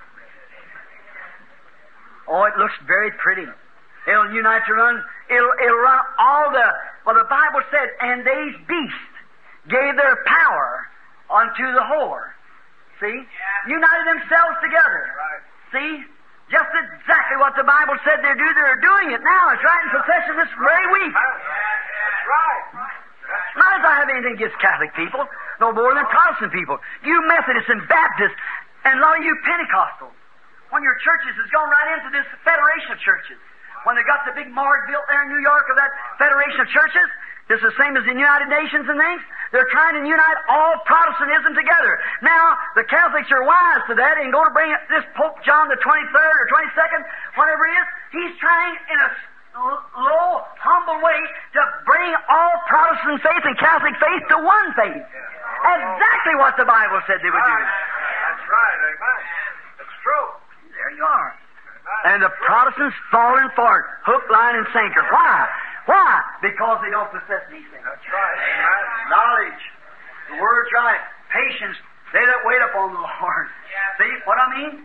Oh, it looks very pretty. It'll unite to run. It'll run all the... Well, the Bible said, and these beasts gave their power unto the whore. See? United themselves together. See? Just exactly what the Bible said they'd do. They're doing it now. It's right in succession this very week. That's right. Not as I have anything against Catholic people, no more than Protestant people. You Methodists and Baptists, and a lot of you Pentecostals, when your churches has gone right into this federation of churches, when they got the big morgue built there in New York of that federation of churches, it's the same as the United Nations and things. They're trying to unite all Protestantism together. Now, the Catholics are wise to that and going to bring this Pope John the 23rd or 22nd, whatever he is, he's trying in a low, humble way to bring all Protestant faith and Catholic faith to one faith. Exactly what the Bible said they would do. That's right, amen. It's true. There you are. And the Protestants falling for it, hook, line, and sinker. Why? Why? Because they don't possess these things. That's right, amen. Knowledge. The word's right. Patience. They that wait upon the Lord. See what I mean?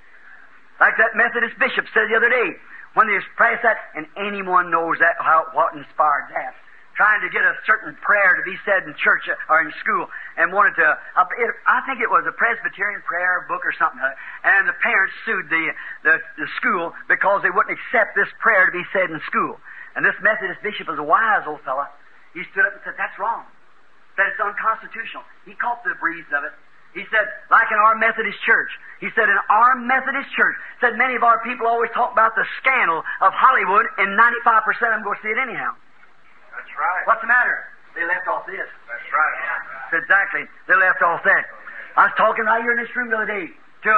Like that Methodist bishop said the other day, when they passed that, and anyone knows that what inspired that. Trying to get a certain prayer to be said in church or in school, and wanted to. I think it was a Presbyterian prayer book or something, and the parents sued the school because they wouldn't accept this prayer to be said in school. And this Methodist bishop was a wise old fella. He stood up and said, "That's wrong. That it's unconstitutional." He caught the breeze of it. He said, like in our Methodist church, he said, in our Methodist church, said many of our people always talk about the scandal of Hollywood, and 95% of them go see it anyhow. That's right. What's the matter? They left off this. That's right. Exactly. They left off that. I was talking right here in this room the other day to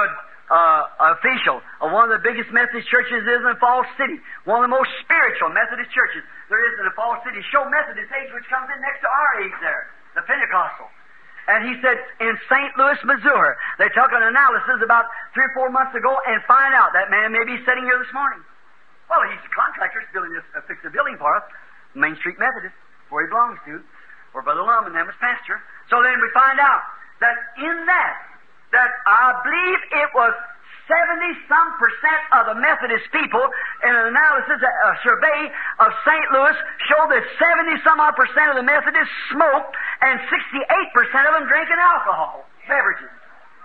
an official of one of the biggest Methodist churches is in Falls City. One of the most spiritual Methodist churches there is in the Falls City. Show Methodist age, which comes in next to our age there, the Pentecostal. And he said, in St. Louis, Missouri, they took an analysis about 3 or 4 months ago and find out that man may be sitting here this morning. Well, he's a contractor, building this, fixed a building for us, Main Street Methodist, where he belongs to, where Brother Lum and them is pastor. So then we find out that in that I believe it was 70-some% of the Methodist people in an analysis, a survey of St. Louis showed that 70-some-odd% of the Methodists smoked and 68% of them drinking alcohol beverages.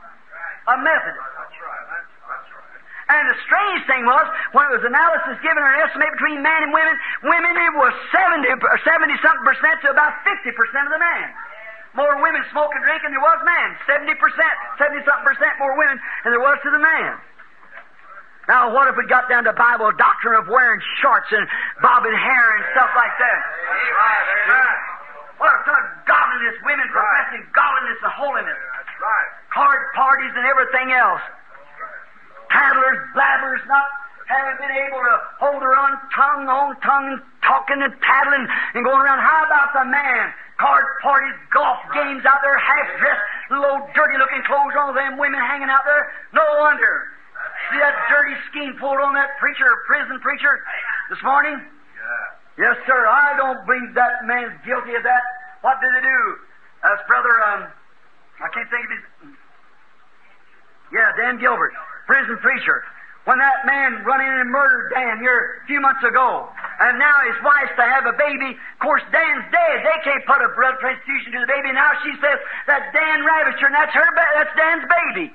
A Methodist. That's right. That's right. And the strange thing was, when it was analysis given an estimate between men and women it was 70-something% to about 50% of the men. More women smoke and drink than there was men. 70-something% more women than there was to the man. Now, what if we got down to Bible doctrine of wearing shorts and bobbing hair and stuff like that? That's right. Amen. What if godliness, women professing godliness and holiness? That's Right. Card parties and everything else. Tattlers, blabbers, not having been able to hold their own tongue, talking and tattling and going around. How about the man? Card parties, golf games out there, half-dressed, little old dirty-looking clothes on, them women hanging out there. No wonder. See that dirty scheme pulled on that preacher, prison preacher, this morning? Yeah. Yes, sir. I don't believe that man's guilty of that. What did they do? That's brother, I can't think of his... Yeah, Dan Gilbert, prison preacher. When that man run in and murdered Dan here a few months ago, and now his wife's to have a baby. Of course, Dan's dead. They can't put a blood transfusion to the baby. Now she says that Dan ravished her, and that's Dan's baby.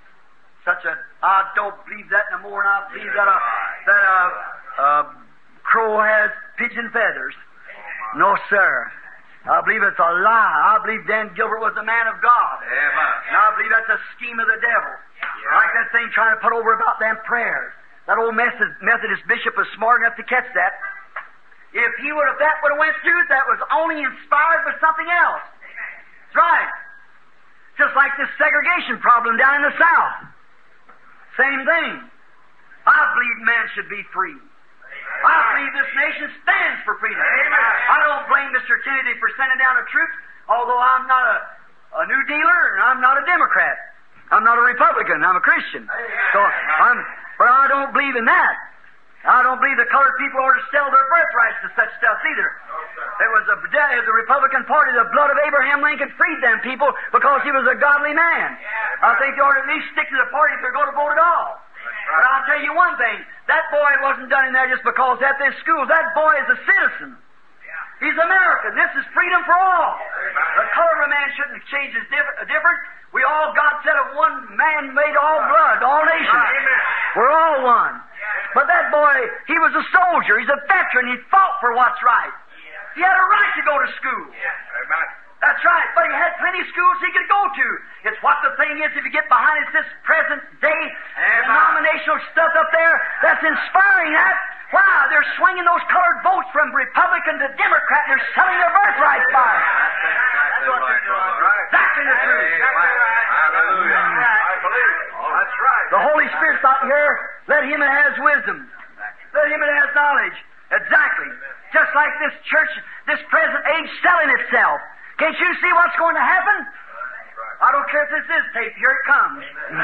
I don't believe that no more, and I believe that a crow has pigeon feathers. No, sir. I believe it's a lie. I believe Dan Gilbert was a man of God. And I believe that's a scheme of the devil. Like that thing trying to put over about them prayers. That old Methodist bishop was smart enough to catch that. If that would have went through, that was only inspired by something else. That's right. Just like this segregation problem down in the South. Same thing. I believe man should be free. I believe this nation stands for freedom. I don't blame Mr. Kennedy for sending down a troop, although I'm not a New Dealer and I'm not a Democrat. I'm not a Republican. I'm a Christian. But I don't believe in that. I don't believe the colored people ought to sell their birthrights to such stuff either. It was the Republican Party, the blood of Abraham Lincoln freed them people because he was a godly man. I think they ought to at least stick to the party if they're going to vote at all. But I'll tell you one thing, that boy wasn't done in there just because at this school. That boy is a citizen. He's American. This is freedom for all. The color of a man shouldn't change his difference. We all, God said, of one man made all blood, all nations. We're all one. But that boy, he was a soldier. He's a veteran. He fought for what's right. He had a right to go to school. That's right. But he had plenty of schools he could go to. It's what the thing is, if you get behind it, this present day denominational stuff up there that's inspiring that. Wow, they're swinging those colored votes from Republican to Democrat, and they're selling their birthrights by it. That's what they're doing. Exactly the truth. Hallelujah. I believe. That's right. The Holy Spirit's out here. Let him that has wisdom. Let him that has knowledge. Exactly. Just like this church, this present age selling itself. Can't you see what's going to happen? I don't care if this is tape. Here it comes.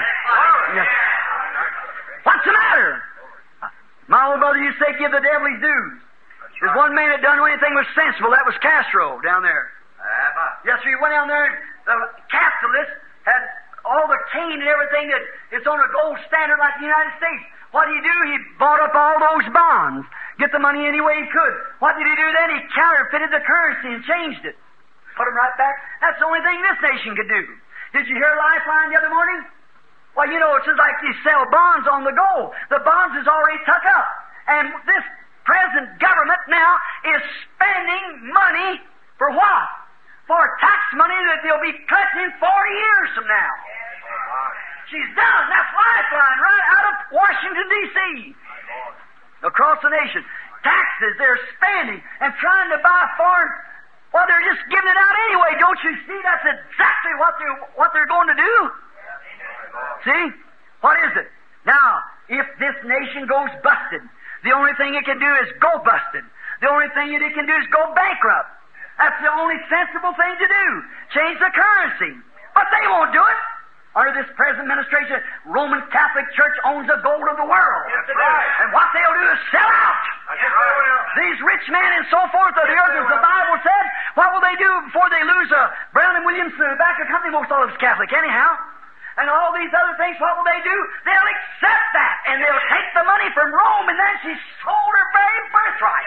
What's the matter? My old brother used to say, give the devil his dues. There's one man that done anything was sensible. That was Castro down there. Yes, sir. He went down there. The capitalist had all the cane and everything that it's on a gold standard like the United States. What did he do? He bought up all those bonds. Get the money any way he could. What did he do then? He counterfeited the currency and changed it. Put them right back. That's the only thing this nation could do. Did you hear Lifeline the other morning? Well, you know, it's just like you sell bonds on the go. The bonds is already tuck up. And this present government now is spending money for what? For tax money that they'll be collecting 40 years from now. She's done. That's Lifeline right out of Washington, D.C. Across the nation. Taxes they're spending and trying to buy foreign. Well, they're just giving it out anyway. Don't you see? That's exactly what they're going to do. See? What is it? Now, if this nation goes busted, the only thing it can do is go busted. The only thing it can do is go bankrupt. That's the only sensible thing to do. Change the currency. But they won't do it. Under this present administration, Roman Catholic Church owns the gold of the world. That's right. And what they'll do is sell out. These rich men and so forth of the earth, as the Bible said, what will they do before they lose Brown and Williamson tobacco company? Most all of it's Catholic anyhow. And all these other things, what will they do? They'll accept that, and they'll take the money from Rome, and then she sold her very birthright.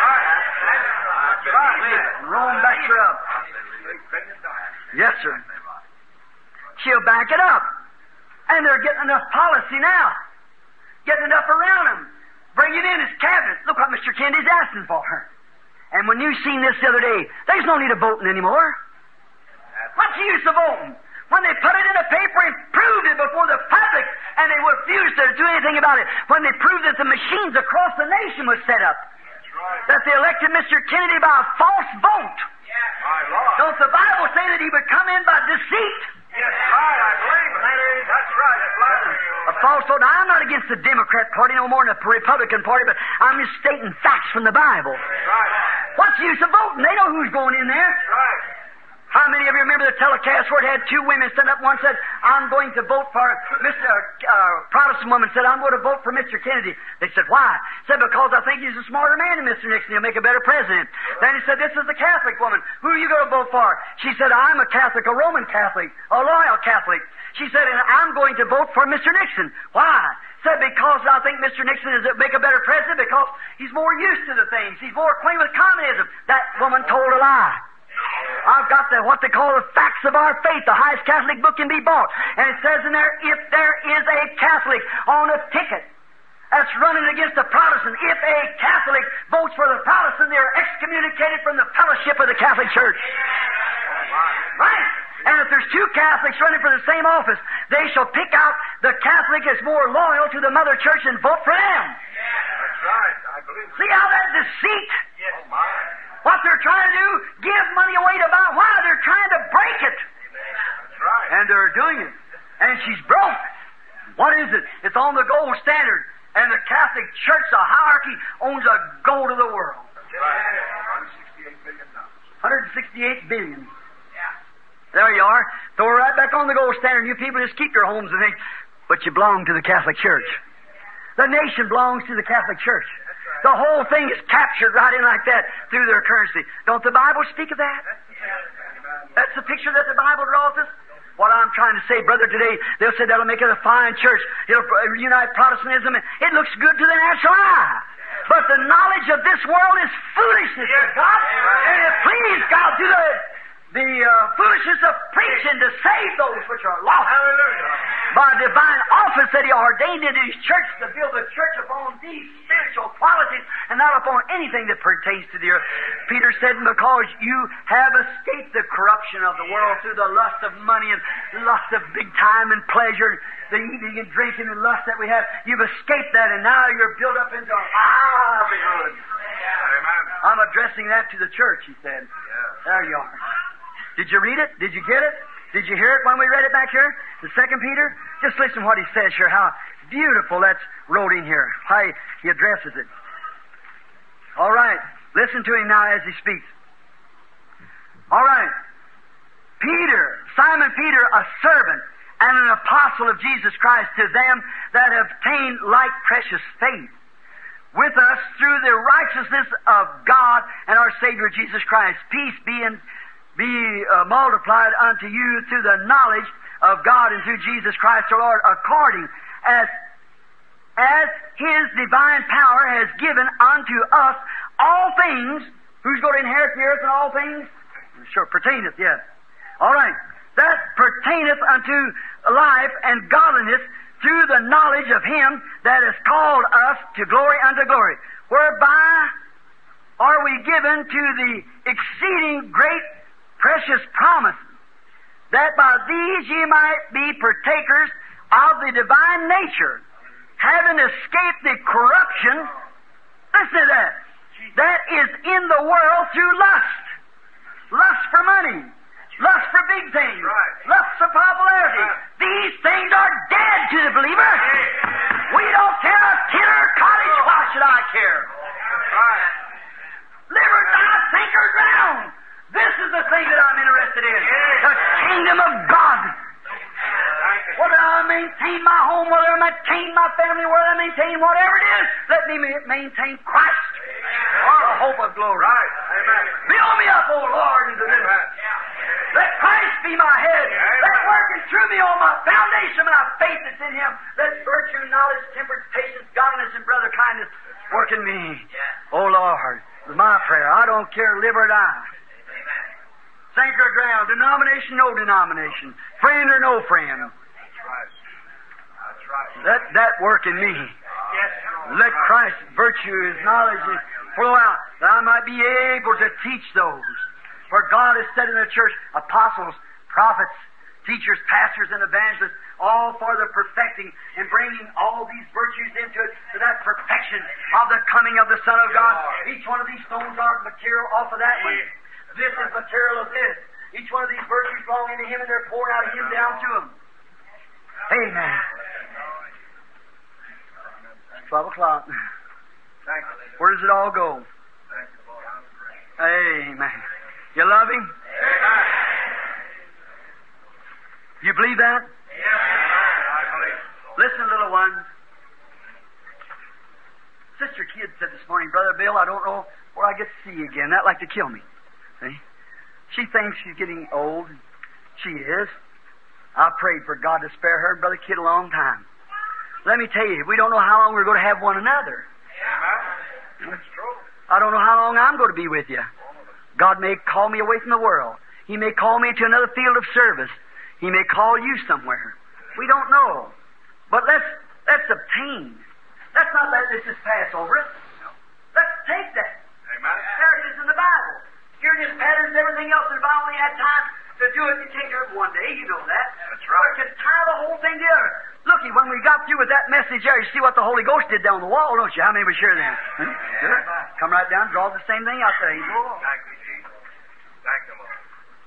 Rome backs her up. Yes, sir. She'll back it up. And they're getting enough policy now. Getting enough around them. Bring it in as cabinet. Look what Mr. Kennedy's asking for her. And when you seen this the other day, there's no need of voting anymore. What's the use of voting? When they put it in a paper and proved it before the public, and they refused to do anything about it. When they proved that the machines across the nation was set up. That they elected Mr. Kennedy by a false vote. Don't the Bible say that he would come in by deceit? Yes, right. I believe it. That's right. A false Lord. Now, I'm not against the Democrat Party no more than the Republican Party, but I'm just stating facts from the Bible. Right. What's the use of voting? They know who's going in there. Right. How many of you remember the telecast where it had two women stand up? One said, I'm going to vote for Mr. Protestant woman said, I'm going to vote for Mr. Kennedy. They said, why? Said, because I think he's a smarter man than Mr. Nixon. He'll make a better president. Then he said, this is the Catholic woman. Who are you going to vote for? She said, I'm a Catholic, a Roman Catholic, a loyal Catholic. She said, and I'm going to vote for Mr. Nixon. Why? Said, because I think Mr. Nixon is make a better president because he's more used to the things. He's more acquainted with communism. That woman told a lie. I've got what they call the facts of our faith. The highest Catholic book can be bought. And it says in there, if there is a Catholic on a ticket that's running against a Protestant, if a Catholic votes for the Protestant, they're excommunicated from the fellowship of the Catholic Church. Right? And if there's two Catholics running for the same office, they shall pick out the Catholic that's more loyal to the Mother Church and vote for them. That's right. I believe it. See how that deceit? Yes. Oh, my. What they're trying to do, give money away to buy. Why? They're trying to break it. That's right. And they're doing it. And she's broke. What is it? It's on the gold standard. And the Catholic Church, the hierarchy, owns the gold of the world. That's right. $168 billion. $168 billion. There you are. Throw it right back on the gold standard. You people just keep your homes and think, but you belong to the Catholic Church. The nation belongs to the Catholic Church. The whole thing is captured right in like that through their currency. Don't the Bible speak of that? That's the picture that the Bible draws us. What I'm trying to say, brother, today, they'll say that'll make it a fine church. It'll unite Protestantism. It looks good to the natural eye. But the knowledge of this world is foolishness to God. And it pleased God to the foolishness of preaching to save those which are lost. Hallelujah. By divine office that He ordained in His church to build the church upon these spiritual qualities and not upon anything that pertains to the earth. Peter said, because you have escaped the corruption of the world through the lust of money and lust of big time and pleasure, the eating and drinking and lust that we have, you've escaped that and now you're built up into a livelihood. Amen. I'm addressing that to the church, he said. There you are. Did you read it? Did you get it? Did you hear it when we read it back here? The 2 Peter? Just listen to what he says here, how beautiful that's wrote in here, how he addresses it. All right. Listen to him now as he speaks. All right. Peter, Simon Peter, a servant and an apostle of Jesus Christ, to them that have obtained like precious faith with us through the righteousness of God and our Savior Jesus Christ. Peace be multiplied unto you through the knowledge of God and through Jesus Christ our Lord, according as His divine power has given unto us all things. Who's going to inherit the earth and all things? Sure, pertaineth, yes. All right. That pertaineth unto life and godliness through the knowledge of Him that has called us to glory unto glory, whereby are we given to the exceeding great precious promise, that by these ye might be partakers of the divine nature, having escaped the corruption, listen to that is in the world through lust. Lust for money, lust for big things, lust for popularity. These things are dead to the believer. We don't care a tin or a cottage, why should I care? Live or die, sink or drown. This is the thing that I'm interested in. The kingdom of God. Whether I maintain my home, whether I maintain my family, whether I maintain whatever it is, let me maintain Christ. The hope of glory. Amen. Build me up, O Lord, into this. Let Christ be my head. Let working through me on my foundation, my faith that's in Him. Let virtue, knowledge, temperance, patience, godliness, and brother kindness work in me. O Lord, it's my prayer. I don't care, live or die. Sink or drown, denomination, no denomination, friend or no friend. That's right. Let that work in me. Let Christ's virtue, His knowledge flow out, that I might be able to teach those. For God has said in the church, apostles, prophets, teachers, pastors, and evangelists, all for the perfecting and bringing all these virtues into it, to that perfection of the coming of the Son of God. Each one of these stones are material off of that one. This is material of this. Each one of these virtues strong into Him, and they're pouring out of Him down to them. Amen. 12 o'clock. Where does it all go? Amen. You love Him? Amen. You believe that? Yes. Listen, little one. Sister Kidd said this morning, Brother Bill, I don't know where I get to see you again. That'd like to kill me. See? She thinks she's getting old. She is. I prayed for God to spare her and Brother Kidd a long time. Let me tell you, we don't know how long we're going to have one another. That's true. I don't know how long I'm going to be with you. God may call me away from the world. He may call me to another field of service. He may call you somewhere. We don't know. But let's obtain. Let's not let this just pass over us. Let's take that. Amen. There it is in the Bible. Here it is, patterns, everything else. If I only had time to do it, you'd take it one day. You know that. That's right. But to tie the whole thing together. Looky, when we got through with that message there, you see what the Holy Ghost did down the wall, don't you? How many were sure then? Huh? Good. Come right down, draw the same thing out there. You go. Thank you, Jesus. Thank you, Lord.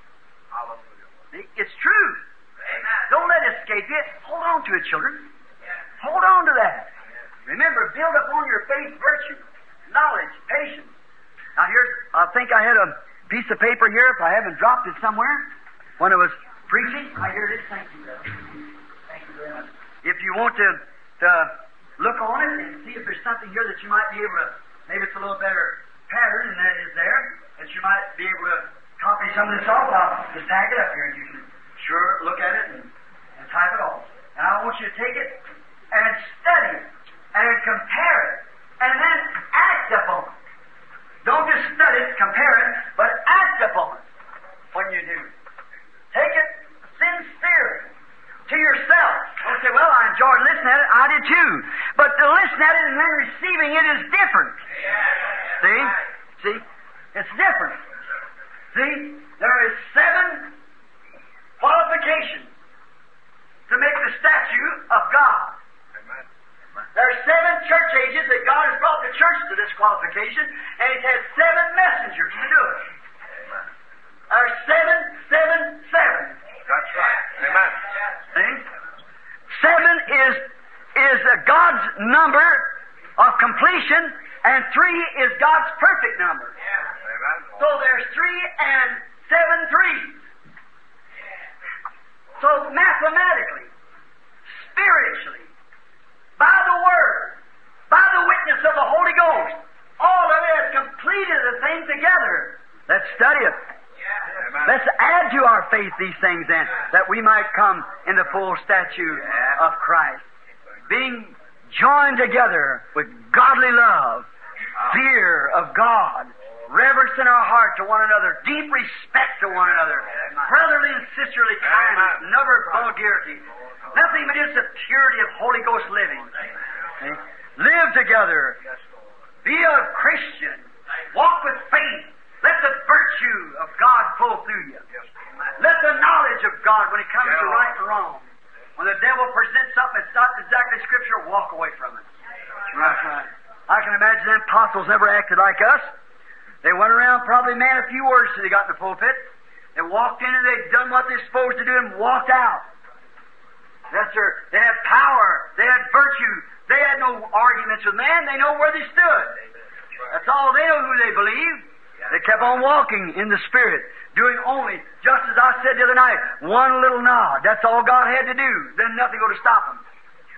Hallelujah. It's true. Amen. Don't let it escape you. Hold on to it, children. Hold on to that. Remember, build upon your faith, virtue, knowledge, patience. Now I think I had a piece of paper here, if I haven't dropped it somewhere, when I was preaching. Here it is. Thank you, brother. Thank you very much. If you want to look on it and see if there's something here that you might be able to, maybe it's a little better pattern than that is there, that you might be able to copy some of this off, I'll just tag it up here and you can sure look at it and type it off. And I want you to take it and study it and compare it and then act upon it. Don't just study it, compare it, but act upon it when you do. Take it sincerely to yourself. Don't say, well, I enjoyed listening at it. I did too. But to listen at it and then receiving it is different. See? See? It's different. See? There is 7 qualifications to make the statue of God. Amen. There are 7 church ages that God has brought the church to this qualification, and He's had 7 messengers to do it. There are 7, 7, 7. That's right. Amen. See? 7 is God's number of completion, and 3 is God's perfect number. Amen. So there's 3 and 7 threes. So mathematically, spiritually, by the Word, by the witness of the Holy Ghost, all of it has completed the thing together. Let's study it. Amen. Let's add to our faith these things then, that we might come in the full stature of Christ. Being joined together with godly love, fear of God, reverence in our heart to one another, deep respect to one another, brotherly and sisterly kindness, never vulgarity, nothing but just the purity of Holy Ghost living. See? Live together. Be a Christian. Walk with faith. Let the virtue of God flow through you. Let the knowledge of God, when it comes to right and wrong, when the devil presents something that's not exactly Scripture, walk away from it. That's right. I can imagine the apostles never acted like us. They went around, probably man a few words till they got in the pulpit. They walked in and they'd done what they're supposed to do and walked out. Yes, sir. They had power. They had virtue. They had no arguments with man. They know where they stood. That's all. They know who they believed. They kept on walking in the Spirit, doing only, just as I said the other night, one little nod. That's all God had to do. Then nothing would stop them.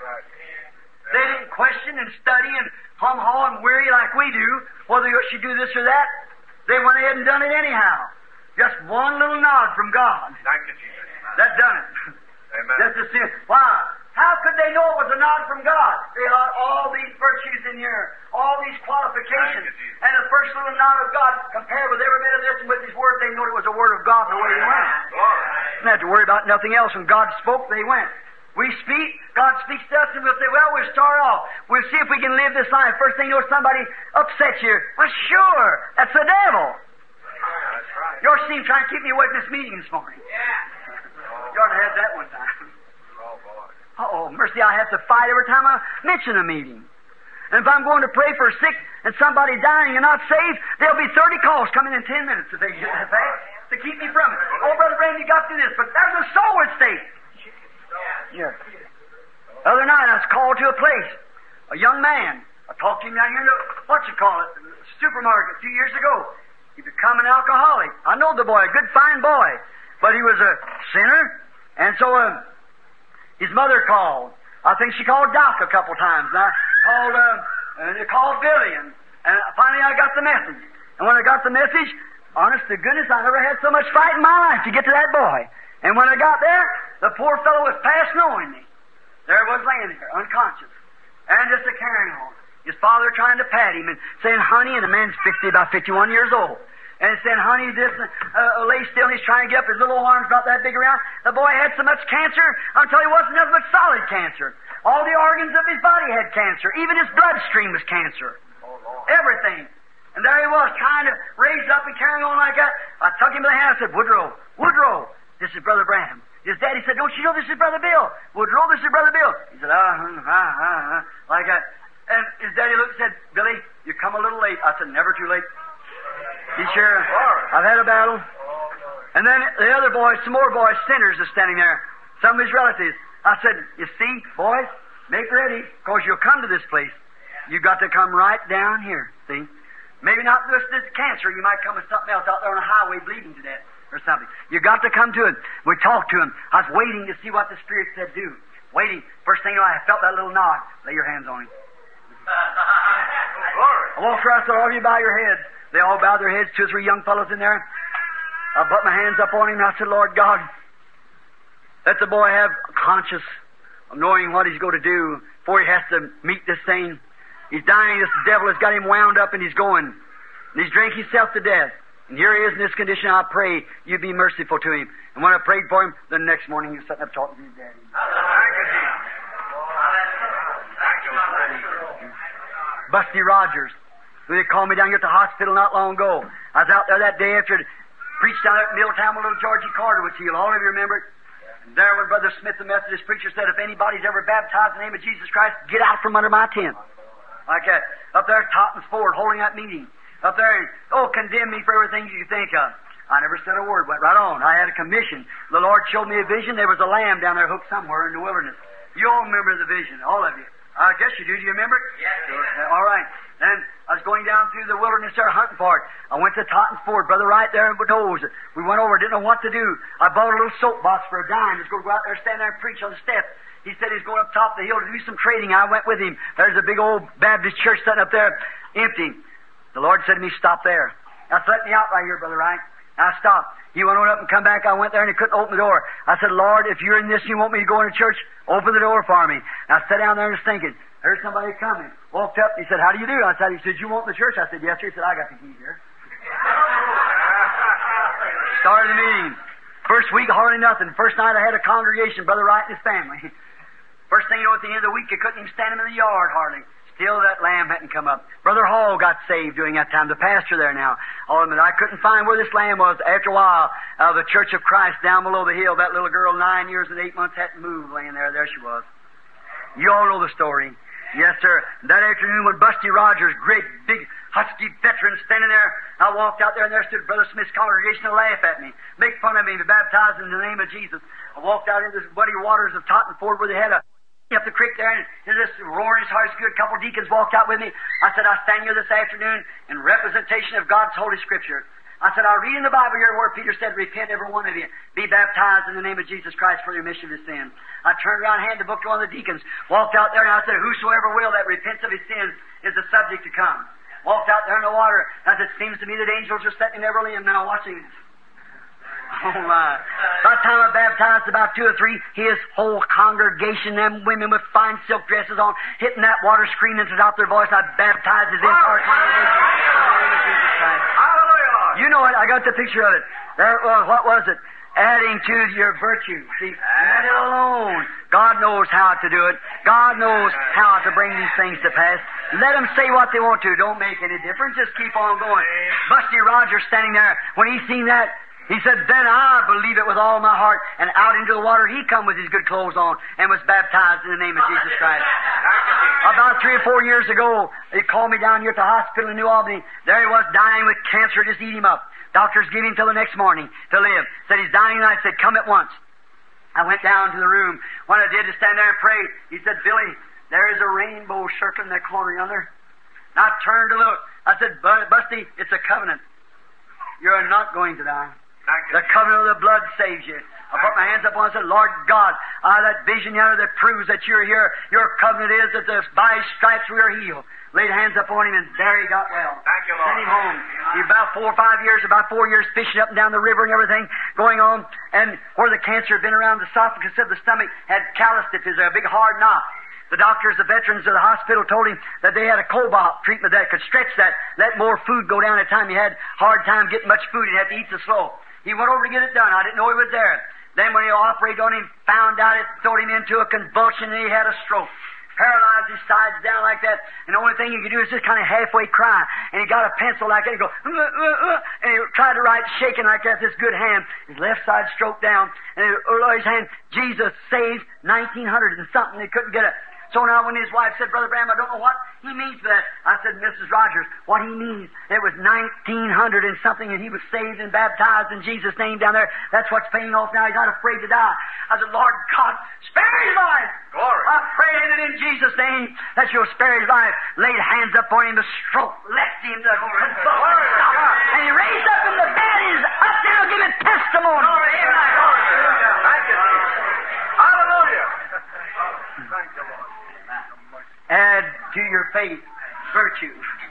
They didn't question and study and hum-haw and weary like we do, whether you should do this or that. They went ahead and done it anyhow. Just one little nod from God. Thank you, Jesus. That done it. Amen. Just to see. Why? How could they know it was a nod from God? They had all these virtues in here, all these qualifications, and the first little nod of God compared with every bit of this and with His Word, they knew it was a Word of God the way they went. Didn't have to worry about nothing else. When God spoke, they went. We speak, God speaks to us, and we'll say, well, we'll start off. We'll see if we can live this life. First thing you know, somebody upsets you. Well, sure, that's the devil. That's right. Yours seemed trying to keep me away from this meeting this morning. You ought to have that one time. Oh, boy. Oh, mercy, I have to fight every time I mention a meeting. And if I'm going to pray for a sick and somebody dying and not saved, there'll be 30 calls coming in 10 minutes if they get that fast. to keep me from it. Oh, Brother Branham, you got to do this. But there's a soul at stake. Yeah. The other night I was called to a place. A young man. I talked to him down here in the, supermarket 2 years ago. He become an alcoholic. I know the boy, a good, fine boy. But he was a sinner. And so his mother called. I think she called Doc a couple times. And I called Billy. And finally I got the message. And when I got the message, honest to goodness, I never had so much fight in my life to get to that boy. And when I got there, the poor fellow was past knowing me. There was laying there, unconscious. And just a carrying on. His father trying to pat him and saying, honey, and the man's about 51 years old. And saying, honey, this lay still, and he's trying to get up his little arms about that big around. The boy had so much cancer until he wasn't nothing but solid cancer. All the organs of his body had cancer. Even his bloodstream was cancer. Everything. And there he was, trying to raise up and carrying on like that. I took him by the hand and said, Woodrow, this is Brother Branham. His daddy said, don't you know this is Brother Bill? Woodrow, this is Brother Bill. He said, like that. And his daddy looked and said, Billy, you come a little late. I said, never too late. He sure, I've had a battle. And then the other boys, some more boys, sinners, are standing there. Some of his relatives. I said, you see, boys, make ready, because you'll come to this place. You got to come right down here, see? Maybe not just this cancer. You might come with something else out there on a highway bleeding to death or something. You got to come to it. We talked to him. I was waiting to see what the Spirit said do. Waiting. First thing you know, I felt that little nod. Lay your hands on him. I walked across, said, all of you bow your heads. They all bowed their heads, 2 or 3 young fellows in there. I put my hands up on him and I said, Lord God, let the boy have a conscience of knowing what he's going to do before he has to meet this thing. He's dying, this devil has got him wound up and he's going. And he's drank himself to death. And here he is in this condition. I pray you be merciful to him. And when I prayed for him, the next morning he was sitting up talking to his daddy. Busty Rogers, who they called me down here at the hospital not long ago. I was out there that day after I'd preached down there at Middletown when little Georgie Carter was healed. All of you remember it? And there when Brother Smith, the Methodist preacher, said, if anybody's ever baptized in the name of Jesus Christ, get out from under my tent. Like that. Up there at Totten's Ford, holding that meeting. Up there, condemn me for everything you think of. I never said a word, went right on. I had a commission. The Lord showed me a vision. There was a lamb down there hooked somewhere in the wilderness. You all remember the vision, all of you. I guess you do. Do you remember it? Yes. All right. Then I was going down through the wilderness there hunting for it. I went to Totten's Ford, Brother right there in Beddoes. We went over, didn't know what to do. I bought a little soapbox for a dime. He was going to go out there, stand there and preach on the steps. He said he's going up top of the hill to do some trading. I went with him. There's a big old Baptist church sitting up there, empty. The Lord said to me, stop there. Now, let me out right here, Brother Wright. I stopped. He went on up and come back. I went there and he couldn't open the door. I said, Lord, if you're in this and you want me to go into church, open the door for me. And I sat down there and was thinking, there's somebody coming. Walked up. He said, how do you do? I said, he said, you want the church? I said, yes, sir. He said, I got the keys here. Started the meeting. First week, hardly nothing. First night I had a congregation, Brother Wright and his family. First thing you know, at the end of the week, you couldn't even stand him in the yard hardly. Still, that lamb hadn't come up. Brother Hall got saved during that time. The pastor there now. All of them. I couldn't find where this lamb was. After a while, the Church of Christ down below the hill, that little girl, 9 years and 8 months, hadn't moved, laying there. There she was. You all know the story. Yes, sir. That afternoon when Busty Rogers, great, big, husky veteran, standing there, I walked out there and there stood Brother Smith's congregation to laugh at me, make fun of me, to baptize in the name of Jesus. I walked out into the muddy waters of Totten Ford where they had up the creek there, and this roaring his heart's good. A couple of deacons walked out with me. I said, I stand here this afternoon in representation of God's Holy Scripture. I said, I read in the Bible here where Peter said, repent every one of you. Be baptized in the name of Jesus Christ for the remission of his sins. I turned around, handed the book to one of the deacons, walked out there, and I said, whosoever will that repents of his sins is the subject to come. Walked out there in the water. As it seems to me that angels are sitting in every limb now watching us. Oh my. By the time I baptized about 2 or 3, his whole congregation, them women with fine silk dresses on, hitting that water, screaming to out their voice. I baptized his entire congregation. You know it. I got the picture of it. There it was. What was it? Adding to your virtue. See, let it alone. God knows how to do it. God knows how to bring these things to pass. Let them say what they want to. Don't make any difference. Just keep on going. Busty Rogers standing there, when he seen that, he said, then I believe it with all my heart. And out into the water, he come with his good clothes on and was baptized in the name of Jesus Christ. About 3 or 4 years ago, they called me down here at the hospital in New Albany. There he was dying with cancer, just eat him up. Doctors gave him till the next morning to live. Said he's dying tonight. Said, come at once. I went down to the room. When I did to stand there and pray, he said, Billy, there is a rainbow circling that corner yonder. And I turned to look. I said, Busty, it's a covenant. You're not going to die. The covenant of the blood saves you. I put my hands up on it and said, Lord God, that vision yonder that proves that you're here, your covenant is that by His stripes we are healed. Laid hands up on him, and there he got well. Thank you, Lord. Sent him home. He about 4 years fishing up and down the river and everything going on. And where the cancer had been around the esophagus of the stomach had calloused it. There's a big hard knot. The doctors, the veterans of the hospital told him that they had a cobalt treatment that could stretch that, let more food go down at a time. He had hard time getting much food. He had to eat so slow. He went over to get it done. I didn't know he was there. Then when he operated on him, found out it threw him into a convulsion and he had a stroke. Paralyzed his sides down like that, and the only thing he could do is just kind of halfway cry. And he got a pencil like that, and he go, and he tried to write shaking like that, this good hand. His left side stroked down, and his hand, Jesus saves 1900 and something. He couldn't get it. So now when his wife said, Brother Branham, I don't know what he means for that. I said, Mrs. Rogers, what he means, it was 1900 and something, and he was saved and baptized in Jesus' name down there. That's what's paying off now. He's not afraid to die. I said, Lord God, spare his life. Glory. I pray that in Jesus' name that you'll spare his life. Laid hands up on him, the stroke left him, the convulsion stopped. And he raised up in the bed. He's up now giving testimony. Glory. Thank you. Hallelujah. Thank you, Lord. Add to your faith virtue.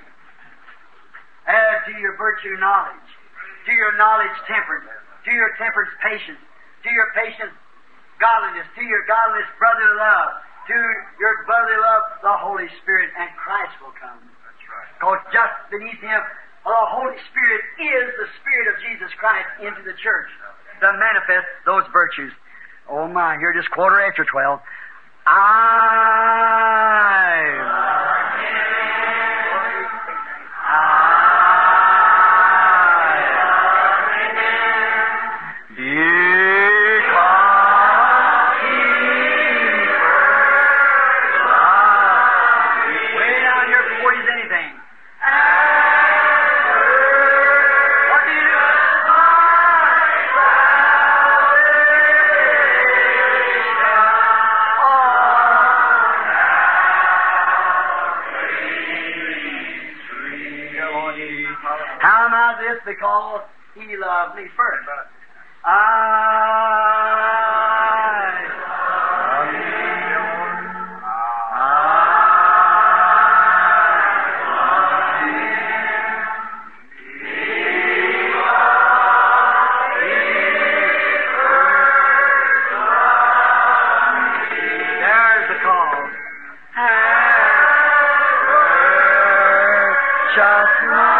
Add to your virtue knowledge. To your knowledge temperance. To your temperance patience. To your patience godliness. To your godliness brotherly love. To your brotherly love the Holy Spirit, and Christ will come. That's right. Because just beneath Him, the Holy Spirit is the Spirit of Jesus Christ into the church to manifest those virtues. Oh my, here it is 12:15. Because He loved me first. There's the cause. Just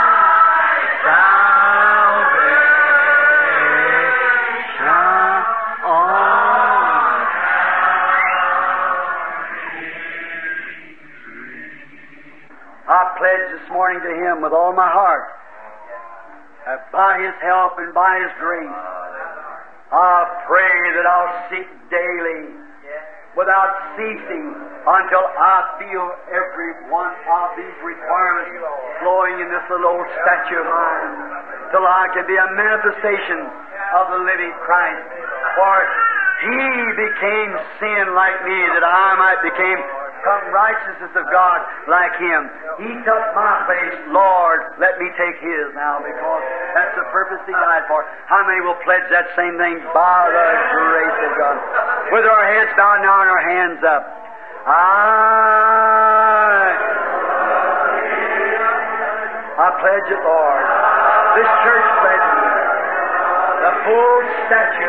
this morning to Him with all my heart, by His help and by His grace, I pray that I'll seek daily without ceasing until I feel every one of these requirements flowing in this little old statue of mine, till I can be a manifestation of the living Christ. For He became sin like me, that I might become righteousness of God like Him. He took my place. Lord, let me take His now, because that's the purpose He died for. How many will pledge that same thing by the grace of God? With our heads bowed now and our hands up. I pledge it, Lord. This church pledges the full statue